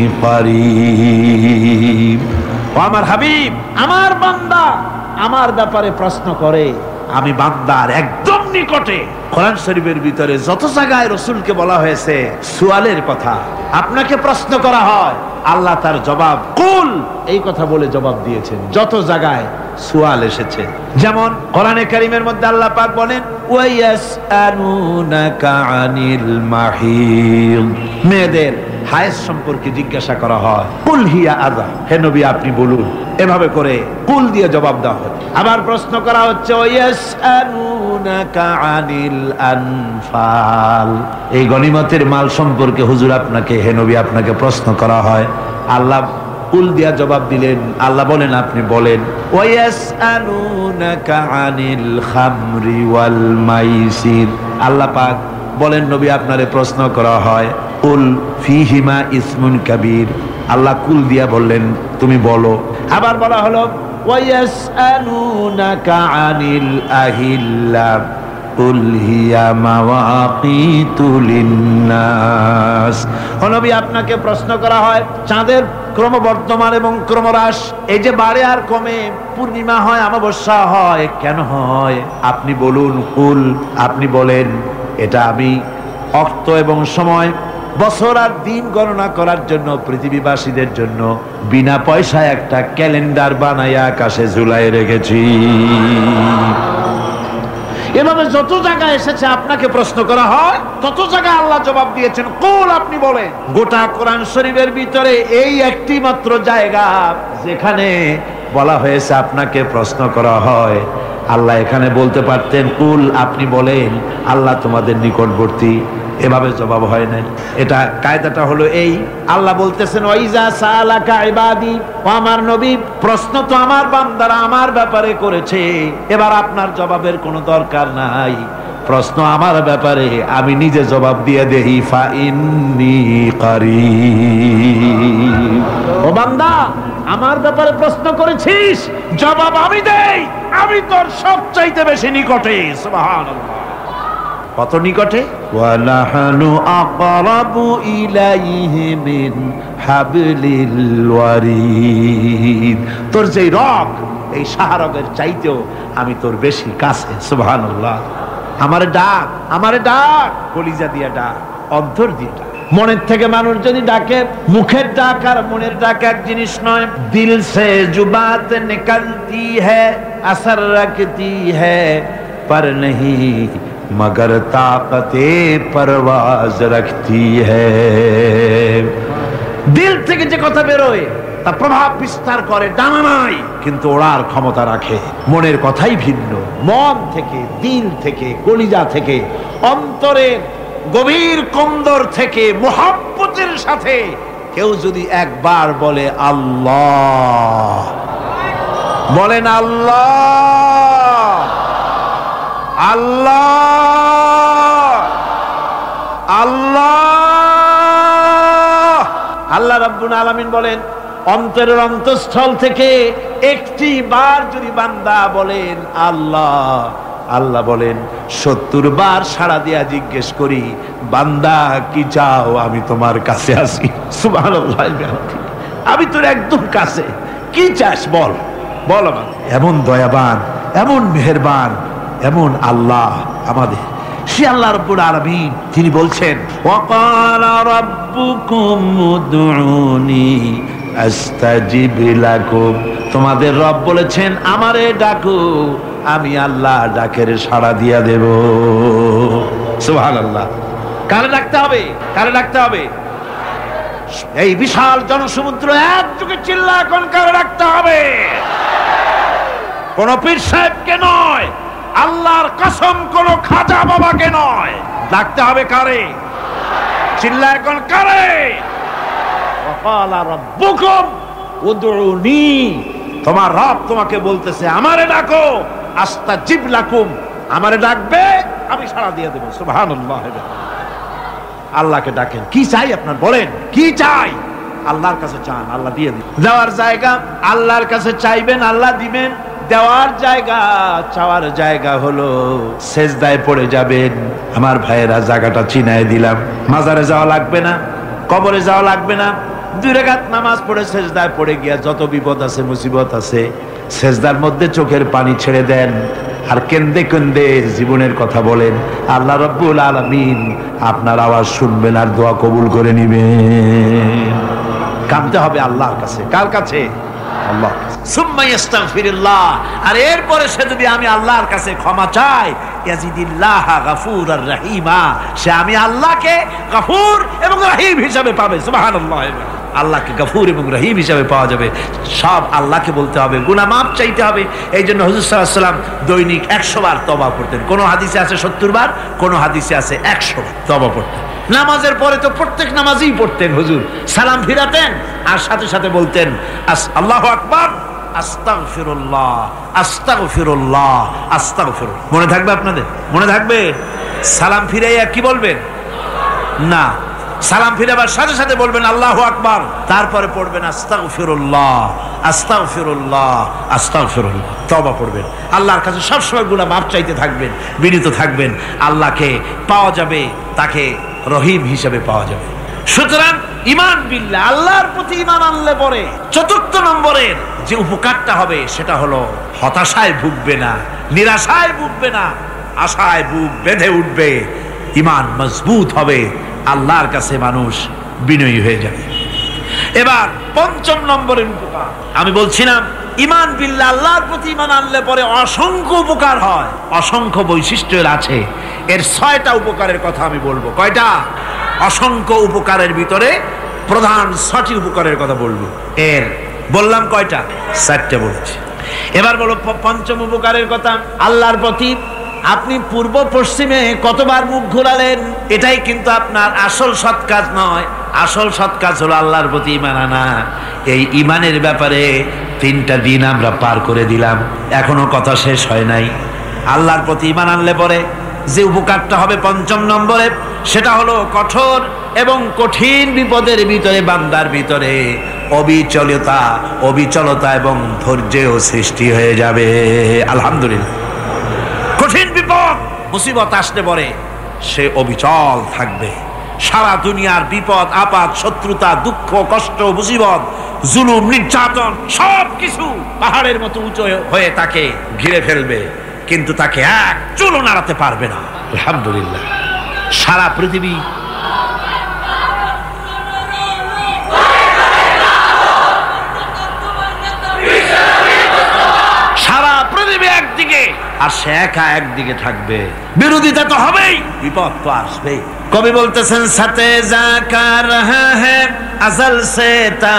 করিব। ও আমার হাবিব, আমার বান্দা আমার ব্যাপারে প্রশ্ন করে, আমি বান্দার একদম নিকটে। কোরআন শরীফের ভিতরে যত জায়গায় রাসূলকে বলা হয়েছে সুয়ালের কথা, আপনাকে প্রশ্ন করা হয়, আল্লাহ তার জবাব কুল এই কথা বলে জবাব দিয়েছেন। যত জায়গায় সুয়াল এসেছে, যেমন কোরআনে কারীমের মধ্যে আল্লাহ পাক বলেন, ওয়ায়াসআলুনাকা আনিল মাহিদ, মেয়েদের হায়েজ সম্পর্কে জিজ্ঞাসা করা হয়, কুল হিয়া আযা, হে নবী আপনি বলুন। এভাবে করে কুল দিয়ে জবাব দেওয়া হয়। আবার প্রশ্ন করা হচ্ছে, ওয়ায়াসআলুনাকা আনিল আনফাল, এই গনিমতের মাল সম্পর্কে হুজুর আপনাকে, হে নবী আপনাকে প্রশ্ন করা হয়। আল্লাহ কুল দিয়া জবাব দিলেন। আল্লাহ বলেন আপনি বলেন, ওয়ায়াসআলুনাকা আনিল খামরি ওয়াল মাইসির, আল্লাহ পাক বলেন নবী আপনারে প্রশ্ন করা হয়, কুল ফিহিমা ইসমুন কাবীর, আল্লাহ কুল দিয়া বললেন তুমি বলো। আবার বলা হলো, ওয়ায়াসআলুনাকা আনিল আহিল্লা কুল হিয়া মাওয়াকিতু লিন্নাস, ও নবী আপনাকে প্রশ্ন করা হয় চাঁদের ক্রমবর্ধমান এবং ক্রমহ্রাস, এই যে বাড়ে আর কমে, পূর্ণিমা হয় অমাবস্যা হয়, কেন হয় আপনি বলুন। কুল আপনি বলেন, এটা আমি অর্থ এবং সময়, বছর আর দিন গণনা করার জন্য পৃথিবীবাসীদের জন্য বিনা পয়সায় একটা ক্যালেন্ডার বানাইয়া আকাশে ঝুলাই রেখেছি। এভাবে যত জায়গায় এসেছে আপনাকে প্রশ্ন করা হয়, তত জায়গায় আল্লাহ জবাব দিয়েছেন কুল আপনি বলেন। গোটা কোরআন শরীফের ভিতরে এই একটি মাত্র জায়গা যেখানে বলা হয়েছে আপনাকে প্রশ্ন করা হয়, আল্লাহ এখানে বলতে পারতেন কুল আপনি বলেন, আল্লাহ তোমাদের নিকটবর্তী, এভাবে জবাব হয় নাই। এটা কায়দাটা হলো এই, আল্লাহ বলতেছেন, ওয়াইজা সালাকা ইবাদি, ও আমার নবী প্রশ্ন তো আমার বান্দারা আমার ব্যাপারে করেছে, এবার আপনার জবাবের কোনো দরকার নাই, প্রশ্ন আমার ব্যাপারে আমি নিজে জবাব দিয়ে দেই, ফাইন্নী কারীব, ও বান্দা আমার ব্যাপারে প্রশ্ন করেছিস, জবাব আমি দেই, আমি তোর সবচাইতে বেশি নিকটে। সুবহানাল্লাহ, কত নিকটে? ওয়া নাহনু আকরাবু ইলাইহি মিন হাবলিল ওয়ারিদ। তোর যেই রগ, এই শাহরগের চাইতেও আমি তোর বেশি কাছে। সুবহানাল্লাহ। আমারে ডাক, আমারে ডাক, কলিজা দিয়া ডাক, অন্তর দিয়ে ডাক। মনের থেকে মানুষ যদি ডাকে, মুখের ডাক আর মনের ডাক এক জিনিস নয়। দিল সে जो बात निकलती है असर रखती है पर नहीं मगर ताकते परवाज रखती है। দিল থেকে যে কথা বেরোয় তা প্রভাব বিস্তার করে, ডানা নাই কিন্তু ওড়ার ক্ষমতা রাখে। মনের কথাই ভিন্ন। মন থেকে, দিল থেকে, কলিজা থেকে, অন্তরের গভীর কন্দর থেকে মুহাব্বতের সাথে কেউ যদি একবার বলে আল্লাহ, বলেন আল্লাহ, আল্লাহ, আল্লাহ। আল্লাহ রাব্বুল আলামিন বলেন, অন্তরের অন্তঃস্থল থেকে একটি বার যদি বান্দা বলেন আল্লাহ, আল্লাহ বলেন 70 বার সাড়া দিয়া জিজ্ঞেস করি, বান্দা কি চাও, আমি তোমার কাছে আসি। সুবহানাল্লাহ, আমি তোর একদম কাছে, কি চাস বল, বল আমাকে। এমন দয়াবান, এমন মেহেরবান, এমন আল্লাহ আমাদের। সে আল্লাহ রাব্বুল আলামিন, তিনি বলছেন ওয়াকালা রাব্বুকুম উদউনি আস্তাজিব লাকুম। তোমাদের রব বলেছেন আমারে ডাকো, আমি আল্লাহ ডাকের সাড়া দিয়া দেব। সুবহানাল্লাহ। কারে ডাকতে হবে? কারে ডাকতে হবে? এই বিশাল জনসমুদ্র একযোগে চিল্লা এখন কারে ডাকতে হবে? কোন পীর সাহেবকে নয়, আল্লাহর কসম কোন খাজা বাবাকে নয়, ডাকতে হবে কারে? চিল্লা এখন কারে? ওয়াকালা রাব্বুকুম উদউনি। তোমার রব তোমাকে বলতেছে আমারে ডাকো, আস্তাজিব লাকুম, আমারে ডাকবে আমি সাড়া দিয়ে দেব। সুবহানাল্লাহ। আল্লাহকে ডাকেন, কি চাই আপনার বলেন, কি চাই? আল্লাহর কাছে চান, আল্লাহ দিয়ে দিবেন। দেওয়ার জায়গা আল্লাহর কাছে চাইবেন, আল্লাহ দিবেন। দেওয়ার জায়গা, চাওয়ার জায়গা হলো সেজদায় পড়ে যাবেন। আমার ভাইয়েরা, জায়গাটা চিনায় দিলাম। মাজারে যাওয়া লাগবে না, কবরে যাওয়া লাগবে না। 2 রাকাত নামাজ পড়ে সেজদায় পড়ে গিয়া যত বিপদ আছে, মুসিবত আছে, সেজদার মধ্যে চোখের পানি ছেড়ে দেন আর কেন্দে কেন্দে জীবনের কথা বলেন। আল্লাহ রাব্বুল আলামিন আপনার আওয়াজ শুনবেন আর দোয়া কবুল করে নিবেন। কাঁদতে হবে আল্লাহর কাছে। কার কাছে? আল্লাহ। সুম্মা ইস্তাগফিরুল্লাহ। আর এরপরে সে যদি আমি আল্লাহর কাছে ক্ষমা চাই, ইয়াজিদিল্লাহ গফুরার রহিমা, সে আমি আল্লাহকে গফুর এবং রহিম হিসাবে পাবে। সুবহানাল্লাহ। আল্লাহকে গফুর এবং রহিম হিসাবে পাওয়া যাবে। সব আল্লাহকে বলতে হবে, গুনাহ মাফ চাইতে হবে। এই জন্য হুজুর সাল্লাল্লাহু আলাইহি ওয়াসাল্লাম দৈনিক 100 বার তওবা করতেন। কোন হাদিসে আছে 70 বার, কোন হাদিসে আছে 100 বার তওবা পড়তেন। নামাজের পরে তো প্রত্যেক নামাজেই পড়তেন হুজুর। সালাম ফিরাতেন আর সাথে সাথে বলতেন আল্লাহু আকবার, আস্তাগফিরুল্লাহ, আস্তাগফিরুল্লাহ, আস্তাগফিরুল্লাহ। মনে থাকবে আপনাদের? মনে থাকবে? সালাম ফিরাইয়া কি বলবেন? না, সালাম ফিরাবার সাথে সাথে বলবেন আল্লাহু আকবার, তারপরে পড়বেন আস্তাগফিরুল্লাহ, আস্তাগফিরুল্লাহ, আস্তাগফিরুল্লাহ। তওবা পড়বেন। আল্লাহর কাছে সবসময় গুনাহ মাফ চাইতে থাকবেন, বিনীত থাকবেন। আল্লাহকে পাওয়া যাবে, তাকে রহিম হিসেবে পাওয়া যাবে। সুতরাং ঈমান বিল্লাহ, আল্লাহর প্রতি ঈমান আনলে পরে 4 নম্বরের যে উপকারটা হবে সেটা হলো হতাশায় ভুগবে না, নিরাশায় ভুগবে না, আশায় বুক বেঁধে উঠবে, ঈমান মজবুত হবে, আল্লাহর কাছে মানুষ বিনয়ী হয়ে যাবে। এবার 5 নম্বরের উপকার আমি বলছিলাম, ঈমান বিল্লাহ, আল্লাহর প্রতি ঈমান আনলে পরে অসংখ্য উপকার হয়, অসংখ্য বৈশিষ্ট্যের আছে। এর 6টা উপকারের কথা আমি বলবো। কয়টা? অসংখ্য উপকারের ভিতরে প্রধান 6টি উপকারের কথা বলবো। এর বললাম কয়টা? 4টে বলেছি। এবার বলো 5ম উপকারের কথা। আল্লাহর প্রতি আপনি পূর্ব পশ্চিমে কতবার মুখ ঘোরালেন, এটাই কিন্তু আপনার আসল সৎ কাজ নয়। আসল সৎ কাজ হলো আল্লাহর প্রতি ঈমান আনা। এই ঈমানের ব্যাপারে 3টা দিন আমরা পার করে দিলাম, এখনো কথা শেষ হয় নাই। আল্লাহর প্রতি ঈমান আনলে পরে যে উপকারটা হবে 5ম নম্বরে, সেটা হলো কঠোর এবং কঠিন বিপদের ভিতরে বান্দার ভিতরে অবিচলতা এবং ধৈর্যেও সৃষ্টি হয়ে যাবে। আলহামদুলিল্লাহ। কঠিন বিপদ মুসিবত আসলে পরে সে অবিচল থাকবে। সারা দুনিয়ার বিপদ আপদ, শত্রুতা, দুঃখ, কষ্ট, মুসিবত, জুলুম, নির্যাতন সবকিছু পাহাড়ের মতো উঁচু হয়ে তাকে ঘিরে ফেলবে, কিন্তু তাকে এক চুলও নাড়াতে পারবে না। আলহামদুলিল্লাহ। সারা পৃথিবী একদিকে আর সে একা একদিকে থাকবে। বিরোধিতা তো হবেই, বিপদ তো আসবেই। কবি বলতেছেন সাথে জাকা রহা হ্যায় আজল সে তা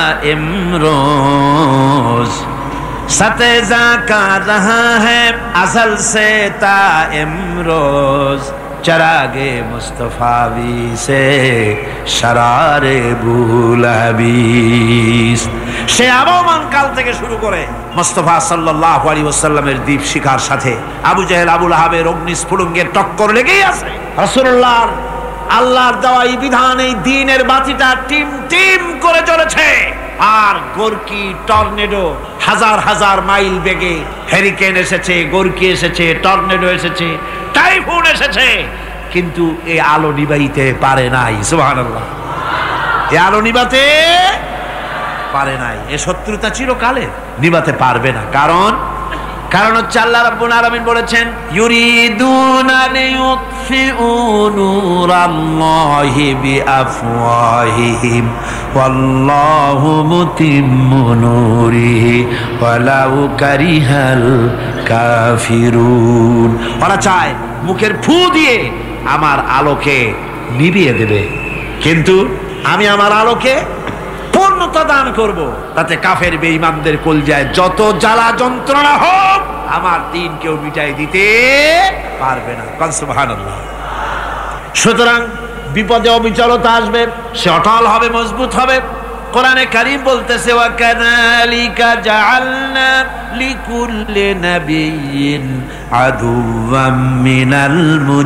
ইমরোজ, সাথে জাকা রহা হ্যায় আজল সে তা ইমরোজ, চরাগে মুস্তফাবি সে শরারে বুলহাবিস। সে আবহমান কাল থেকে শুরু করে মুস্তাফা সাল্লাল্লাহু আলাইহি ওয়াসাল্লামের দীপ শিখার সাথে আবু জেহেল, আবু লাহাবের অগ্নিস্ফুলিঙ্গের টক্কর লেগেই আছে। রাসূলুল্লাহর আল্লাহর দেওয়া এই বিধান, এই দ্বীনের বাতিটা টিম টিম করে চলেছে। আর গোরকি, টর্নেডো, হাজার হাজার মাইল বেগে হেরিকেন এসেছে, গোরকি এসেছে, টর্নেডো এসেছে, টাইফুন এসেছে, কিন্তু এই আলো নিবাইতে পারে নাই। সুবহানাল্লাহ। এই আলো নিবাতে পারে নাই। এ শত্রুতা চিরকালের, নিবাতে পারবে না। কারণ হচ্ছে আল্লাহ রাব্বুল আলামিন বলেছেন ইউরিদুনা লিয়ুতফিউ নূরাল্লাহি বিআফওয়াহিহিম ওয়াল্লাহু মুতিম্মু নূরিহি ওয়ালাউ কারিহাল কাফিরুন। ওরা চায় মুখের ফু দিয়ে আমার আলোকে নিভিয়ে দেবে, কিন্তু আমি আমার আলোকে পূর্ণতা দান করব, তাতে কাফের বেঈমানদের কলজায় যত জ্বালা যন্ত্রণা হোক আমার দ্বীন কেউ মিটাই দিতে পারবে না। সুবহানাল্লাহ। সুতরাং বিপদে অবিচলতা আসবে, সে অটল হবে, মজবুত হবে। কোরআনে কারীম বলতেছে ওয়া কাযালিকা জাআলনা লিকুল্লি নাবিয়্যিন আদুওয়াম মিনাল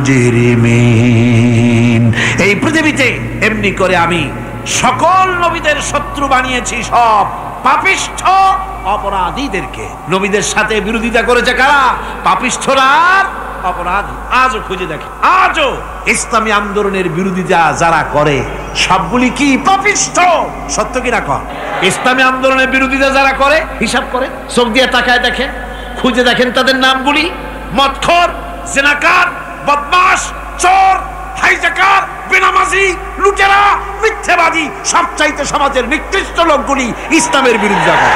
মুজরিমিন। এই পৃথিবীতে এমনি করে আমি সকল নবীদের শত্রু বানিয়েছি, সব পাপিষ্ঠ অপরাধীদেরকে। নবীদের সাথে বিরোধিতা করেছে কারা? পাপিষ্ঠরা, অপরাধী। আজও খুঁজে দেখে, আজও ইসলামী আন্দোলনের বিরোধিতা যারা করে সবগুলি কি পাপিষ্ঠ? সত্য কিনা কর? ইসলামী আন্দোলনের বিরোধিতা যারা করে হিসাব করে, চোখ দিয়ে তাকায় দেখেন, খুঁজে দেখেন তাদের নামগুলি। মদখোর, জিনাকার, বদমাশ, চোর, হাইজাকার, বেনামাজি, লুটেরা, মিথ্যাবাদী, সবচাইতে সমাজের নিকৃষ্ট লোকগুলি ইসলামের বিরোধিতা করে।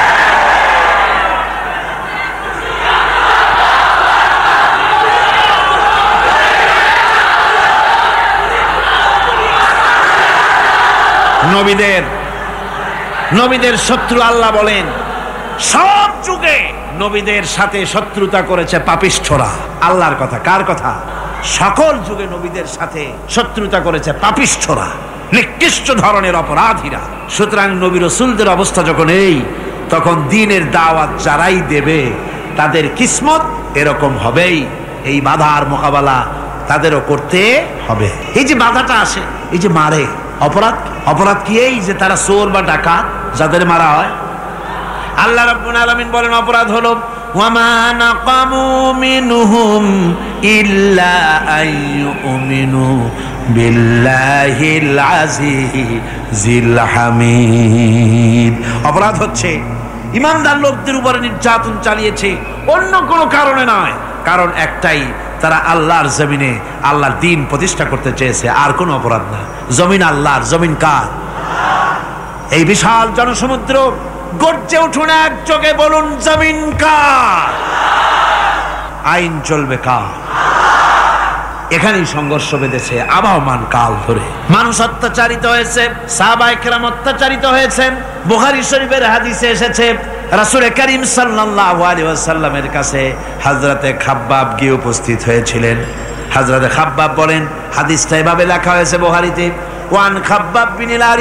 নবীদের শত্রু আল্লাহ বলেন সব যুগে নবীদের সাথে শত্রুতা করেছে পাপিষ্ঠরা। আল্লাহর কথা, কার কথা? সকল যুগে নবীদের সাথে শত্রুতা করেছে পাপিষ্ঠরা, নিকৃষ্ট ধরনের অপরাধীরা। সুতরাং নবী রাসূলদের অবস্থা যখন এই, তখন দ্বীনের দাওয়াত যারাই দেবে তাদের কিসমত এরকম হবেই। এই বাধার মোকাবেলা তাদেরও করতে হবে। এই যে বাধাটা আসে, এই যে মারে, অপরাধ কি? এই যে তারা চোর বা ডাকাত যাদের মারা হয়। আল্লাহ রাব্বুল আলামিন বলেন অপরাধ হলো ওয়ামা নাকামু মিনহুম ইল্লা আইয়ুমিনু বিল্লাহিল আজিজিল হামিদ। অপরাধ হচ্ছে ইমানদার লোকদের উপরে নির্যাতন চালিয়েছে, অন্য কোনো কারণে নয়। কারণ একটাই, তারা আল্লাহর জমিনে আল্লাহর দ্বীন প্রতিষ্ঠা করতে চেয়েছে, আর কোনো অপরাধ না। জমিন আল্লাহর, জমিন কার? এই বিশাল জনসমুদ্র গর্জে উঠুন এক চোখে বলুন জমিন কার? আইন চলবে কার? এখানেই সংঘর্ষ বেঁধেছে আবহমান কাল ধরে। মানুষ অত্যাচারিত হয়েছে, সাহাবায়ে কেরাম অত্যাচারিত হয়েছেন। বুখারী শরীফের হাদিসে এসেছে রাসূল করিম সাল্লাল্লাহু আলাইহি ওয়াসাল্লামের কাছে হযরতে খাব্বাব গিয়ে উপস্থিত হয়েছিলেন। হযরতে খাব্বাব বলেন, হাদিসটা এভাবে লেখা হয়েছে বুখারীতে, ওয়ান খাব্বাব বিন আরিদ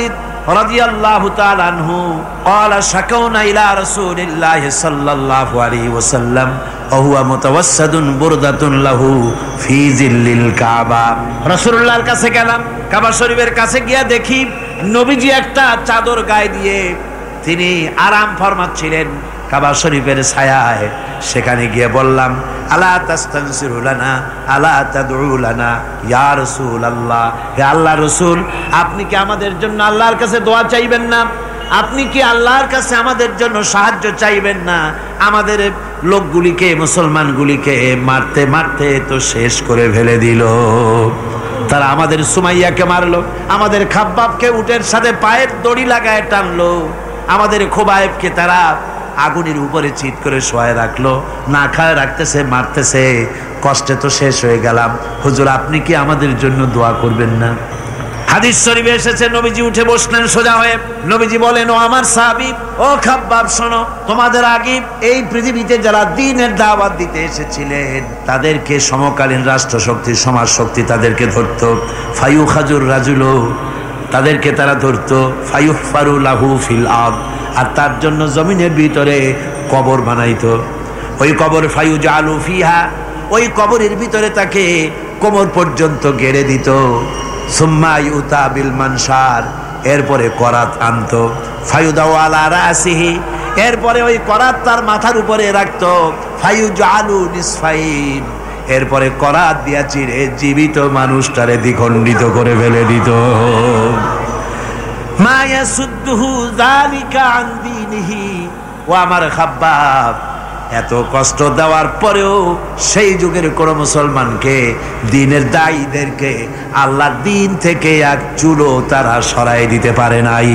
রাদিয়াল্লাহু তাআলা আনহু قال شكونا الى رسول الله صلى الله عليه وسلم وهو متوسد بردة له في ظل الكعبة রাসূলুল্লাহর কাছে গেলাম, কাবা শরীফের কাছে গিয়া দেখি নবীজি একটা চাদর গায়ে দিয়ে তিনি আরাম ফরমাচ্ছিলেন কাবা শরীফের ছায়ায়। সেখানে গিয়ে বললাম, আলা তাস্তানসিরু লানা আলা তাদউ লানা ইয়া রাসূলুল্লাহ, হে আল্লাহর রাসূল, আপনি কি আমাদের জন্য আল্লাহর কাছে দোয়া চাইবেন না? আপনি কি আল্লাহর কাছে আমাদের জন্য সাহায্য চাইবেন না? আমাদের লোকগুলিকে, মুসলমানগুলিকে মারতে মারতে তো শেষ করে ফেলে দিল। তারা আমাদের সুমাইয়াকে মারলো, আমাদের খাব্বাবকে উটের সাথে পায়ের দড়ি লাগায় টানলো, আমাদের খোবায়েবকে তারা আগুনের উপরে চিৎ করে শোয়ায় রাখলো, না খায় রাখতেছে, মারতেছে, কষ্টে তো শেষ হয়ে গেলাম। হুজুর, আপনি কি আমাদের জন্য দোয়া করবেন না? হাদিস শরীফে এসেছে, নবীজি উঠে বসলেন সোজা হয়ে। নবীজি বলেন, ও আমার সাহাবী, ও খাব্বাব, শোনো, তোমাদের আগে এই পৃথিবীতে যারা দ্বীনের দাওয়াত দিতে এসেছিলেন তাদেরকে সমকালীন রাষ্ট্রশক্তি, সমাজ শক্তি তাদেরকে ধরতো। ফায়ুখাজুর রাজুলো, তাদেরকে তারা ধরতো। ফায়ুহফারু লাহু ফিল আরদ, আর তার জন্য জমিনের ভিতরে কবর বানাইতো। ওই কবর ফায়ুজালু ফিহা, ওই কবরের ভিতরে তাকে কোমর পর্যন্ত গেড়ে দিত। সুম্মা ইউতা বিল মানশার, এরপরে করাত আনতো। ফায়ুদাউ আলা রাসিহি, এরপরে ওই করাত তার মাথার উপরে রাখতো। ফায়ুজালু নিসফাইন, এরপরে করাত দিয়া চিরে জীবিত মানুষটারে দ্বিখণ্ডিত করে ফেলে দিত। মা ইয়াসুদ্দুহু যালিকা আন দীনিহি, ও আমার খাব্বাব, এত কষ্ট দেওয়ার পরেও সেই যুগের কোন মুসলমানকে, দ্বীনের দায়ীদেরকে আল্লাহর দ্বীন থেকে এক চুলো তারা সরাই দিতে পারে নাই,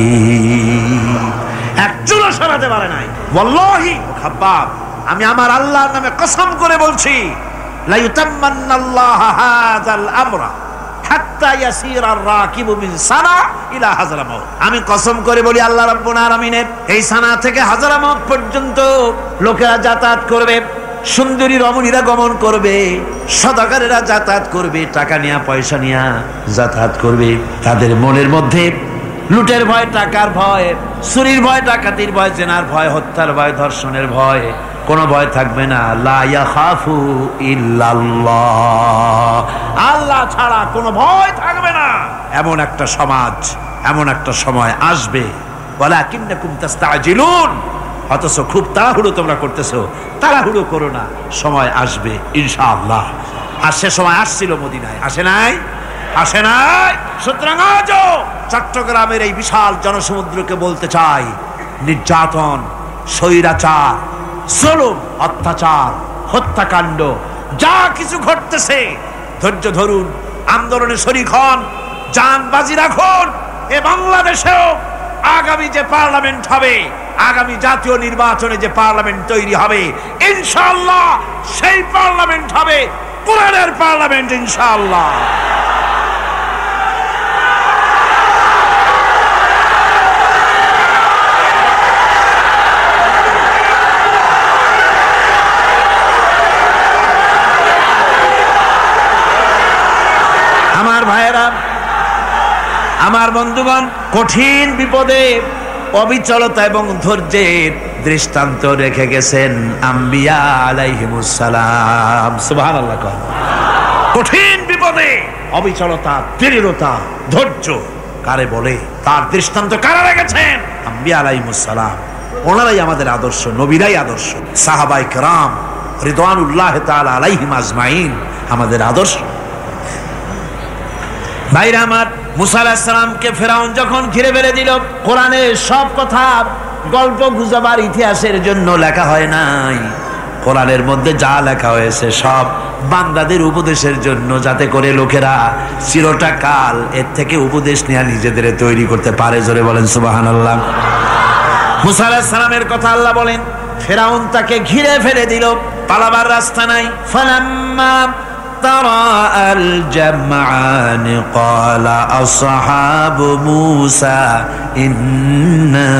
এক চুলো সরাতে পারে নাই। ওয়াল্লাহি খাব্বাব, আমি আমার আল্লাহর নামে কসম করে বলছি, লা ইউতাম্মান্নাল্লাহু হাযাল আমরা হাত্তা ইয়াসিরার রাকিবু মিন সানা ইলা হাজরামাউত। আমি কসম করে বলি, আল্লাহ রাব্বুল আলামিনের এই সানা থেকে হাজরামাউত পর্যন্ত লোকেরা যাতায়াত করবে, সুন্দরী রমণীরা গমন করবে, সদাগরেরা যাতায়াত করবে, টাকা নিয়া পয়সা নিয়া যাতায়াত করবে। তাদের মনের মধ্যে লুটের ভয়, টাকার ভয়, চুরির ভয়, ডাকাতির ভয়, জেনার ভয়, হত্যার ভয়, ধর্ষণের ভয়, কোনো ভয় থাকবে না। লা ইয়াখাফু ইল্লাল্লাহ, আল্লাহ ছাড়া কোনো ভয় থাকবে না। এমন একটা সমাজ, এমন একটা সময় আসবে। ওয়ালাকিন্নাকুম তাস্তাজিলুন, অথচ খুব তাড়াহুড়ো তোমরা করতেছো। তাড়াহুড়ো করো না, সময় আসবে ইনশাআল্লাহ। আর সে সময় আসছিল মদিনায়, আসে নাই? আসে নাই? সুতরাং আজও চট্টগ্রামের এই বিশাল জনসমুদ্রকে বলতে চাই, নির্যাতন, স্বৈরাচার, জুলুম, অত্যাচার, হত্যাকাণ্ড যা কিছু ঘটতেছে, ধৈর্য ধরুন, আন্দোলনে শরীক হন, জান বাজি রাখুন। এ বাংলাদেশেও আগামী যে পার্লামেন্ট হবে, আগামী জাতীয় নির্বাচনে যে পার্লামেন্ট তৈরি হবে, ইনশাআল্লাহ সেই পার্লামেন্ট হবে কোরআনের পার্লামেন্ট ইনশাআল্লাহ। আমার ভাইয়েরা, আমার বন্ধুগণ, কঠিন বিপদে অবিচলতা এবং ধৈর্যের দৃষ্টান্ত রেখে গেছেন আম্বিয়া আলাইহিমুস সালাম। সুবহানাল্লাহ। কঠিন বিপদে অবিচলতা, দৃঢ়তা, ধৈর্য কারে বলে, তার দৃষ্টান্ত কারা রেখেছেন? আম্বিয়া আলাইহিমুস সালাম। ওনারাই আমাদের আদর্শ, নবীরাই আদর্শ, সাহাবায়ে কেরাম রিদওয়ানুল্লাহ তাআলা আলাইহিম আজমাইন আমাদের আদর্শ। ভাইরা আমার, মুসা আলাইহিস সালামকে ফেরাউন যখন ঘিরে ফেলে দিল, কোরআনের সব কথা গল্প গুজবার ইতিহাসের জন্য লেখা হয় নাই। কোরআনের মধ্যে যা লেখা হয়েছে সব বান্দাদের উপদেশের জন্য, যাতে করে লোকেরা চিরটা কাল এর থেকে উপদেশ নিয়ে নিজেদের তৈরি করতে পারে। জোরে বলেন সুবহানাল্লাহ। মুসা আলাইহিস সালামের কথা আল্লাহ বলেন, ফেরাউন তাকে ঘিরে ফেলে দিল, পালাবার রাস্তা নাই। ফালাম্মা تراءى الجمعان قال أصحاب موسى إنا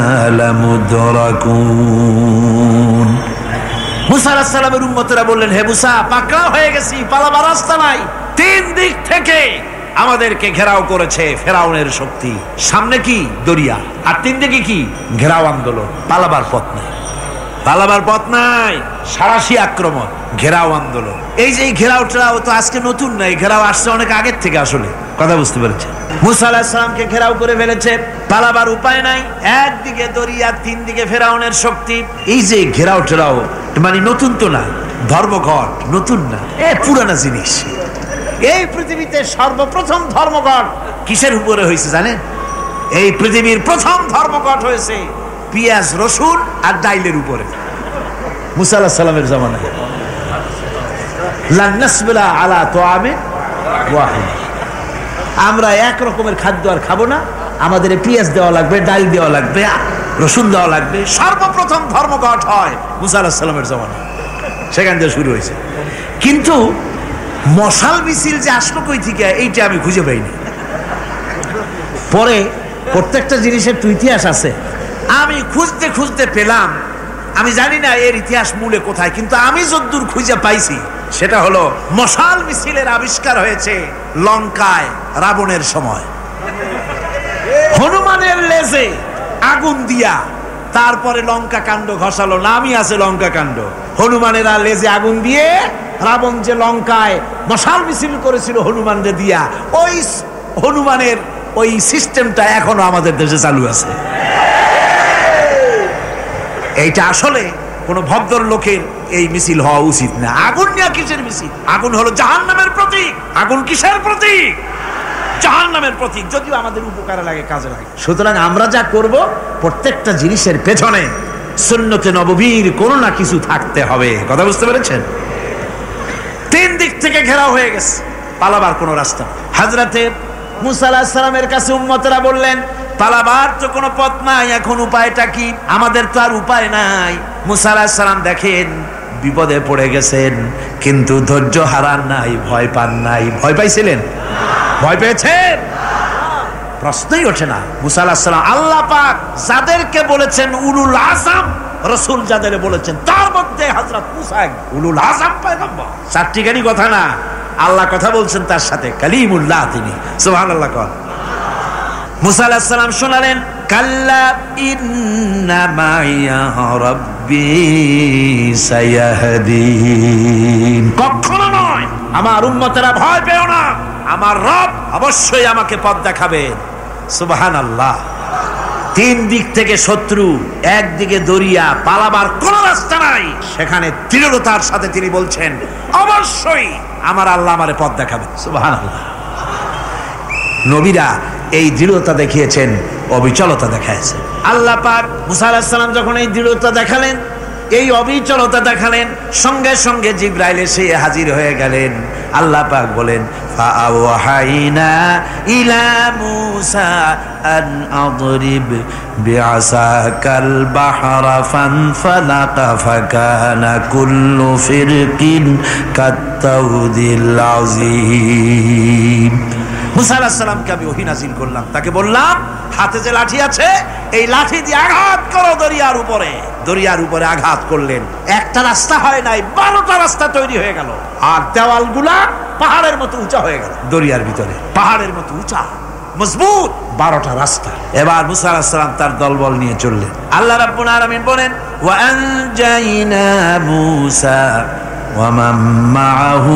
لمدركون। মুসা আলাইহিস সালামের উম্মতরা বললেন, হে মুসা, পাকড়াও হয়ে গেছি, পালাবার রাস্তা নাই। তিন দিক থেকে আমাদেরকে ঘেরাও করেছে ফেরাউনের শক্তি। সামনে কি দরিয়া, আর তিন দিকে কি ঘেরাও আন্দোলন। পালাবার পথ নাই, পালাবার পথ নাই, সারাশি আক্রমণ, ঘেরাও আন্দোলন। এই যে ঘেরাওটাও তো আজকে নতুন নাই, ঘেরাও আসছে অনেক আগের থেকে। আসলে কথা বুঝতে পেরেছে? মুসা আলাইহিস সালামকে ঘেরাও করে ফেলেছে, পালাবার উপায় নাই। একদিকে দরিয়া, তিন দিকে ফেরাউনের শক্তি। এই যে ঘেরাওটাও মানে নতুন তো না, ধর্মঘট নতুন না, পুরানা জিনিস। এই পৃথিবীতে সর্বপ্রথম ধর্মঘট কিসের উপরে হয়েছে জানেন? এই পৃথিবীর প্রথম ধর্মঘট হয়েছে পেঁয়াজ, রসুন আর ডাইলের উপরে। মুসা আলাইহিস সালামের জামানায় লান নাসবিরা আলা তুআমিন ওয়াহিদ, আমরা এক রকমের খাদ্য আর খাবো না, আমাদের পেঁয়াজ দেওয়া লাগবে, ডাল দেওয়া লাগবে, রসুন দেওয়া লাগবে। সর্বপ্রথম ধর্মঘট হয় মুসা আলাইহিস সালামের জামানায়, সেখান থেকে শুরু হয়েছে। কিন্তু মশাল মিছিল যে আসলো কই থেকে, এইটা আমি খুঁজে পাইনি। পরে প্রত্যেকটা জিনিসের তো ইতিহাস আছে, আমি খুঁজতে খুঁজতে পেলাম। আমি জানি না এর ইতিহাস মূলে কোথায়, কিন্তু আমি যতদূর খুঁজে পাইছি সেটা হলো মশাল মিছিলের আবিষ্কার হয়েছে লঙ্কায় রাবণের সময়। হনুমানের লেজে আগুন দিয়া তারপরে লঙ্কা কাণ্ড ঘষালো, নামই আছে লঙ্কা কাণ্ড। হনুমানেরা লেজে আগুন দিয়ে রাবণ যে লঙ্কায় মশাল মিছিল করেছিল হনুমানদের দিয়া, ওই হনুমানের ওই সিস্টেমটা এখনো আমাদের দেশে চালু আছে। এইটা আসলে কোন ভদ্র লোকের এই মিছিল হওয়া উচিত না। আগুন নিয়ে কিসের মিছিল? আগুন হলো জাহান্নামের প্রতীক। আগুন কিসের প্রতীক? জাহান্নামের প্রতীক। যদিও আমাদের উপকারে লাগে, কাজে লাগে। সুতরাং আমরা যা করব, প্রত্যেকটা জিনিসের পেছনে সুন্নতে নববীর কোনো না কিছু থাকতে হবে। কথা বুঝতে পেরেছেন? তিন দিক থেকে ঘেরাও হয়ে গেছে, পালাবার কোনো রাস্তা। হযরতে মুসা আলাইহিস সালামের কাছে উম্মতেরা বললেন, পালাবার তো কোনো পথ নাই, এখন উপায়টা কি? আমাদের তো আর উপায় নাই। মুসা আলাইহিস সালাম দেখেন বিপদে পড়ে গেছেন, কিন্তু ধৈর্য হারান নাই, ভয় পান নাই। ভয় পাইছিলেন? ভয় পেয়েছেন? প্রশ্নই ওঠে না। মুসা আলাইহিস সালাম আল্লাহ পাক যাদেরকে বলেছেন উলুল আযম রাসূল, যাদের বলেছেন তার মধ্যে হযরত মুসা উলুল আযম পয়গম্বর। চারটিখানি কথা না, আল্লাহ কথা বলছেন তার সাথে, কালিমুল্লাহ তিনি। সুবহানাল্লাহ। কর মুসা আলাইহিস সালাম শোনালেন, কাল্লা ইন্না মাইয়া রাব্বি সায়াহদিন। কখনো নয়, আমার উম্মতেরা ভয় পেও না, আমার রব অবশ্যই আমাকে পথ দেখাবেন। সুবহানাল্লাহ। তিন দিক থেকে শত্রু, একদিকে দরিয়া, পালাবার কোন রাস্তা নাই। সেখানে দৃঢ়তার সাথে তিনি বলছেন, অবশ্যই আমার আল্লাহ আমারে পথ দেখাবেন। সুবহানাল্লাহ। নবীরা এই দৃঢ়তা দেখিয়েছেন, অবিচলতা দেখাইছেন। আল্লাহ পাক মুসা আলাইহিস সালাম যখন এই দৃঢ়তা দেখালেন, এই অবিচলতা দেখালেন, সঙ্গে সঙ্গে জিবরাইল এসে হাজির হয়ে গেলেন। আল্লাহ পাক বলেন, ফাআওহাইনা ইলা মুসা আন আদরিব বিআসাকাল বাহরা ফানফালাকা ফাকানা কুল্লু ফিরকিন কাত্তাউদিল আযীম। মুসা আলাইহিস সালামকে আমি ওহী নাযিল করলাম, তাকে বললাম হাতে যে লাঠি আছে, এই লাঠি দিয়ে আঘাত করো দরিয়ার উপরে। দরিয়ার উপরে আঘাত করলেন, একটা রাস্তা হয় নাই, 12টা রাস্তা তৈরি হয়ে গেল। আর দেওয়ালগুলা পাহাড়ের মতো উঁচা হয়ে গেল। দরিয়ার ভিতরে পাহাড়ের মতো উঁচা মজবুত 12টা রাস্তা। এবার মুসা আলাইহিস সালাম তার দলবল নিয়ে চললেন। আল্লাহ রাব্বুল আলামিন বলেন, ওয়া আনজাইনা মুসা ওয়া মান মাআহু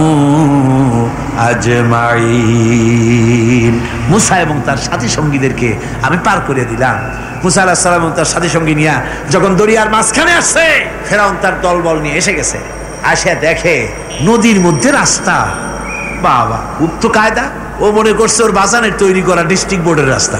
আজমাইন। মুসা এবং তার সাথী সঙ্গীদেরকে আমি পার করে দিলাম। মুসা আলাইহিস সালাম এবং তার সাথী সঙ্গী নিয়ে যখন দরিয়ার মাঝখানে আসছে, ফেরাউন তার দলবল নিয়ে এসে গেছে। আসে দেখে নদীর মধ্যে রাস্তা। বাবা, উক্ত কায়দা। ও মনে করছে ওর বাজানের তৈরি করা ডিস্ট্রিক্ট বোর্ডের রাস্তা।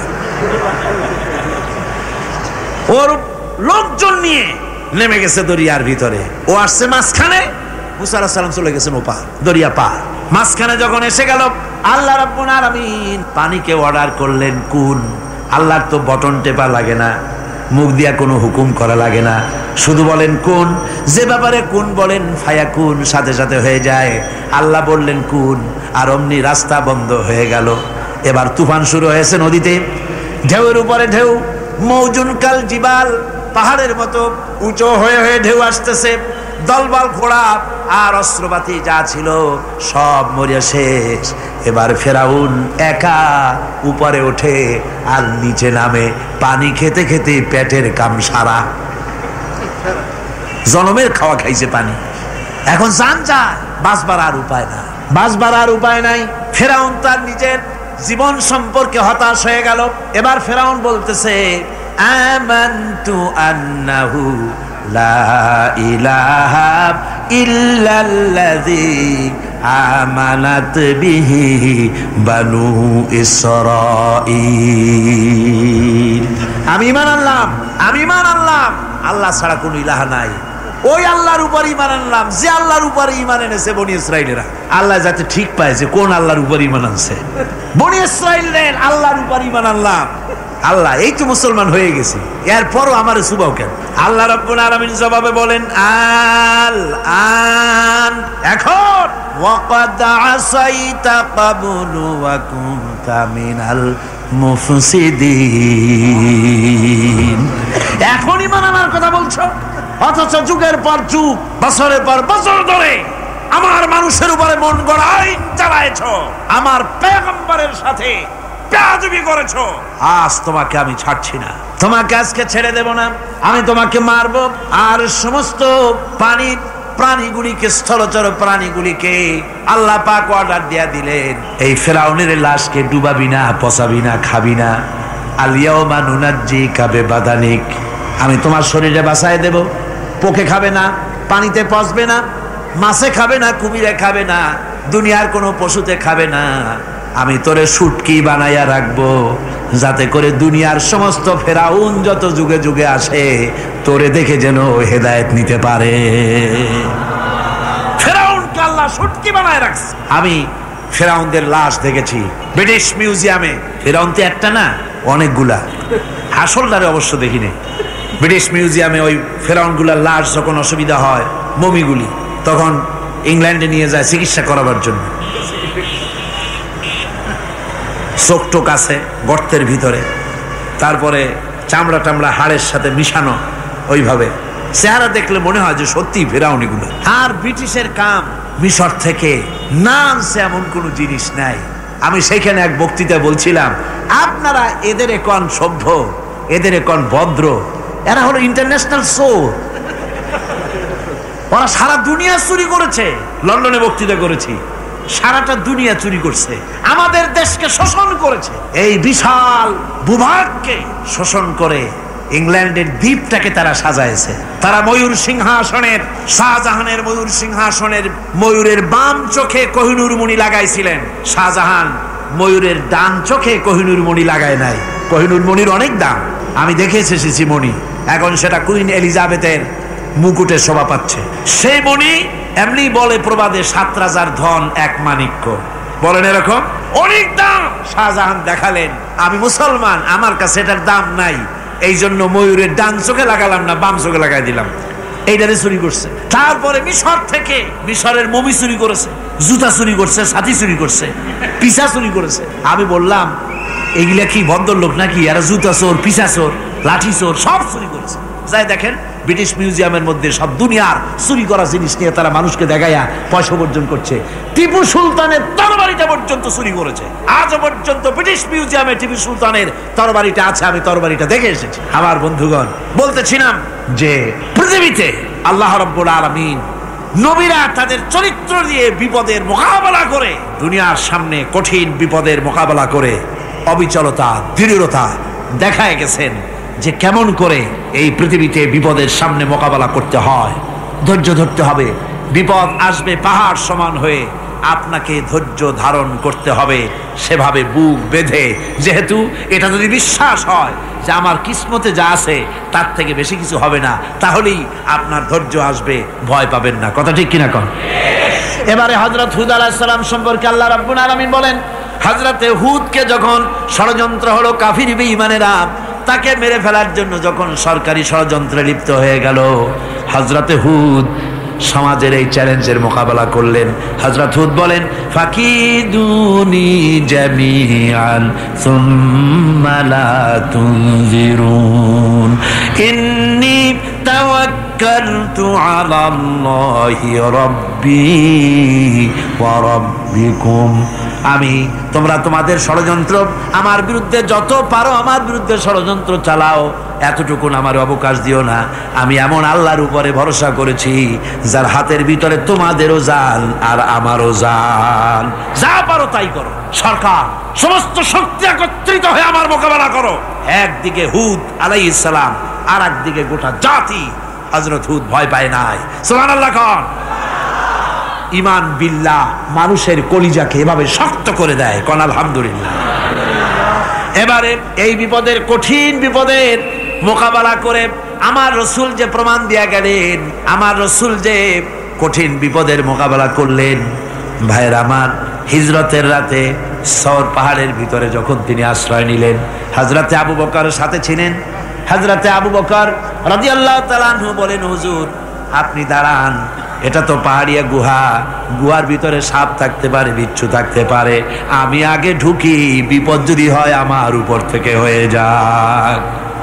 ওর লোকজন নিয়ে নেমে গেছে দরিয়ার ভিতরে। ও আসছে মাঝখানে, মুসা আলাইহিস সালাম চলে গেছেন ওপার, দরিয়া পার। মাঝখানে যখন এসে গেল, আল্লাহ রাব্বুল আলামিন পানিকে অর্ডার করলেন কুন। আল্লাহর তো বটন টেপা লাগে না, মুখ দিয়া কোনো হুকুম করা লাগে না, শুধু বলেন কুন। যে ব্যাপারে কুন বলেন ফায়াকুন, সাথে সাথে হয়ে যায়। আল্লাহ বললেন কুন, আর অমনি রাস্তা বন্ধ হয়ে গেল। এবার তুফান শুরু হয়েছে নদীতে, ঢেউয়ের উপরে ঢেউ, মৌজুন কাল জিবাল, পাহাড়ের মতো উঁচু হয়ে হয়ে ঢেউ আসতেছে। দলবল ঘোড়া আর অস্ত্রপাতি যা ছিল সব মরে শেষ। এবার ফেরাউন একা উপরে ওঠে আর নিচে নামে, পানি খেতে খেতে পেটের কাম সারা, জনমের খাওয়া খাইছে পানি। এখন জান যায়, বাঁচবার আর উপায় না, বাঁচবার আর উপায় নাই। ফেরাউন তার নিজের জীবন সম্পর্কে হতাশ হয়ে গেল। এবার ফেরাউন বলতেছে, আমানতু আন্নাহু লা ইলাহা ইল্লাল্লাযী আমানাত বিহি বানু ইসরাঈল। আমি ঈমান আনলাম, আমি ঈমান আনলাম আল্লাহ ছাড়া কোনো ইলাহা নাই। ওই আল্লাহর উপর ঈমান আনলাম যে আল্লাহর উপর ঈমান এনেছে বনি ইসরাঈলেরা। আল্লাহ যাতে ঠিক পায় যে কোন আল্লাহর উপর ঈমান আনছে। বনি ইসরাঈলের আল্লাহর উপর ঈমান আনলাম। আল্লাহ এই তো মুসলমান হয়ে গেছি, এরপরও আমার সুবাও কেন? আল্লাহ রাব্বুল আলামিন জবাবে বলেন, আল আন, এখন ওয়াকাদ আসাইতা ক্বাবলু ওয়া কুনতা মিনাল মুফসিদিন। এখন ঈমান আনার কথা বলছো, অথচ যুগের পর যুগ, বছরের পর বছর ধরে আমার মানুষের উপরে মন গড়া আইন চালাইছো, আমার পয়গম্বরের সাথে বেয়াদবি করেছো। আজ তোমাকে আমি ছাড়ছি না, তোমাকে আজকে ছেড়ে দেব না, আমি তোমাকে মারবো। আর সমস্ত পানির প্রাণীগুলিকে, স্থলচর প্রাণীগুলিকে আল্লাহ পাক অর্ডার দিয়া দিলেন, এই ফেরাউনের লাশকে ডুবাবি না, পচাবি না, খাবি না। আলিয়াউমা নুনাজ্জিকা বিবাদানিক, আমি তোমার শরীরে বাঁচায় দেব। পোকে খাবে না, পানিতে পচবে না, মাছে খাবে না, কুমিরে খাবে না, দুনিয়ার কোনো পশুতে খাবে না। আমি তোরে শুটকি বানাইয়া রাখবো, যাতে করে দুনিয়ার সমস্ত ফেরাউন যত যুগে যুগে আসে তোরে দেখে যেন হেদায়েত নিতে পারে। ফেরাউনকে আল্লাহ শুটকি বানায় রাখছে। আমি ফেরাউনদের লাশ দেখেছি ব্রিটিশ মিউজিয়ামে। ফেরাউন তো একটা না, অনেকগুলা। আসলটারে অবশ্য দেখিনি। ব্রিটিশ মিউজিয়ামে ওই ফেরাউনগুলার লাশ যখন অসুবিধা হয়, মমিগুলি, তখন ইংল্যান্ডে নিয়ে যায় চিকিৎসা করাবার জন্য। চোখ টোক আছে গর্তের ভিতরে, তারপরে চামড়া টামড়া হাড়ের সাথে মিশানো, ওইভাবে চেহারা দেখলে মনে হয় যে সত্যি ফেরাউন এগুলো। আর ব্রিটিশের কাম, মিশর থেকে না আনছে এমন কোনো জিনিস নাই। আমি সেখানে এক বক্তৃতায় বলছিলাম, আপনারা এদের এখন সভ্য, এদের এখন ভদ্র, এরা হলো ইন্টারন্যাশনাল চোর। ওরা সারা দুনিয়া চুরি করেছে। লন্ডনে বক্তৃতা করেছি, সারাটা দুনিয়া চুরি করছে, আমাদের দেশকে শোষণ করেছে। এই বিশাল ভূভাগকে শোষণ করে ইংল্যান্ডের দ্বীপটাকে তারা সাজাইছে। তারা ময়ূর সিংহাসনের, শাহজাহানের ময়ূর সিংহাসনের ময়ূরের বাম চোখে কোহিনূর মণি লাগাইছিলেন। শাহজাহান ময়ূরের ডান চোখে কোহিনূর মণি লাগায় নাই। কোহিনূর মণির অনেক দাম, আমি দেখে এসেছি মণি। এখন সেটা কুইন এলিজাবেথের মুকুটে শোভা পাচ্ছে। সেই মণি এমনি বলে প্রবাদে 7 রাজার ধন 1 মাণিক্য, বলেন এরকম অনেক দাম। শাহজাহান দেখালেন, আমি মুসলমান, আমার কাছে এটার দাম নাই, এই জন্য ময়ূরের ডান চোখে লাগালাম না, বাম চোখে লাগাই দিলাম। এইটারে চুরি করছে। তারপরে মিশর থেকে, মিশরের মমি চুরি করেছে, জুতা চুরি করছে, ছাতি চুরি করছে, পিসা চুরি করেছে। আমি বললাম, এগুলা কি ভদ্রলোক নাকি? এরা জুতা চোর, পিসা চোর, লাঠি চোর সব চুরি করেছে। যাই দেখেন ব্রিটিশ মিউজিয়ামের মধ্যে সব দুনিয়ার চুরি করা জিনিস নিয়ে তারা মানুষকে দেখাইয়া পয়সা উপার্জন করছে। টিপু সুলতানের তরবারিটা পর্যন্ত চুরি করেছে। আজও পর্যন্ত ব্রিটিশ মিউজিয়ামে টিপু সুলতানের তরবারিটা আছে, আমি তরবারিটা দেখে এসেছি। আমার বন্ধুগণ, বলতেছিলাম যে পৃথিবীতে আল্লাহ রাব্বুল আলামিন নবীরা তাদের চরিত্র দিয়ে বিপদের মোকাবেলা করে, দুনিয়ার সামনে কঠিন বিপদের মোকাবেলা করে অবিচলতা, দৃঢ়তা দেখায় গেছেন যে কেমন করে এই পৃথিবীতে বিপদের সামনে মোকাবেলা করতে হয়। ধৈর্য ধরতে হবে। বিপদ আসবে পাহাড় সমান হয়ে, আপনাকে ধৈর্য ধারণ করতে হবে সেভাবে বুক বেঁধে। যেহেতু এটা যদি বিশ্বাস হয় যে আমার কিসমতে যা আছে তার থেকে বেশি কিছু হবে না, তাহলেই আপনার ধৈর্য আসবে, ভয় পাবেন না। কথা ঠিক কিনা কন? এবারে হযরত হুদ আলাইহিস সালাম সম্পর্কে আল্লাহ রাব্বুল আলামিন বলেন, হযরতে হুদকে যখন ষড়যন্ত্র হলো, কাফির বেঈমানেরা তাকে মেরে ফেলার জন্য যখন সরকারি ষড়যন্ত্রে লিপ্ত হয়ে গেল, হযরতে হুদ সমাজের এই চ্যালেঞ্জের মোকাবেলা করলেন। হযরত হুদ বলেন, ফাকিদুনি জামিআন সুম্মা লা তুনজিরুন ইন্নী তাওয়াক্কাল তাওয়াক্কালতু আলাল্লাহি রাব্বি ওয়া রাব্বিকুম। আমি তোমরা তোমাদের ষড়যন্ত্র আমার বিরুদ্ধে যত পারো আমার বিরুদ্ধে ষড়যন্ত্র চালাও, এতটুকুন আমার অবকাশ দিও না। আমি এমন আল্লাহর উপরে ভরসা করেছি যার হাতের ভিতরে তোমাদেরও জান আর আমারও জান। যা পারো তাই করো। সরকার সমস্ত শক্তি একত্রিত হয়ে আমার মোকাবেলা করো। একদিকে হুদ আলাইহিস সালাম, আর একদিকে গোটা জাতি। হযরত হুদ ভয় পায় নাই। সুবহানাল্লাহ খান। ঈমান বিল্লাহ মানুষের কলিজাকে এভাবে শক্ত করে দেয়। কোন আলহামদুলিল্লাহ। এবারে এই বিপদের, কঠিন বিপদের মোকাবেলা করে আমার রসুল যে প্রমাণ দিয়া গেলেন, আমার রসুল যে কঠিন বিপদের মোকাবেলা করলেন, ভাইয়ের আমার, হিজরতের রাতে সওর পাহাড়ের ভিতরে যখন তিনি আশ্রয় নিলেন, হযরতে আবু বকরের সাথে ছিলেন। হযরতে আবু বকর রাদিয়াল্লাহু তাআলা আনহু বলেন, হুজুর আপনি দাঁড়ান, এটা তো পাহাড়িয়া গুহা, গুহার ভিতরে সাপ থাকতে পারে, বিচ্ছু থাকতে পারে, আমি আগে ঢুকি, বিপদ যদি হয় আমার উপর থেকে হয়ে যাক।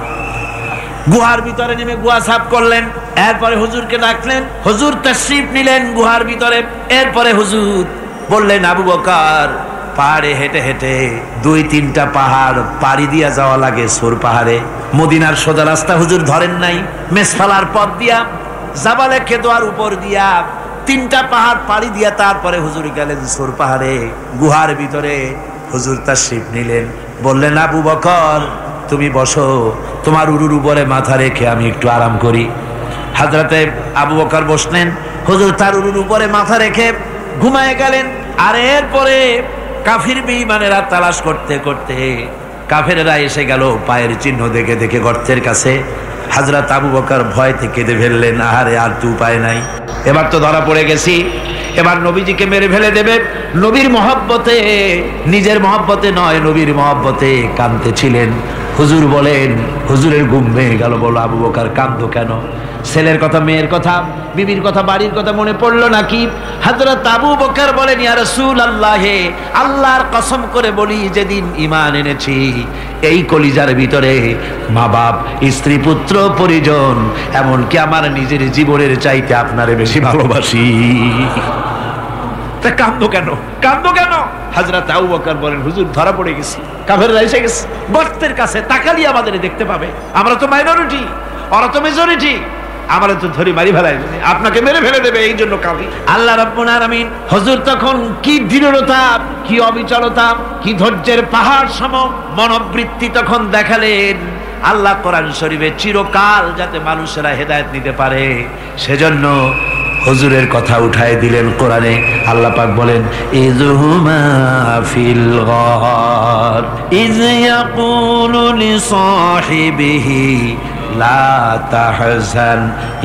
গুহার ভিতরে নেমে গুহা সাফ করলেন। এরপরে হুজুরকে ডাকলেন, হুজুর তাশরীফ নিলেন গুহার ভিতরে। এরপরে হুজুর বললেন, আবু বকর পাহাড়ে হেঁটে হেঁটে 2-3টা পাহাড় পাড়ি দিয়া যাওয়া লাগে সূর পাহাড়ে। মদিনার সোজা রাস্তা হুজুর ধরেন নাই, মেসফালার পথ দিয়া জাবালে কেদোয়ার উপর দিয়া 3টা পাহাড় পাড়ি দিয়া তারপরে হুজুর গেলেন সূর পাহাড়ে। গুহার ভিতরে হুজুর তাশরীফ নিলেন। বললেন, আবু বকর তুমি বসো, তোমার উরুর উপরে মাথা রেখে আমি একটু আরাম করি। হযরতে আবু বকর বসলেন, হুজুর তার উরুর উপরে মাথা রেখে ঘুমায় গেলেন। আর এরপরে কাফির বেঈমানেরা তালাশ করতে করতে কাফেরেরা এসে গেল পায়ের চিহ্ন দেখে দেখে গর্তের কাছে। হযরত আবু বকর ভয়তে কেঁদে ফেললেন, আহারে আর তো উপায় নাই, এবার তো ধরা পড়ে গেছি, এবার নবীজিকে মেরে ফেলে দেবে। নবীর মহব্বতে, নিজের মহব্বতে নয়, নবীর মহব্বতে কাঁদতেছিলেন। হুজুর বলেন, হুজুরের ঘুম ভেঙে গেল। বলো, আবু বকর কাঁদো কেন? ছেলের কথা, মেয়ের কথা, বিবির কথা, বাড়ির কথা মনে পড়লো নাকি? হযরত আবু বকর বলেন, ইয়া রাসূলুল্লাহ, আল্লাহর কসম করে বলি, যেদিন ঈমান এনেছি এই কলিজার ভিতরে মা বাপ, স্ত্রী, পুত্র, পরিজন, এমনকি আমার নিজের জীবনের চাইতে আপনারে বেশি ভালোবাসি। তা কাঁদো কেন, কাঁদো কেন? হযরত আবু বকর বলেন, হুজুর ধরা পড়ে গেছি, কাফেররা এসে গেছে গর্তের কাছে, তাকালি আমাদের দেখতে পাবে, আমরা তো মাইনরিটি, ওরা তো মেজরিটি, আমরা তো ধরি মারি ফেলাই, আপনাকে মেরে ফেলে দেবে, এই জন্য কাঁদি। আল্লাহ রাব্বুল আলামিন, হুজুর তখন কি দৃঢ়তা, কি অবিচলতা, কি ধৈর্যের পাহাড় সম মনোবৃত্তি তখন দেখালেন। আল্লাহ কোরআন শরীফে চিরকাল যাতে মানুষেরা হেদায়েত নিতে পারে, সেজন্য হুজুরের কথা উঠায় দিলেন কোরআনে। আল্লাহ পাক বলেন, ইযহুমা ফিল গার ইয ইয়াকুলু লিসাহিবিহি লা তাহজান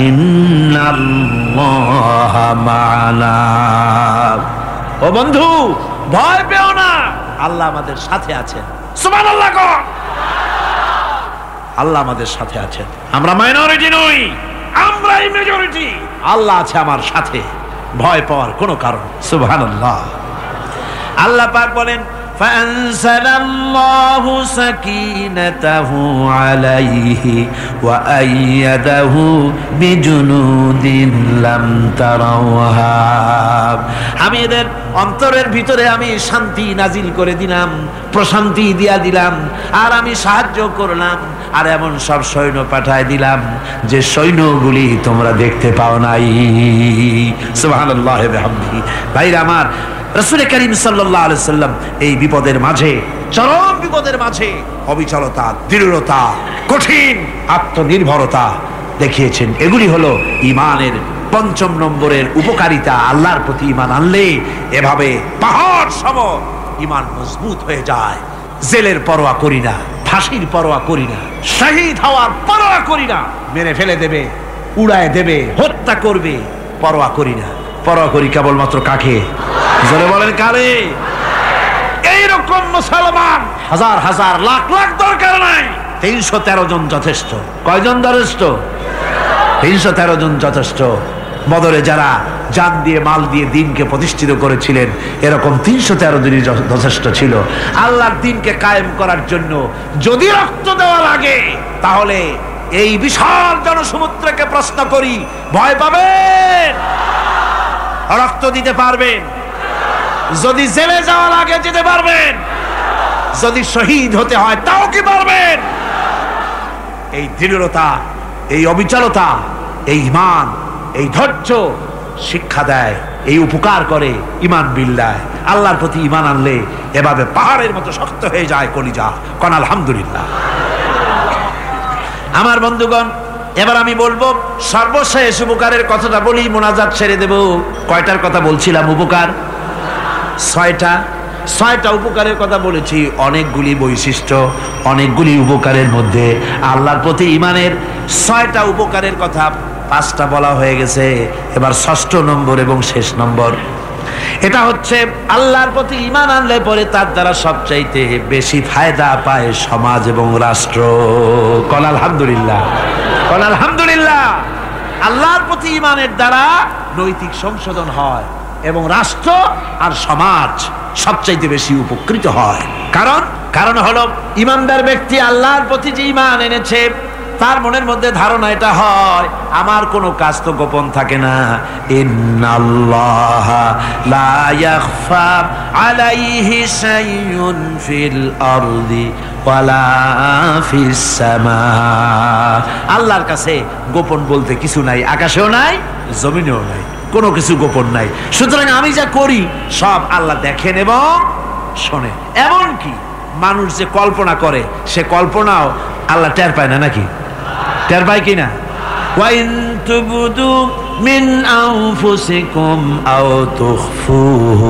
ইন্নাল্লাহা মা'ানা। ও বন্ধু, ভয় পেও না, আল্লাহ আমাদের সাথে আছেন। সুবহানাল্লাহ কর। আল্লাহ আমাদের সাথে আছেন, আমরা মাইনরিটি নই, আমরাই মেজরিটি। আল্লাহ আছে আমার সাথে, ভয় পাওয়ার কোনো কারণ। সুবহানাল্লাহ। আল্লাহ পাক বলেন, ফাআনসালাল্লাহু সাকিনাতাহু আলাইহি ওয়া আইয়াদাহু বিজুনুদিন লাম তারাওহা। আমি এদের অন্তরের ভিতরে আমি শান্তি নাজিল করে দিলাম, প্রশান্তি দিয়া দিলাম, আর আমি সাহায্য করলাম, আর এমন সব সৈন্য পাঠায় দিলাম যে সৈন্যগুলি তোমরা দেখতে পাও নাই। সুবহানাল্লাহ ওয়া বিহামদিহি। ভাইরা আমার, রাসূল করিম সাল্লাল্লাহু আলাইহি সাল্লাম এই বিপদের মাঝে, চরম বিপদের মাঝে অবিচলতা, দৃঢ়তা, কঠিন আত্মনির্ভরতা দেখিয়েছেন। এগুলি হলো ঈমানের 5ম নম্বরের উপকারিতা। আল্লাহর প্রতি ঈমান আনলে এভাবে পাহাড় সম ঈমান মজবুত হয়ে যায়। জেলের পরোয়া করি না, ফাঁসির পরোয়া করি না, শহীদ হওয়ার পরোয়া করি না, মেরে ফেলে দেবে, উড়ায় দেবে, হত্যা করবে, পরোয়া করি না। পরোয়া করি কেবলমাত্র কাকে? জোরে বলেন, কারে? এইরকম মুসলমান হাজার হাজার লাখ লাখ দরকার নাই, 313 জন যথেষ্ট। কয়জন যথেষ্ট? 313 জন যথেষ্ট। বদরে যারা জান দিয়ে, মাল দিয়ে দ্বীনকে প্রতিষ্ঠিত করেছিলেন, এরকম 313 জনই যথেষ্ট ছিল। আল্লাহর দ্বীনকে কায়েম করার জন্য যদি রক্ত দেওয়া লাগে, তাহলে এই বিশাল জনসমুদ্রকে প্রশ্ন করি, ভয় পাবেন? রক্ত দিতে পারবেন? যদি জেলে যাওয়া লাগে যেতে পারবেন? যদি শহীদ হতে হয় তাও কি পারবেন? এই দৃঢ়তা, এই অবিচলতা, এই ঈমান, এই ধৈর্য শিক্ষা দেয়, এই উপকার করে ঈমান বিল্লাহ। আল্লাহর প্রতি ঈমান আনলে এভাবে পাহাড়ের মতো শক্ত হয়ে যায় কলিজা। কোন আলহামদুলিল্লাহ। আমার বন্ধুগণ, এবার আমি বলবো সর্বশেষ উপকারের কথাটা বলি, মোনাজাত ছেড়ে দেব। কয়টার কথা বলছিলাম? উপকার ছয়টা উপকারের কথা বলেছি। অনেকগুলি বৈশিষ্ট্য, অনেকগুলি উপকারের মধ্যে আল্লাহর প্রতি ঈমানের 6টা উপকারের কথা 5টা বলা হয়ে গেছে। এবার 6ষ্ঠ নম্বর এবং শেষ নম্বর, এটা হচ্ছে আল্লাহর প্রতি ঈমান আনলে পরে তার দ্বারা সবচাইতে বেশি ফায়দা পায় সমাজ এবং রাষ্ট্র। কোন আলহামদুলিল্লাহ, কোন আলহামদুলিল্লাহ। আল্লাহর প্রতি ঈমানের দ্বারা নৈতিক সংশোধন হয় এবং রাষ্ট্র আর সমাজ সবচাইতে বেশি উপকৃত হয়। কারণ হলো ঈমানদার ব্যক্তি আল্লাহর প্রতি যে ঈমান এনেছে তার মনের মধ্যে ধারণা এটা হয়, আমার কোনো কাজ তো গোপন থাকে না। ইন্নাল্লাহা লা ইয়াখফা আলাইহি শাইউন ফিল আরদি ওয়ালা ফিস সামা। আল্লাহর কাছে গোপন বলতে কিছু নাই, আকাশেও নাই, জমিনেও নাই, কোনো কিছু গোপন নাই। সুতরাং আমি যা করি সব আল্লাহ দেখেন এবং শোনেন। এমনকি মানুষ যে কল্পনা করে সে কল্পনাও আল্লাহ টের পায় না, নাকি টের পায় কিনা? ওয়াইন তুবদু মিন আনফুসিকুম আও তুখফুহু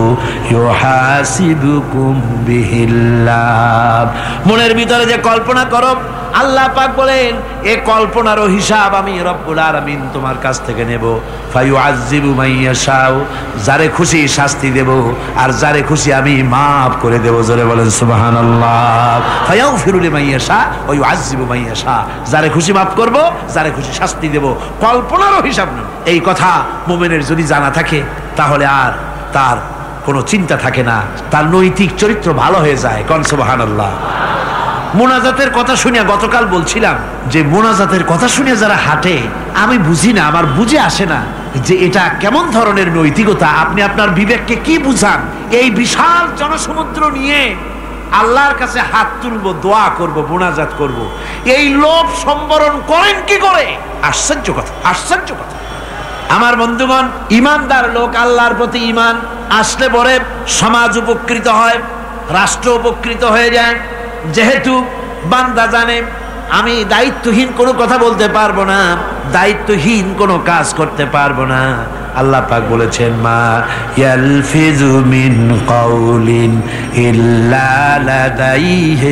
ইউহাসিবুকুম বিহিল্লাহ। মনের ভিতরে যে কল্পনা করো, আল্লাহ পাক বলেন এই কল্পনারও হিসাব আমি রব্বুল আলামিন তোমার কাছ থেকে নেব। ফায়ুআযযিবু মান ইয়াশাউ, যারে খুশি শাস্তি দেব আর যারে খুশি আমি মাফ করে দেব। জোরে বলেন সুবহানাল্লাহ। ফায়াগফিরু লিমান ইয়াশা ওয়া ইউআযযিবু মান ইয়াশা, যারে খুশি মাফ করব, যারে খুশি শাস্তি দেব। কল্পনারও হিসাব নেব। এই কথা মুমিনের যদি জানা থাকে তাহলে আর তার কোনো চিন্তা থাকে না, তার নৈতিক চরিত্র ভালো হয়ে যায়। কোন সুবহানাল্লাহ। মোনাজাতের কথা শুনে গতকাল বলছিলাম যে মোনাজাতের কথা শুনে যারা হাঁটে, আমি বুঝি না, আমার বুঝে আসে না যে এটা কেমন ধরনের নৈতিকতা। আপনি আপনার বিবেককে কি বুঝান? এই বিশাল জনসমুদ্র নিয়ে আল্লাহর কাছে হাত তুলবো, দোয়া করব, মোনাজাত করব, এই লোভ সম্বরণ করেন কি করে? আশ্চর্য কথা, আশ্চর্য কথা। আমার বন্ধুগণ, ঈমানদার লোক, আল্লাহর প্রতি ঈমান আসলে পরে সমাজ উপকৃত হয়, রাষ্ট্র উপকৃত হয়ে যায়। যেহেতু বান্দা জানে আমি দায়িত্বহীন কোনো কথা বলতে পারবো না, দায়িত্বহীন কোনো কাজ করতে পারবো না। আল্লাহ পাক বলেছেন, মা ইয়ালফিজু মিন কাউলিন ইল্লা লাদাইহি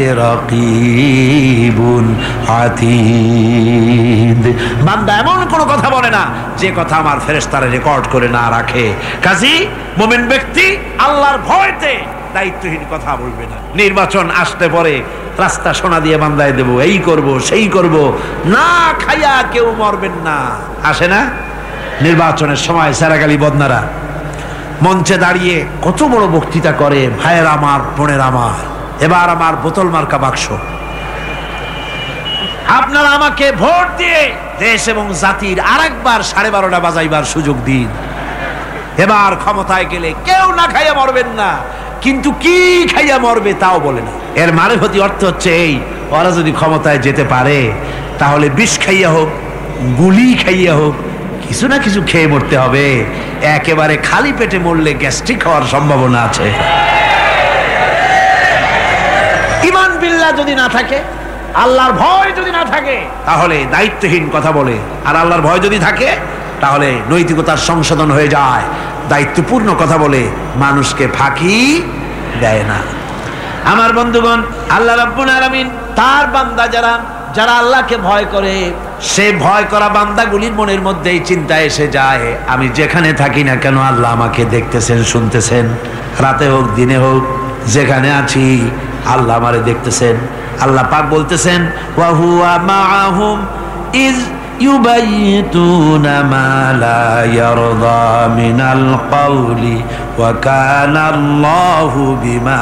রাকিবুন আতীদ। বান্দা এমন কোনো কথা বলে না যে কথা আমার ফেরেশতারা রেকর্ড করে না রাখে। কাজী মুমিন ব্যক্তি আল্লাহর ভয়তে দায়িত্বহীন কথা বলবে না। নির্বাচন আসতে পরে রাস্তা সোনা দিয়ে বান্দায় দেব, এই করব সেই করব, না খাইয়া কেউ মরবেন না। আসে না? নির্বাচনের সময় সারাগালি বদনারা মঞ্চে দাঁড়িয়ে কত বড় বক্তৃতা করে, ভাইয়ের আমার, বোনের আমার, এবার আমার বোতল মার্কা বাক্স, আপনারা আমাকে ভোট দিয়ে দেশ এবং জাতির আরেকবার 12:30 বাজাইবার সুযোগ দিন। এবার ক্ষমতায় গেলে কেউ না খাইয়া মরবেন না, কিন্তু কি খাইয়া মরবে তাও বলে না। এর মারফতি অর্থ হচ্ছে এই, ওরা যদি ক্ষমতায় যেতে পারে তাহলে বিষ খাইয়া হোক, গুলি খাইয়া হোক, কিছু না কিছু খেয়ে মরতে হবে। একেবারে খালি পেটে মরলে গ্যাস্ট্রিক হওয়ার সম্ভাবনা আছে। ঈমান বিল্লাহ যদি না থাকে, আল্লাহর ভয় যদি না থাকে, তাহলে দায়িত্বহীন কথা বলে। আর আল্লাহর ভয় যদি থাকে তাহলে নৈতিকতার সংশোধন হয়ে যায়, দায়িত্বপূর্ণ কথা বলে, মানুষকে ফাঁকি দেয় না। আমার বন্ধুগণ, আল্লাহ রাব্বুল আলামিন তার বান্দা যারা আল্লাহকে ভয় করে, সে ভয় করা বান্দাগুলির মনের মধ্যেই চিন্তা এসে যায়, আমি যেখানে থাকি না কেন আল্লাহ আমাকে দেখতেছেন, শুনতেছেন, রাতে হোক দিনে হোক, যেখানে আছি আল্লাহ আমারে দেখতেছেন। আল্লাহ পাক বলতেছেন, ওয়া হুয়া মাআহুম ইজ ইউবাইতুনা মা লা ইয়ারদা মিনাল কওলি ওয়া কানা আল্লাহু বিমা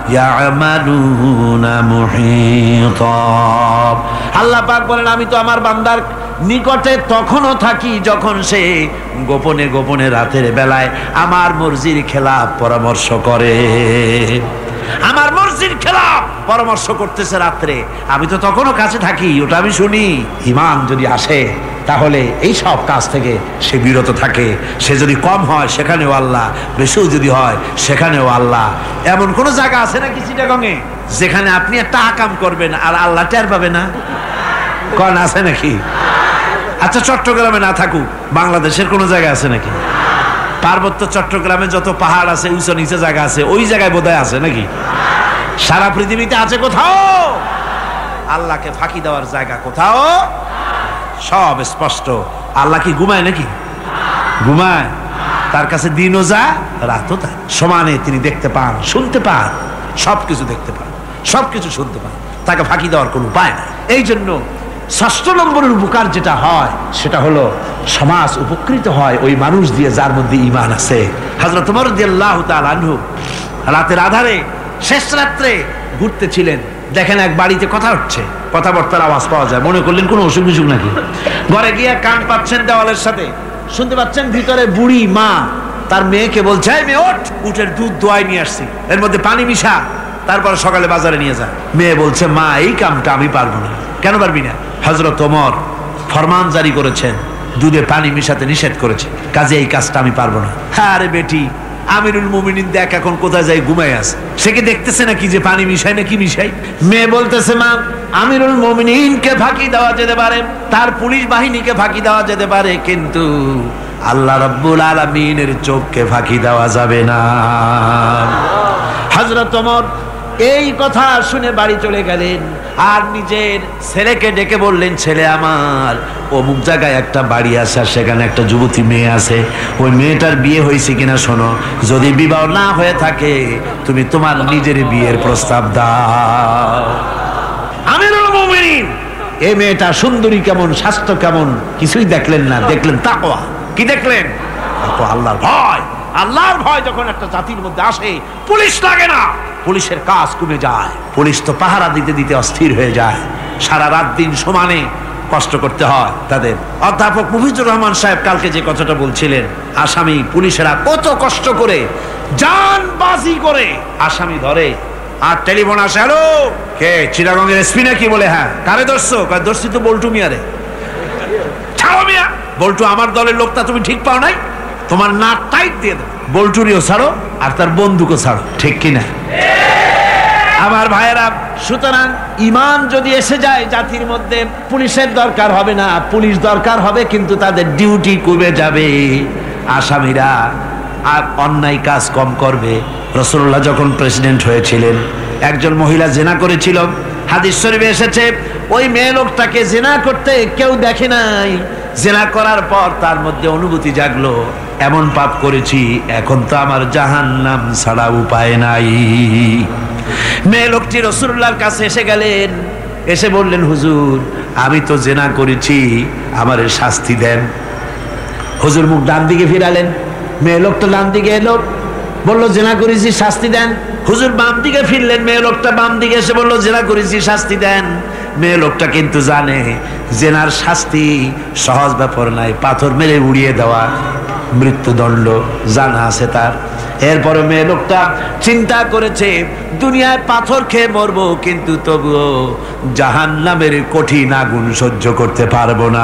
ইয়ামালুনা মুহীতা। আল্লাহ পাক বলেন, আমি তো আমার বান্দার নিকটে তখনও থাকি যখন সে গোপনে গোপনে রাতের বেলায় আমার মর্জির খেলাফ পরামর্শ করে। আমার মর্জির খেলাফ পরামর্শ করতেছে রাত্রে, আমি তো তখনও কাছে থাকি, ওটা আমি শুনি। ঈমান যদি আসে তাহলে এই সব কাজ থেকে সে বিরত থাকে। সে যদি কম হয় সেখানেও আল্লাহ, বেশিও যদি হয় সেখানেও আল্লাহ। এমন কোন জায়গা আছে নাকি চিটাগংয়ে যেখানে আপনি একটা আকাম করবেন আর আল্লাহ টের পাবে না? কোন আছে নাকি? আচ্ছা, চট্টগ্রামে না থাকুক, বাংলাদেশের কোন জায়গা আছে নাকি? পার্বত্য চট্টগ্রামে যত পাহাড় আছে, উঁচু নিচে জায়গা আছে, ওই জায়গায় বোধহয় আছে নাকি? সারা পৃথিবীতে আছে কোথাও? আল্লাহকে ফাঁকি দেওয়ার জায়গা কোথাও? সব স্পষ্ট। আল্লাহ কি ঘুমায় নাকি? ঘুমায়? তার কাছে দিনও যা, রাতও তা, সমানে তিনি দেখতে পান, শুনতে পান, সবকিছু দেখতে পান, সবকিছু শুনতে পান। তাকে ফাঁকি দেওয়ার কোনো উপায় নাই। এই জন্য ৬ষ্ঠ নম্বরের উপকার যেটা হয় সেটা হলো সমাজ উপকৃত হয় ওই মানুষ দিয়ে যার মধ্যে ঈমান আছে। হযরত ওমর রাদিয়াল্লাহু তাআলা আনহু রাতের আধারে শেষ রাত্রে ঘুরতেছিলেন, দেখেন এক বাড়িতে কথা হচ্ছে, কথাবার্তার আওয়াজ পাওয়া যায়। মনে করলেন কোনো অসুখ বিসুখ নাকি। ঘরে গিয়ে কান পাচ্ছেন দেওয়ালের সাথে, শুনতে পাচ্ছেন ভিতরে বুড়ি মা তার মেয়েকে বলছে, এই মেয়ে ওঠ, উটের দুধ দোয়াই নিয়ে আসছি, এর মধ্যে পানি মিশা, তারপর সকালে বাজারে নিয়ে যা। মেয়ে বলছে, মা এই কামটা আমি পারবো না। কেন পারবি না? হযরত ওমর ফরমান জারি করেছেন, দুধে পানি মিশাতে নিষেধ করেছে, কাজে এই কাজটা আমি পারবো না। আরে বেটি, আমিরুল মুমিনিন দেখ এখন কোথায় যায়, ঘুমায় আছে, সে কি দেখতেছে নাকি যে পানি মিশাই না কি মিশাই? মেয়ে বলতেছে, মা আমিরুল মুমিনিনকে ফাঁকি দেওয়া যেতে পারে, তার পুলিশ বাহিনীকে ফাঁকি দেওয়া যেতে পারে, কিন্তু আল্লাহ রাব্বুল আলামিনের চোখকে ফাঁকি দেওয়া যাবে না। হযরত ওমর এই কথা শুনে বাড়ি চলে গেলেন আর নিজের ছেলেকে ডেকে বললেন, ছেলে আমার, অমুক জায়গায় একটা বাড়ি আছে, সেখানে একটা যুবতী মেয়ে আছে, ওই মেয়েটার বিয়ে হয়েছে কিনা শোনো, যদি বিবাহ না হয়ে থাকে তুমি তোমার নিজের বিয়ের প্রস্তাব দাও। আমিরুল মুমিনিন এই মেয়েটা সুন্দরী কেমন, স্বাস্থ্য কেমন কিছুই দেখলেন না, দেখলেন তাকওয়া। কি দেখলেন? তাকওয়া, আল্লাহর ভয়। আল্লাহর ভয় যখন একটা জাতির মধ্যে আসে, পুলিশ লাগে না, পুলিশের কাজ কমে যায়। পুলিশ তো পাহারা দিতে দিতে অস্থির হয়ে যায়, সারা রাত দিন সমানে কষ্ট করতে হয় তাদের। অধ্যাপক মুফিজুর রহমান সাহেব কালকে যে কথাটা বলছিলেন, আসামি পুলিশেরা কত কষ্ট করে জানবাজি করে আসামি ধরে, আর টেলিফোন আসে, হ্যালো কে, চিটাগংয়ের এসপি নাকি? বলে হ্যাঁ। কারে ধরছো? ধরছি তো বল্টু মিয়ারে। ছাড়ো মিয়া, বল্টু আমার দলের লোকটা তুমি ঠিক পাও নাই, তোমার নাক টাইট দিয়ে দাও। বল্টুরিও ছাড়ো আর তার বন্দুকও ছাড়ো, ঠিক কিনা? আমার ভাইয়েরা, সুতরাং ঈমান যদি এসে যায় জাতির মধ্যে, পুলিশের দরকার হবে না, পুলিশ দরকার হবে কিন্তু তাদের ডিউটি কমে যাবে, আসামিরা আর অন্যায় কাজ কম করবে। রাসূলুল্লাহ যখন প্রেসিডেন্ট হয়েছিলেন, একজন মহিলা জিনা করেছিল, হাদিস শরীফে এসেছে, ওই মেয়ে লোকটাকে জিনা করতে কেউ দেখে নাই, জিনা করার পর তার মধ্যে অনুভূতি জাগলো, এমন পাপ করেছি, এখন তো আমার জাহান্নাম ছাড়া উপায় নাই। মেয়ে লোকটি রাসূলুল্লাহর কাছে এসে গেলেন, এসে বললেন, হুজুর আমি তো জিনা করেছি, আমার শাস্তি দেন। হুজুর মুখ ডান দিকে ফিরালেন, মেয়ে লোকটা ডান দিকে এলো, বলল জিনা করেছি, শাস্তি দেন। হুজুর বাম দিকে ফিরলেন, মেয়ে লোকটা বাম দিকে এসে বলল, জিনা করেছি, শাস্তি দেন। মেয়ে লোকটা কিন্তু জানে জেনার শাস্তি সহজ ব্যাপার নাই, পাথর মেরে উড়িয়ে দেওয়া, মৃত্যুদণ্ড জানা আছে তার। এরপরে মেয়ে লোকটা চিন্তা করেছে, দুনিয়ায় পাথর খেয়ে মরবো, কিন্তু তবুও জাহান্নামের কঠিন আগুন সহ্য করতে পারবো না।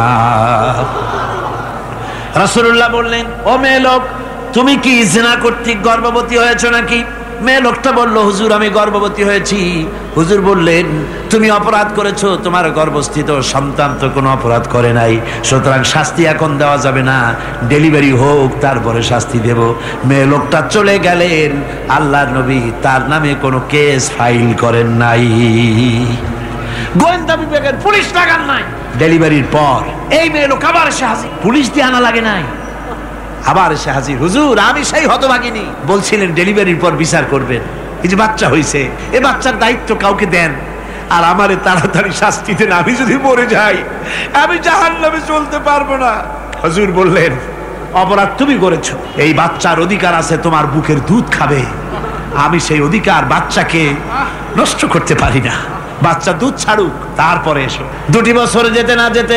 রাসূলুল্লাহ বললেন, ও মেয়ে লোক, তুমি কি জিনা কর্তৃক গর্ভবতী হয়েছো নাকি? মেয়ে লোকটা বলল, হুজুর আমি গর্ভবতী হয়েছি। হুজুর বললেন, তুমি অপরাধ করেছো, তোমার গর্ভস্থিত সন্তান তো কোনো অপরাধ করে নাই, সুতরাং শাস্তি এখন দেওয়া যাবে না, ডেলিভারি হোক তারপরে শাস্তি দেব। মেয়ে লোকটা চলে গেলেন। আল্লাহর নবী তার নামে কোনো কেস ফাইল করেন নাই, গোয়েন্দা বিভাগের পুলিশ লাগান নাই। ডেলিভারির পর এই মেয়ে লোক আবার এসে হাজির, পুলিশ দিয়ে আনা লাগে নাই, আবার এসে হাজির, হুজুর আমি সেই হতভাগিনী, বলছিলেন ডেলিভারির পর বিচার করবেন, এই যে বাচ্চা হয়েছে, এ বাচ্চার দায়িত্ব কাউকে দেন, আর আমারে তাড়াতাড়ি শাস্তি দেন, আমি যদি মরে যাই আমি জাহান্নামে চলতে পারবো না। হুজুর বললেন, অপরাধ তুমি করেছো, এই বাচ্চার অধিকার আছে তোমার বুকের দুধ খাবে, আমি সেই অধিকার বাচ্চাকে নষ্ট করতে পারি না, বাচ্চা দুধ ছাড়ুক তারপরে এসো। 2 বছর যেতে না যেতে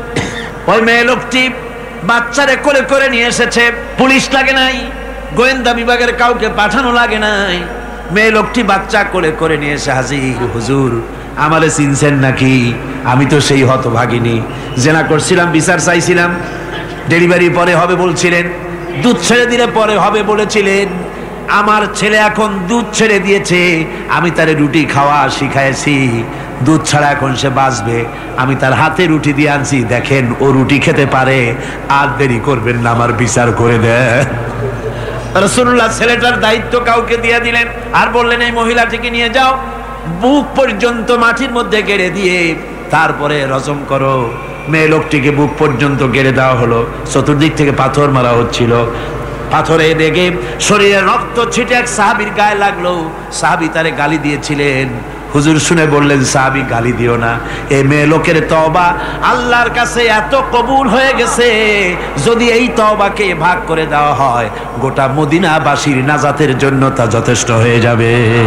ওই মেয়ে লোকটি বাচ্চারে কোলে করে নিয়ে এসেছে। পুলিশ লাগে নাই, গোয়েন্দা বিভাগের কাউকে পাঠানো লাগে নাই, মেয়ে লোকটি বাচ্চা কোলে করে নিয়ে এসে হাজির। হুজুর, আমারে চিনছেন নাকি? আমি তো সেই হতভাগিনী, জেনা করছিলাম, বিচার চাইছিলাম, ডেলিভারি পরে হবে বলছিলেন, দুধ ছেড়ে দিলে পরে হবে বলেছিলেন। আমার ছেলে এখন দুধ ছেড়ে দিয়েছে, আমি তারে রুটি খাওয়া শিখাইছি, দুধ ছাড়া এখন সে বাঁচবে, আমি তার হাতে রুটি দিয়ে আনছি, দেখেন ও রুটি খেতে পারে, আর দেরি করবেন না, আমার বিচার করে দেন। রাসূলুল্লাহ ছেলেটার দায়িত্ব কাউকে দিয়ে দিলেন, আর বললেন এই মহিলাটিকে নিয়ে যাও, বুক পর্যন্ত মাটির মধ্যে গেড়ে দিয়ে তারপরে রজম করো। মেয়ে লোকটিকে বুক পর্যন্ত গেড়ে দেওয়া হলো, চতুর্দিক থেকে পাথর মারা হচ্ছিল, পাথরে লেগে শরীরে রক্ত ছিটে এক সাহাবীর গায়ে লাগলো। সাহাবী তারে গালি দিয়েছিলেন, হুজুর শুনে বললেন, সাহাবী গালি দিও না, এই মেয়ে লোকের তওবা আল্লাহর কাছে এত কবুল হয়ে গেছে, যদি এই তওবাকে ভাগ করে দেওয়া হয় গোটা মদিনাবাসীর নাজাতের জন্য তা যথেষ্ট হয়ে যাবে।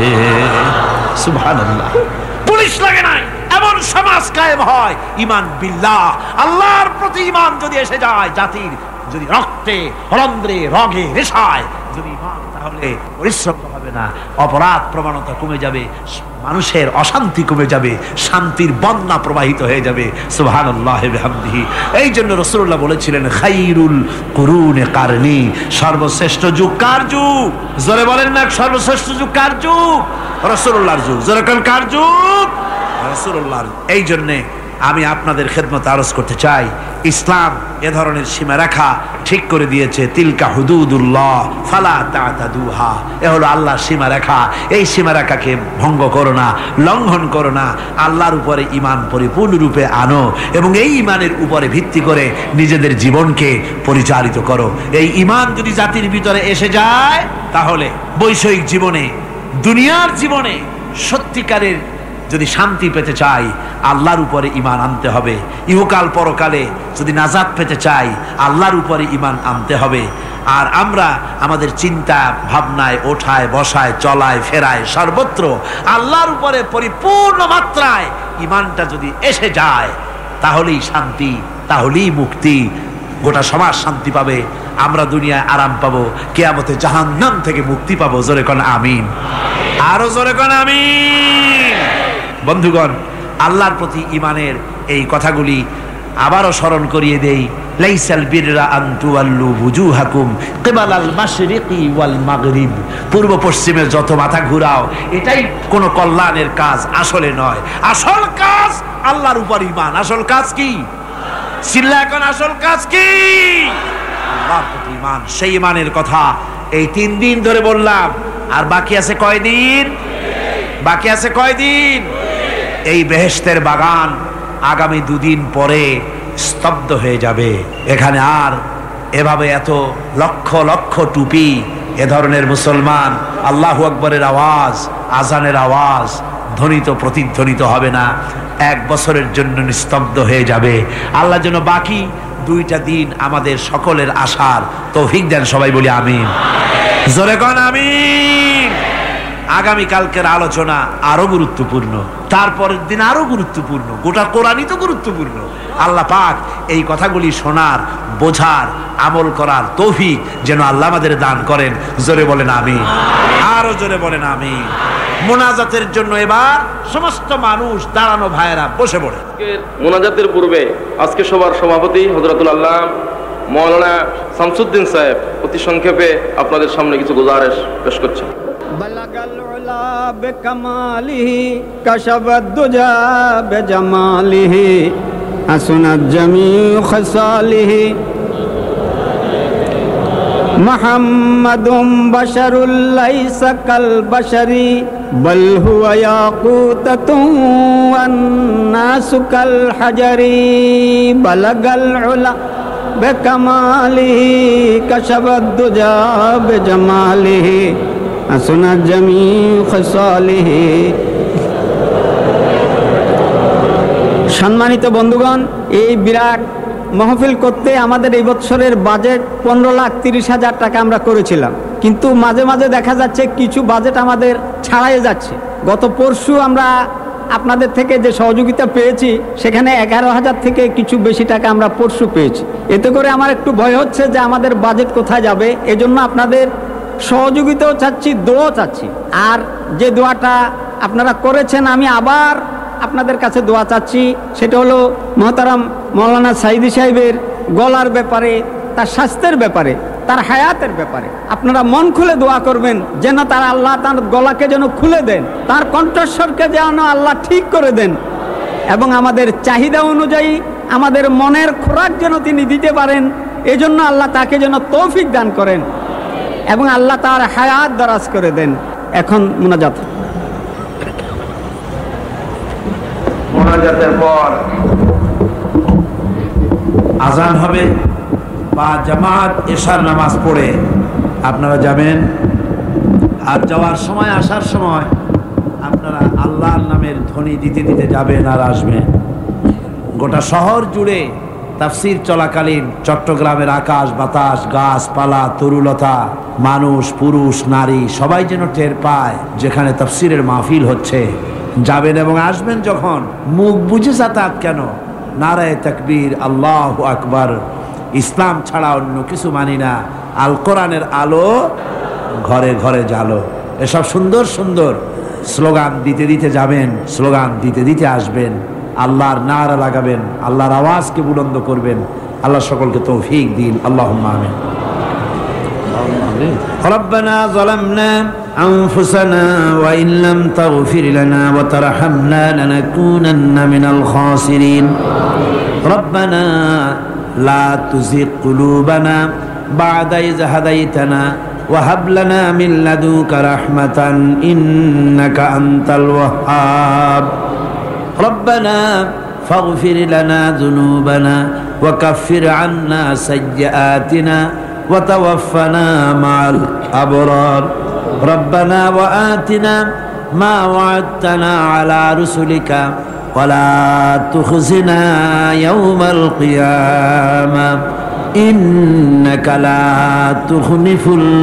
সুবহানাল্লাহ। পুলিশ লাগে নাই, এমন সমাজ কায়েম হয়, ঈমান বিল্লাহ, আল্লাহর প্রতি ঈমান যদি এসে যায়, জাতির যদি রক্তে রন্ধ্রে রগে রেশায় যদি ঈমান, তাহলে পরিশ্রম হবে না, অপরাধ প্রবণতা কমে যাবে, মানুষের অশান্তি কমে যাবে, শান্তির বন্যা প্রবাহিত হয়ে যাবে। সুবহানাল্লাহ বিহামদিহি। এই জন্য রাসূলুল্লাহ বলেছিলেন, খাইরুল কুরুনে কারনি, সর্বশ্রেষ্ঠ যুগ কার যুগ? জোরে বলেন না, সর্বশ্রেষ্ঠ যুগ কার যুগ? রাসূলুল্লাহর যুগ। জোরে কোন কার যুগ? রাসূলুল্লাহর। এই জন্য আমি আপনাদের খেদমতে আরজ করতে চাই, ইসলাম এ ধরনের সীমারেখা ঠিক করে দিয়েছে। তিলকা হুদুদুল্লাহ ফালা তা'তাদুহা, এ হলো আল্লাহর সীমারেখা, এই সীমারেখাকে ভঙ্গ করো না, লঙ্ঘন করো না, আল্লাহর উপরে ঈমান পরিপূর্ণরূপে আনো এবং এই ঈমানের উপরে ভিত্তি করে নিজেদের জীবনকে পরিচালিত করো। এই ঈমান যদি জাতির ভিতরে এসে যায়, তাহলে বৈষয়িক জীবনে, দুনিয়ার জীবনে সত্যিকারের যদি শান্তি পেতে চাই, আল্লাহর উপরে ঈমান আনতে হবে। ইহকাল পরকালে যদি নাজাত পেতে চাই, আল্লাহর উপরে ঈমান আনতে হবে। আর আমরা আমাদের চিন্তা ভাবনায়, ওঠায় বসায়, চলায় ফেরায়, সর্বত্র আল্লাহর উপরে পরিপূর্ণ মাত্রায় ঈমানটা যদি এসে যায়, তাহলেই শান্তি, তাহলেই মুক্তি, গোটা সমাজ শান্তি পাবে, আমরা দুনিয়ায় আরাম পাবো, কিয়ামতে জাহান্নাম থেকে মুক্তি পাবো। জোরে কোন আমিন, আরো জোরে কোন আমিন। বন্ধুগণ, আল্লাহর প্রতি ঈমানের এই কথাগুলি আবারও স্মরণ করিয়ে দেই। লাইসাল বিররা আন তুওয়াল্লু বুজুহাকুম কিবালাল মাশরিকি ওয়াল মাগরিব, পূর্ব পশ্চিমে যত মাথা ঘুরাও, এটাই কোনো কল্যাণের কাজ আসলে নয়। আসল কাজ আল্লাহর উপর ঈমান। আসল কাজ কি? চিল্লা এখন, আসল কাজ কি? আল্লাহর প্রতি ঈমান। সেই ঈমানের কথা এই 3 দিন ধরে বললাম, আর বাকি আছে কয়দিন? বাকি আছে কয়দিন? এই বেহেশতের বাগান আগামী 2 দিন পরে স্তব্ধ হয়ে যাবে। এখানে আর এভাবে এত লক্ষ লক্ষ টুপি, এ ধরনের মুসলমান আল্লাহু আকবরের আওয়াজ, আজানের আওয়াজ ধ্বনিত প্রতিধ্বনিত হবে না, 1 বছরের জন্য নিস্তব্ধ হয়ে যাবে। আল্লাহ যেন বাকি 2টা দিন আমাদের সকলের আশার তৌফিক দেন। সবাই বলি আমিন, জোরে কোন আমিন। আগামী কালকের আলোচনা আরো গুরুত্বপূর্ণ, তারপরের দিন আরো গুরুত্বপূর্ণ, গোটা কোরআনই তো গুরুত্বপূর্ণ। আল্লাহ পাক এই কথাগুলি শোনার, বোঝার, আমল করার তৌফিক যেন আল্লাহ আমাদের দান করেন। জোরে বলেন আমিন, আরো জোরে বলেন আমিন। মোনাজাতের জন্য এবার সমস্ত মানুষ দাঁড়ানো, ভাইয়েরা বসে পড়ে। মোনাজাতের পূর্বে আজকে সবার সভাপতি হযরতুল আল্লাহ মাওলানা শামসুদ্দিন সাহেব অতি সংক্ষেপে আপনাদের সামনে কিছু গুজারিশ পেশ করছেন। বলাগাল উলা বিকামালিহি কাশাবাদ দুজা বিজামালিহি হাসনাত জামিউ খাসালিহি মুহাম্মাদুম বাশারুল লাইসা কাল বাশারি বল হুয়া ইয়াকুতাতুন ওয়ান নাসু কাল হাজারি বলাগাল উলা বিকামালিহি কাশাবাদ দুজা বিজামালিহি حسنت جميع خصاله সম্মানিত বন্ধুগণ, এই বিরাট মাহফিল করতে আমাদের এই বছরের বাজেট 15,30,000 টাকা আমরা করেছিলাম, কিন্তু মাঝে মাঝে দেখা যাচ্ছে কিছু বাজেট আমাদের ছাড়াই যাচ্ছে। গত পরশু আমরা আপনাদের থেকে যে সহযোগিতা পেয়েছি সেখানে 11,000 থেকে কিছু বেশি টাকা আমরা পরশু পেয়েছি। এতে করে আমার একটু ভয় হচ্ছে যে আমাদের বাজেট কোথায় যাবে। এজন্য আপনাদের সহযোগিতাও চাচ্ছি, দোয়াও চাচ্ছি। আর যে দোয়াটা আপনারা করেছেন আমি আবার আপনাদের কাছে দোয়া চাচ্ছি, সেটা হলো মহতারাম মৌলানা সাইদি সাহেবের গলার ব্যাপারে, তার স্বাস্থ্যের ব্যাপারে, তার হায়াতের ব্যাপারে আপনারা মন খুলে দোয়া করবেন যেন তার আল্লাহ তার গলাকে যেন খুলে দেন, তার কণ্ঠস্বরকে যেন আল্লাহ ঠিক করে দেন, এবং আমাদের চাহিদা অনুযায়ী আমাদের মনের খোরাক যেন তিনি দিতে পারেন। এজন্য আল্লাহ তাকে যেন তৌফিক দান করেন এবং আল্লাহ তার হায়াত দারাজ করে দেন। এখন মুনাজাত। মোনাজাতের পর আজান হবে বা জামাত এশার নামাজ পড়ে আপনারা যাবেন। আর যাওয়ার সময় আসার সময় আপনারা আল্লাহর নামের ধ্বনি দিতে দিতে যাবেন আর আসবেন। গোটা শহর জুড়ে তাফসীর চলাকালীন চট্টগ্রামের আকাশ বাতাস, গাছপালা, তরুলতা, মানুষ, পুরুষ, নারী সবাই যেন টের পায় যেখানে তাফসীরের মাহফিল হচ্ছে। যাবেন এবং আসবেন যখন মুখ বুঝে যাতায়াত কেন, নারায়ে তাকবীর, আল্লাহু আকবার, ইসলাম ছাড়া অন্য কিছু মানি না, আল কোরআনের আলো ঘরে ঘরে জালো, এসব সুন্দর সুন্দর স্লোগান দিতে দিতে যাবেন, স্লোগান দিতে দিতে আসবেন, আল্লাহর নারা লাগাবেন, আল্লাহর আওয়াজকে বুলন্দ করবেন। আল্লাহ সকলকে তৌফিক দিন, আল্লাহুম্মা আমিন। ربنا ظلمنا أنفسنا وإن لم تغفر لنا وترحمنا لنكونن من الخاسرين ربنا لا تزغ قلوبنا بعد إذ هديتنا وهب لنا من لدنك رحمة إنك أنت الوهاب ربنا فاغفر لنا ذنوبنا وكفر عنا سيئاتنا وتوفنا مع الأبرار ربنا وآتنا ما وعدتنا على رسلك ولا تخزنا يوم القيامة إنك لا تخلف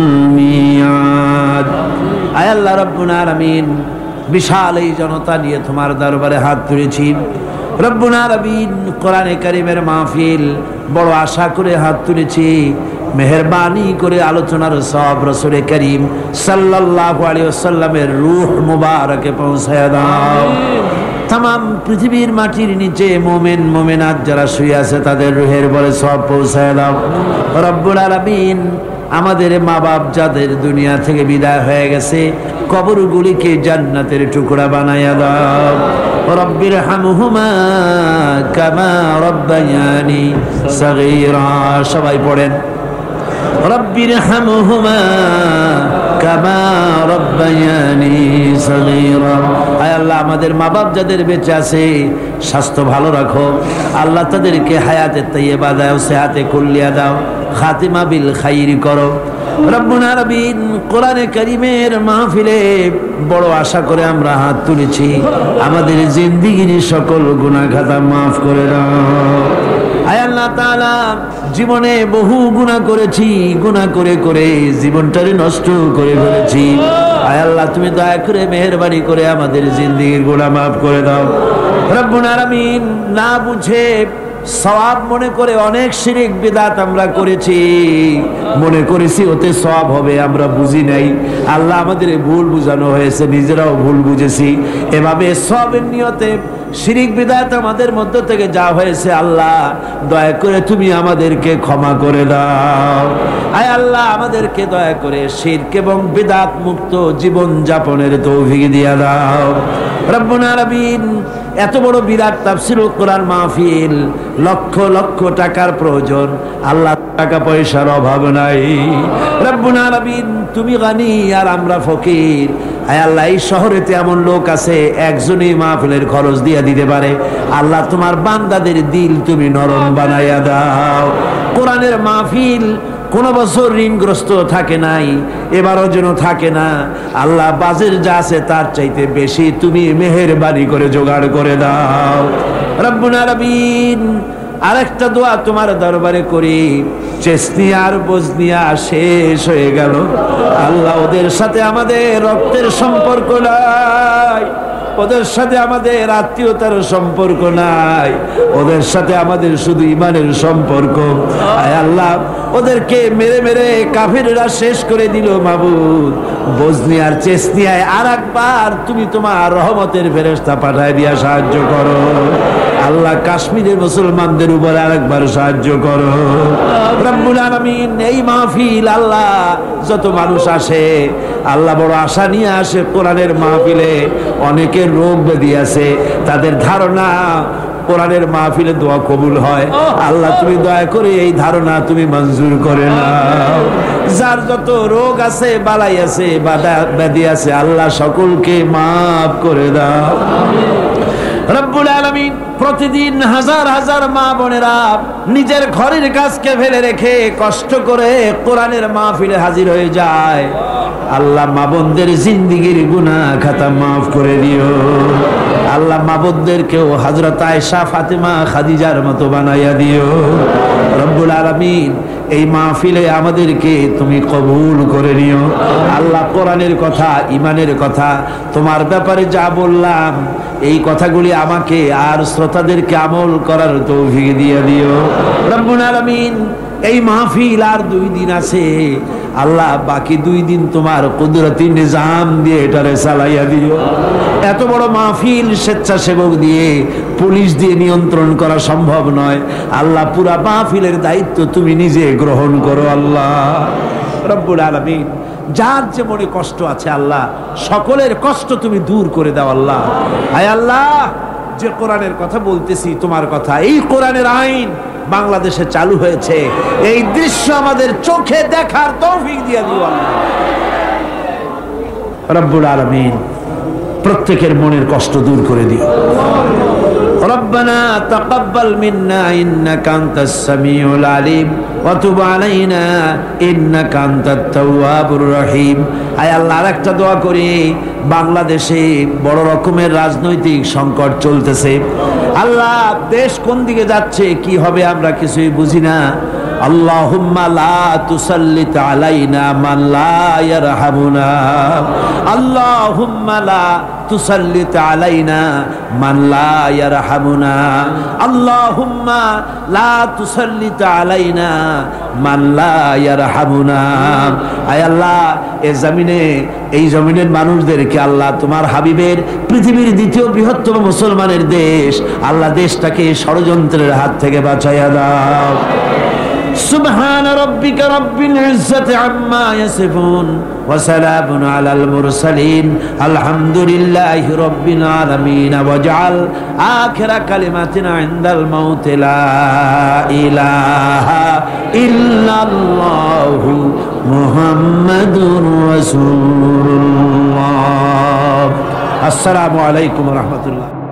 الميعاد আয় আল্লাহ রব্বুল আলামিন, বিশাল এই জনতা নিয়ে তোমার দরবারে হাত তুলেছি রব্বুল আলামিন। কোরআনে কারীমের মাহফিল বড় আশা করে হাত তুলেছি, মেহেরবানি করে আলোচনার সব রাসূল করিম সাল্লাল্লাহু আলাইহি ওয়াসাল্লামের রূহ মুবারকে পৌঁছায় দাও। तमाम পৃথিবীর মাটির নিচে মুমিন মুমিনাত যারা শুয়ে আছে তাদের রূহের বলে সব পৌঁছায় দাও রব্বুল আলামিন। আমাদের মা বাপ যাদের দুনিয়া থেকে বিদায় হয়ে গেছে কবরগুলিকে জান্নাতের টুকরা বানায়া দাও রব্বির হামহুমা কামা রব্বায়ানি সগীরা। সবাই পড়েন রব্বির হামহুমা কামা রব্বায়ানি সগীরা। আয় আল্লাহ, আমাদের মা বাপ যাদের বেঁচে আছে স্বাস্থ্য ভালো রাখো আল্লাহ, তাদেরকে হায়াতে তাইয়্যিবা দাও, সেহাতে কুল্লিয়া দাও, খাতিমা বিল খাইরি করো রব্বুল আলামিন। কোরআনে কারীমের মাহফিলে বড় আশা করে আমরা হাত তুলেছি, আমাদের জিন্দেগির সকল গুনাহ খাতা মাফ করে দাও। আয় আল্লাহ তাআলা, জীবনে বহু গুনাহ করেছি, গুনাহ করে করে জীবনটারে নষ্ট করে ফেলেছি। আয় আল্লাহ, তুমি দয়া করে মেহেরবানি করে আমাদের জিন্দেগির গুনাহ মাফ করে দাও রব্বুল আলামিন। না বুঝে সওয়াব মনে করে অনেক শিরক বিদআত আমরা করেছি, মনে করেছি ওতে সওয়াব হবে, আমরা বুঝি নাই। আল্লাহ, আমাদের ভুল বুঝানো হয়েছে, নিজেরাও ভুল বুঝেছি। এভাবে সওয়াবের নিয়তে শিরক বিদআত আমাদের মধ্য থেকে যা হয়েছে আল্লাহ দয়া করে তুমি আমাদেরকে ক্ষমা করে দাও। আয় আল্লাহ, আমাদেরকে দয়া করে শিরক এবং বিদআত মুক্ত জীবন যাপনের তৌফিক দিয়া দাও রব্বুল আলামিন। এত বড় বিরাট তাফসীরুল কোরআন মাহফিল, লক্ষ লক্ষ টাকার প্রয়োজন আল্লাহ, টাকা পয়সার অভাব নাই রব্বুল আলামিন। তুমি গানি আর আমরা ফকির। আয় আল্লাহ, এই শহরেতে এমন লোক আছে একজনই মাহফিলের খরচ দিয়ে দিতে পারে। আল্লাহ, তোমার বান্দাদের দিল তুমি নরম বানাইয়া দাও। কোরআনের মাহফিল কোন বছর ঋণগ্রস্ত থাকে নাই, এবারও যেন থাকে না আল্লাহ। বাজেট যা আছে তার চাইতে বেশি তুমি মেহেরবানি করে জোগাড় করে দাও রব্বুল আলামিন আরেকটা দোয়া তোমার দরবারে করি, চেসনিয়া আর বজনিয়া শেষ হয়ে গেল আল্লাহ, ওদের সাথে আমাদের রক্তের সম্পর্ক নাই, ওদের সাথে আমাদের আত্মীয়তার সম্পর্ক নাই, ওদের সাথে আমাদের শুধু ইমানের সম্পর্ক। আয় আল্লাহ, ওদেরকে মেরে মেরে কাফিররা শেষ করে দিল মাবুদ। বজনিয়ার চেসনিয়ায় আর একবার তুমি তোমার রহমতের ফেরেশতা পাঠায় দিয়া সাহায্য করো আল্লাহ। কাশ্মীরের মুসলমানদের উপর আরেকবার সাহায্য করো রব্বুল আলামিন। এই মাহফিল আল্লাহ, যত মানুষ আসে আল্লাহ বড় আশা নিয়ে আসে কোরআনের মাহফিলে, অনেকের রোগ ব্যাধি আছে, তাদের ধারণা কোরআনের মাহফিলে দোয়া কবুল হয়। আল্লাহ তুমি দয়া করে এই ধারণা তুমি মঞ্জুর করে নাও। যার যত রোগ আছে, বালাই আছে, ব্যাধি আছে, আল্লাহ সকলকে মাফ করে দাও রব্বুল আলামিন। প্রতিদিন হাজার হাজার মা বোনেরা নিজের ঘরের কাজকে ফেলে রেখে কষ্ট করে কোরআনের মাহফিলে হাজির হয়ে যায়। আল্লাহ মা বোনদের জিন্দেগির গুনাহ খাতা মাফ করে দিও আল্লাহ। মা বোনদেরকেও হযরত আয়েশা, ফাতেমা, খাদিজার মতো বানাইয়া দিও রব্বুল আলামিন। এই মাহফিলে আমাদেরকে তুমি কবুল করে নিও আল্লাহ। কোরআনের কথা, ইমানের কথা, তোমার ব্যাপারে যা বললাম এই কথাগুলি আমাকে আর শ্রোতাদেরকে আমল করার তৌফিক দিয়ে দিও রব্বুল আলামিন। এই মাহফিল আর 2 দিন আছে আল্লাহ, বাকি 2 দিন তোমার কুদরতি নিজাম দিয়ে এটারে চালাইয়া দিও। এত বড় মাহফিল স্বেচ্ছাসেবক দিয়ে, পুলিশ দিয়ে নিয়ন্ত্রণ করা সম্ভব নয় আল্লাহ। পুরা মাহফিলের দায়িত্ব তুমি নিজে গ্রহণ করো আল্লাহ রব্বুল আলামিন। যার যে মনে কষ্ট আছে আল্লাহ, সকলের কষ্ট তুমি দূর করে দাও আল্লাহ। আয় আল্লাহ, যে কোরআনের কথা বলতেছি তোমার কথা, এই কোরআনের আইন বাংলাদেশে চালু হয়েছে, এই দৃশ্য আমাদের চোখে দেখার তৌফিক দিয়ে দিও আল্লাহ রব্বুল আলামিন। প্রত্যেকের মনের কষ্ট দূর করে দিও। ربنا تقبل منا إنك أنت السميع العليم وتب علينا إنك أنت التواب الرحيم। আয় আল্লাহ, আরেকটা দোয়া করি, বাংলাদেশে বড় রকমের রাজনৈতিক সংকট চলতেছে আল্লাহ। দেশ কোন দিকে যাচ্ছে, কি হবে আমরা কিছুই বুঝি না। আল্লাহুম্মা লা তুসাল্লিত আলাইনা মান লা ইয়ারহামুনা, আল্লাহুম্মা লা তুসাল্লিত আলাইনা মান লা ইয়ারহামুনা, আল্লাহুম্মা লা তুসাল্লিত আলাইনা মান লা ইয়ারহামুনা। আয় আল্লাহ, এই জমিনের মানুষদেরকে আল্লাহ তোমার হাবিবের পৃথিবীর 2য় বৃহত্তম মুসলমানের দেশ আল্লাহ, দেশটাকে ষড়যন্ত্রের হাত থেকে বাঁচাইয়া দাও। সুবহান রাব্বিকা রাব্বিল ইজ্জাতি আম্মা ইয়াসিফুন ওয়া সালামুন আলাল মুরসালিন আলহামদুলিল্লাহি রাব্বিল আলামিন। ওয়াজআল আখিরা কালিমাতিনা ইনদাল মাউত লা ইলাহা ইল্লাল্লাহু মুহাম্মাদুর রাসূলুল্লাহ। আসসালামু আলাইকুম ওয়া রাহমাতুল্লাহ।